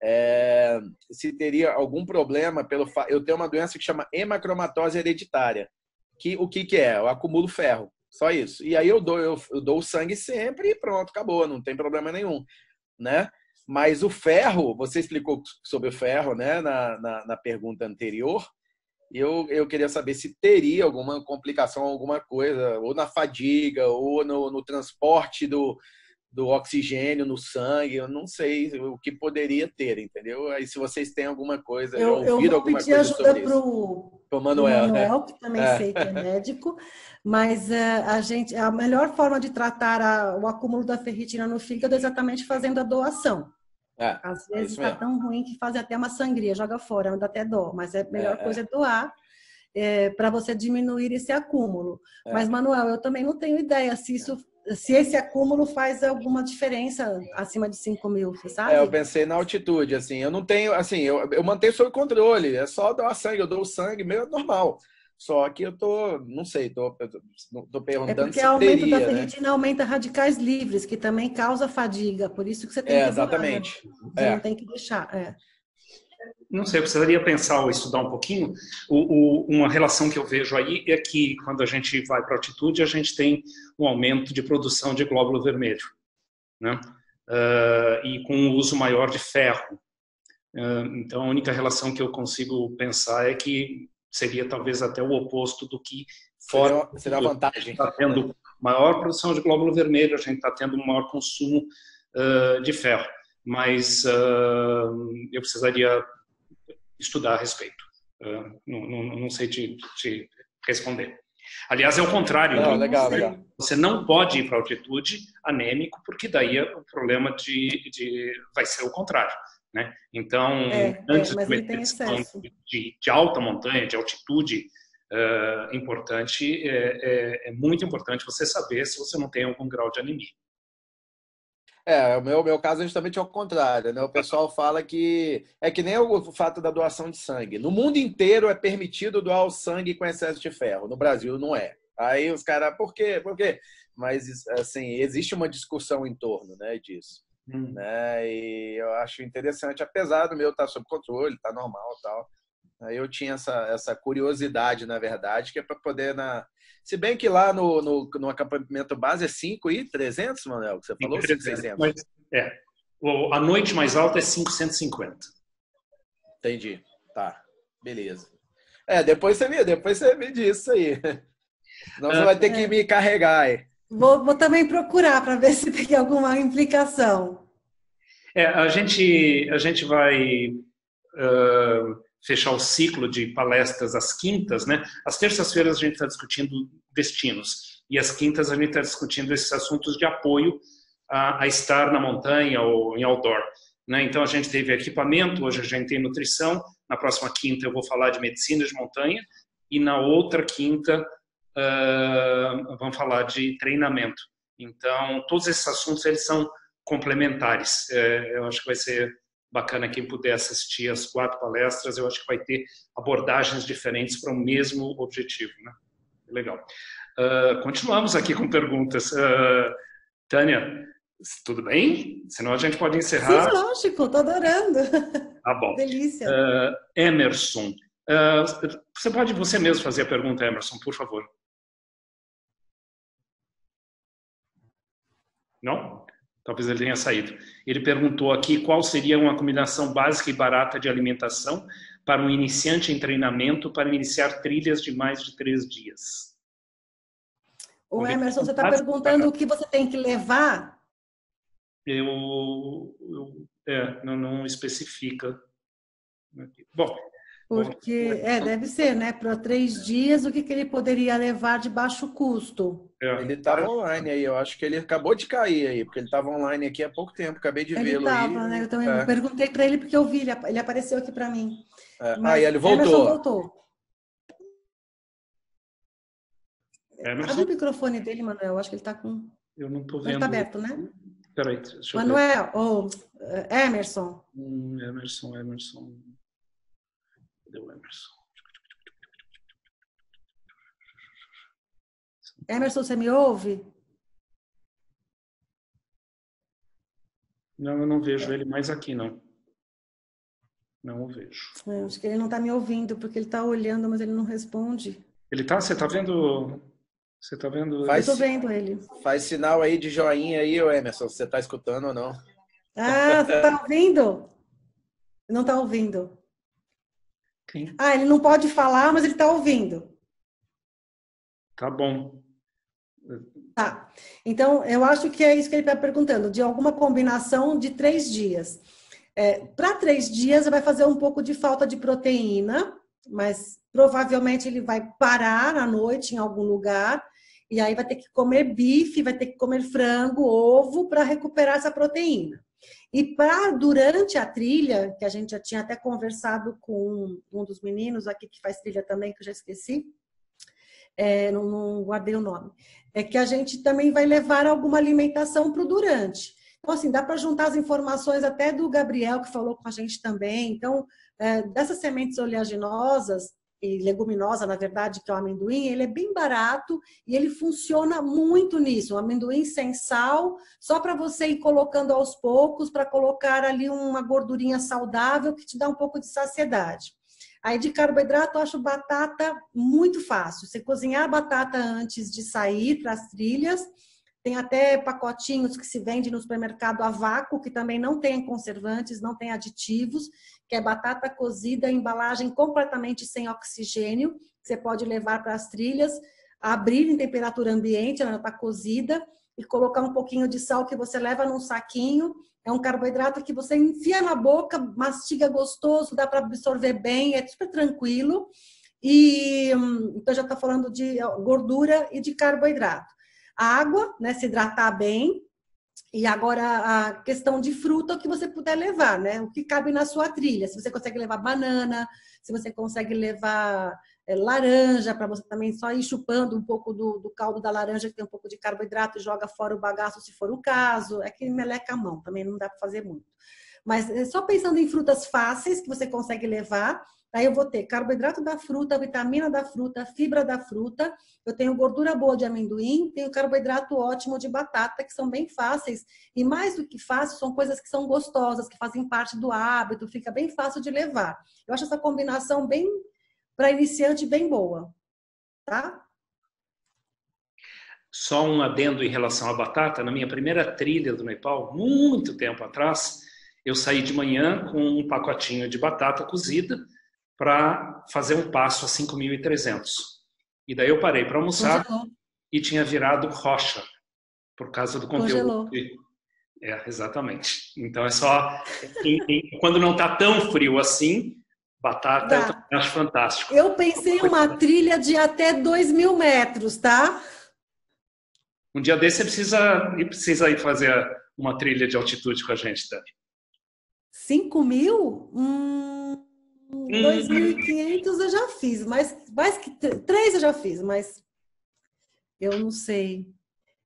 se teria algum problema eu tenho uma doença que chama hemacromatose hereditária. O que é? Eu acumulo ferro, só isso. E aí eu dou o sangue sempre e pronto, acabou, não tem problema nenhum, né? Mas o ferro, você explicou sobre o ferro, né, na pergunta anterior. Eu queria saber se teria alguma complicação, alguma coisa, ou na fadiga, ou no transporte do oxigênio no sangue, eu não sei o que poderia ter, entendeu? Aí se vocês têm alguma coisa, ouviram alguma coisa sobre isso. Eu vou pedir ajuda para o Manuel, né? Que também sei que é médico, mas a melhor forma de tratar o acúmulo da ferritina no fígado é exatamente fazendo a doação. Às vezes está tão ruim que faz até uma sangria, joga fora, dá até dó, mas a melhor coisa é doar para você diminuir esse acúmulo. Mas, Manuel, eu também não tenho ideia se esse acúmulo faz alguma diferença acima de 5.000, você sabe? Eu pensei na altitude, assim, eu não tenho, assim, eu mantenho sob controle, é só doar sangue, eu dou sangue meio normal. Só que eu não sei, tô perguntando se teria, porque o aumento da ferritina aumenta radicais livres, que também causa fadiga, por isso que você tem que exatamente. Doar, né? Você não tem que deixar. Não sei, eu precisaria pensar ou estudar um pouquinho. Uma relação que eu vejo aí é que quando a gente vai para a altitude, a gente tem um aumento de produção de glóbulo vermelho, né? E com um uso maior de ferro. Então, a única relação que eu consigo pensar é que seria talvez até o oposto do que fora. Seria uma vantagem. Está tendo maior produção de glóbulo vermelho, a gente está tendo um maior consumo de ferro. Mas eu precisaria estudar a respeito. Não sei te responder. Aliás, é o contrário. Legal. Você não pode ir para a altitude anêmico, porque daí o problema vai ser o contrário, né? Então, antes de uma expedição de alta montanha, de altitude importante, é muito importante você saber se você não tem algum grau de anemia. O meu caso é justamente ao contrário, né? O pessoal fala que é que nem o fato da doação de sangue. No mundo inteiro é permitido doar o sangue com excesso de ferro. No Brasil não é. Aí os caras, por quê? Mas, assim, existe uma discussão em torno, né, disso. Né? E eu acho interessante, apesar do meu estar sob controle, tá normal e tal. Aí eu tinha essa curiosidade, na verdade, que é para poder... Se bem que lá no acampamento base é 5.300, Manuel, que você falou? 5.600. A noite mais alta é 550. Entendi. Tá. Beleza. Depois você me diz isso aí. Senão você vai ter que me carregar aí. Vou também procurar para ver se tem alguma implicação. A gente vai fechar o ciclo de palestras às quintas, né? Às terças-feiras a gente está discutindo destinos e às quintas a gente está discutindo esses assuntos de apoio a estar na montanha ou em outdoor, né? Então a gente teve equipamento, hoje a gente tem nutrição, na próxima quinta eu vou falar de medicina de montanha e na outra quinta vamos falar de treinamento. Então todos esses assuntos eles são complementares. Eu acho que vai ser bacana quem puder assistir as 4 palestras. Eu acho que vai ter abordagens diferentes para o mesmo objetivo, né? Legal. Continuamos aqui com perguntas. Tânia, tudo bem? Senão a gente pode encerrar. Sim, lógico, estou adorando. Tá bom. Delícia. Emerson, você pode você mesmo fazer a pergunta, Emerson, por favor? Não? Talvez ele tenha saído. Ele perguntou aqui qual seria uma combinação básica e barata de alimentação para um iniciante em treinamento para iniciar trilhas de mais de 3 dias. O Emerson, você está perguntando o que você tem que levar? Não especifica. Bom. Porque, deve ser, né? Para 3 dias, o que ele poderia levar de baixo custo? Ele estava online aí, eu acho que ele acabou de cair aí, porque ele estava online aqui há pouco tempo, acabei de vê-lo aí. Ele estava, né? Eu também perguntei para ele porque eu vi, ele apareceu aqui para mim. Aí ele voltou. Emerson voltou. Emerson? Abre o microfone dele, Manuel, eu acho que ele está com... Eu não estou vendo. Ele está aberto, né? Peraí, deixa eu Manuel, Emerson. Emerson. Cadê o Emerson? Emerson, você me ouve? Não, eu não vejo ele mais aqui, não. Não o vejo. Acho que ele não está me ouvindo, porque ele está olhando, mas ele não responde. Ele tá? Você está vendo? Você está vendo? Eu estou vendo ele. Faz sinal aí de joinha aí, Emerson, se você está escutando ou não. Ah, você está ouvindo? Não está ouvindo. Quem? Ele não pode falar, mas ele está ouvindo. Tá bom. Tá. Então, eu acho que é isso que ele está perguntando, de alguma combinação de 3 dias. Para 3 dias, vai fazer um pouco de falta de proteína, mas provavelmente ele vai parar à noite em algum lugar e aí vai ter que comer bife, vai ter que comer frango, ovo para recuperar essa proteína. E durante a trilha, que a gente já tinha até conversado com um dos meninos aqui que faz trilha também, que eu já esqueci, não guardei o nome, é que a gente também vai levar alguma alimentação para o durante. Então, assim, dá para juntar as informações até do Gabriel, que falou com a gente também. Então, dessas sementes oleaginosas, e leguminosa, na verdade, que é o amendoim, ele é bem barato e ele funciona muito nisso. Um amendoim sem sal, só para você ir colocando aos poucos, para colocar ali uma gordurinha saudável que te dá um pouco de saciedade. Aí de carboidrato, eu acho batata muito fácil. Você cozinhar a batata antes de sair para as trilhas. Tem até pacotinhos que se vende no supermercado a vácuo, que também não tem conservantes, não tem aditivos, que é batata cozida, embalagem completamente sem oxigênio, que você pode levar para as trilhas, abrir em temperatura ambiente, ela está cozida, e colocar um pouquinho de sal que você leva num saquinho. É um carboidrato que você enfia na boca, mastiga gostoso, dá para absorver bem, é super tranquilo. Então já está falando de gordura e de carboidrato. A água, né, se hidratar bem. E agora a questão de fruta, o que você puder levar, né? O que cabe na sua trilha. Se você consegue levar banana, se você consegue levar laranja, para você também só ir chupando um pouco do caldo da laranja, que tem um pouco de carboidrato, e joga fora o bagaço, se for o caso. É que meleca a mão, também não dá para fazer muito. Mas só pensando em frutas fáceis que você consegue levar, aí eu vou ter carboidrato da fruta, vitamina da fruta, fibra da fruta, eu tenho gordura boa de amendoim, tenho carboidrato ótimo de batata, que são bem fáceis. E mais do que fácil, são coisas que são gostosas, que fazem parte do hábito, fica bem fácil de levar. Eu acho essa combinação bem, para iniciante, bem boa. Tá? Só um adendo em relação à batata. Na minha primeira trilha do Nepal, muito tempo atrás, eu saí de manhã com um pacotinho de batata cozida para fazer um passo a 5.300. E daí eu parei para almoçar. Congelou. E tinha virado rocha por causa do conteúdo. Congelou. Exatamente. Então é só... quando não está tão frio assim, batata eu acho fantástico. Eu pensei em uma trilha de até 2.000 metros, tá? Um dia desse você precisa ir fazer uma trilha de altitude com a gente, Dani. 5.000? 2.500 eu já fiz, mas mais que 3 eu já fiz, mas eu não sei.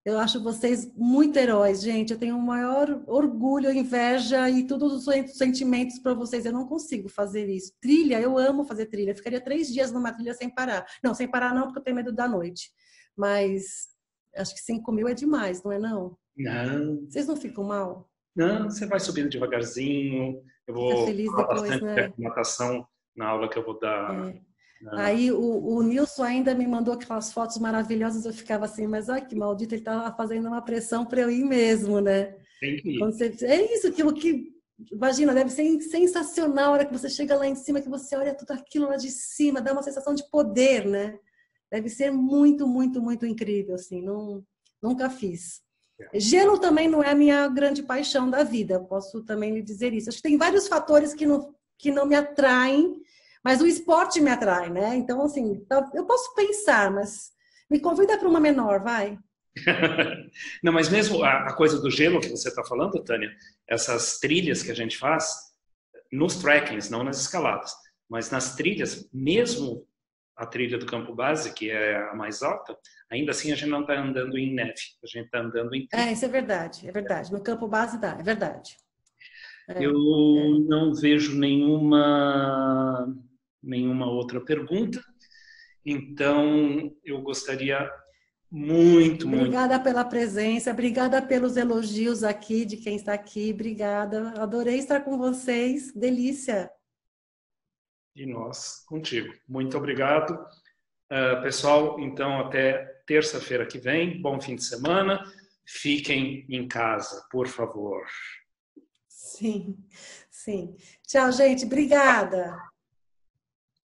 Eu acho vocês muito heróis, gente. Eu tenho o maior orgulho, inveja e todos os sentimentos para vocês. Eu não consigo fazer isso. Trilha, eu amo fazer trilha. Eu ficaria 3 dias numa trilha sem parar. Não, sem parar não, porque eu tenho medo da noite. Mas acho que 5.000 é demais, não é não? Não. Vocês não ficam mal? Não, você vai subindo devagarzinho. Eu Fica vou feliz falar depois, bastante né? de natação na aula que eu vou dar. Aí o Nilson ainda me mandou aquelas fotos maravilhosas, eu ficava assim, mas olha que maldito, ele estava fazendo uma pressão para eu ir mesmo, né? Tem que ir. É isso que imagina, deve ser sensacional a hora que você chega lá em cima, que você olha tudo aquilo lá de cima, dá uma sensação de poder, né? Deve ser muito, muito, muito incrível, assim, nunca fiz. Gelo também não é a minha grande paixão da vida, posso também lhe dizer isso. Acho que tem vários fatores que não me atraem, mas o esporte me atrai, né? Então, assim, eu posso pensar, mas me convida para uma menor, vai. Não, mas mesmo a coisa do gelo que você está falando, Tânia, essas trilhas que a gente faz, nos trekkings, não nas escaladas, mas nas trilhas, mesmo a trilha do campo base, que é a mais alta, ainda assim a gente não está andando em neve, a gente está andando em trilha. Isso é verdade. No campo base dá, é verdade. Eu não vejo nenhuma outra pergunta, então eu gostaria muito. Obrigada pela presença, obrigada pelos elogios aqui, de quem está aqui, obrigada. Adorei estar com vocês, delícia. E nós contigo. Muito obrigado. Pessoal, então até terça-feira que vem, bom fim de semana, fiquem em casa, por favor. Sim, sim. Tchau, gente, obrigada.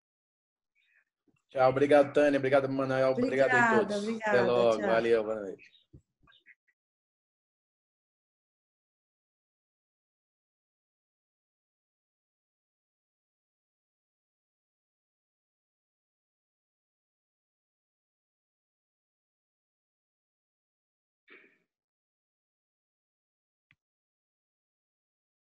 Tchau, obrigado, Tânia, obrigado, Manuel, obrigado a todos. Obrigada, Até logo, tchau. valeu, boa noite.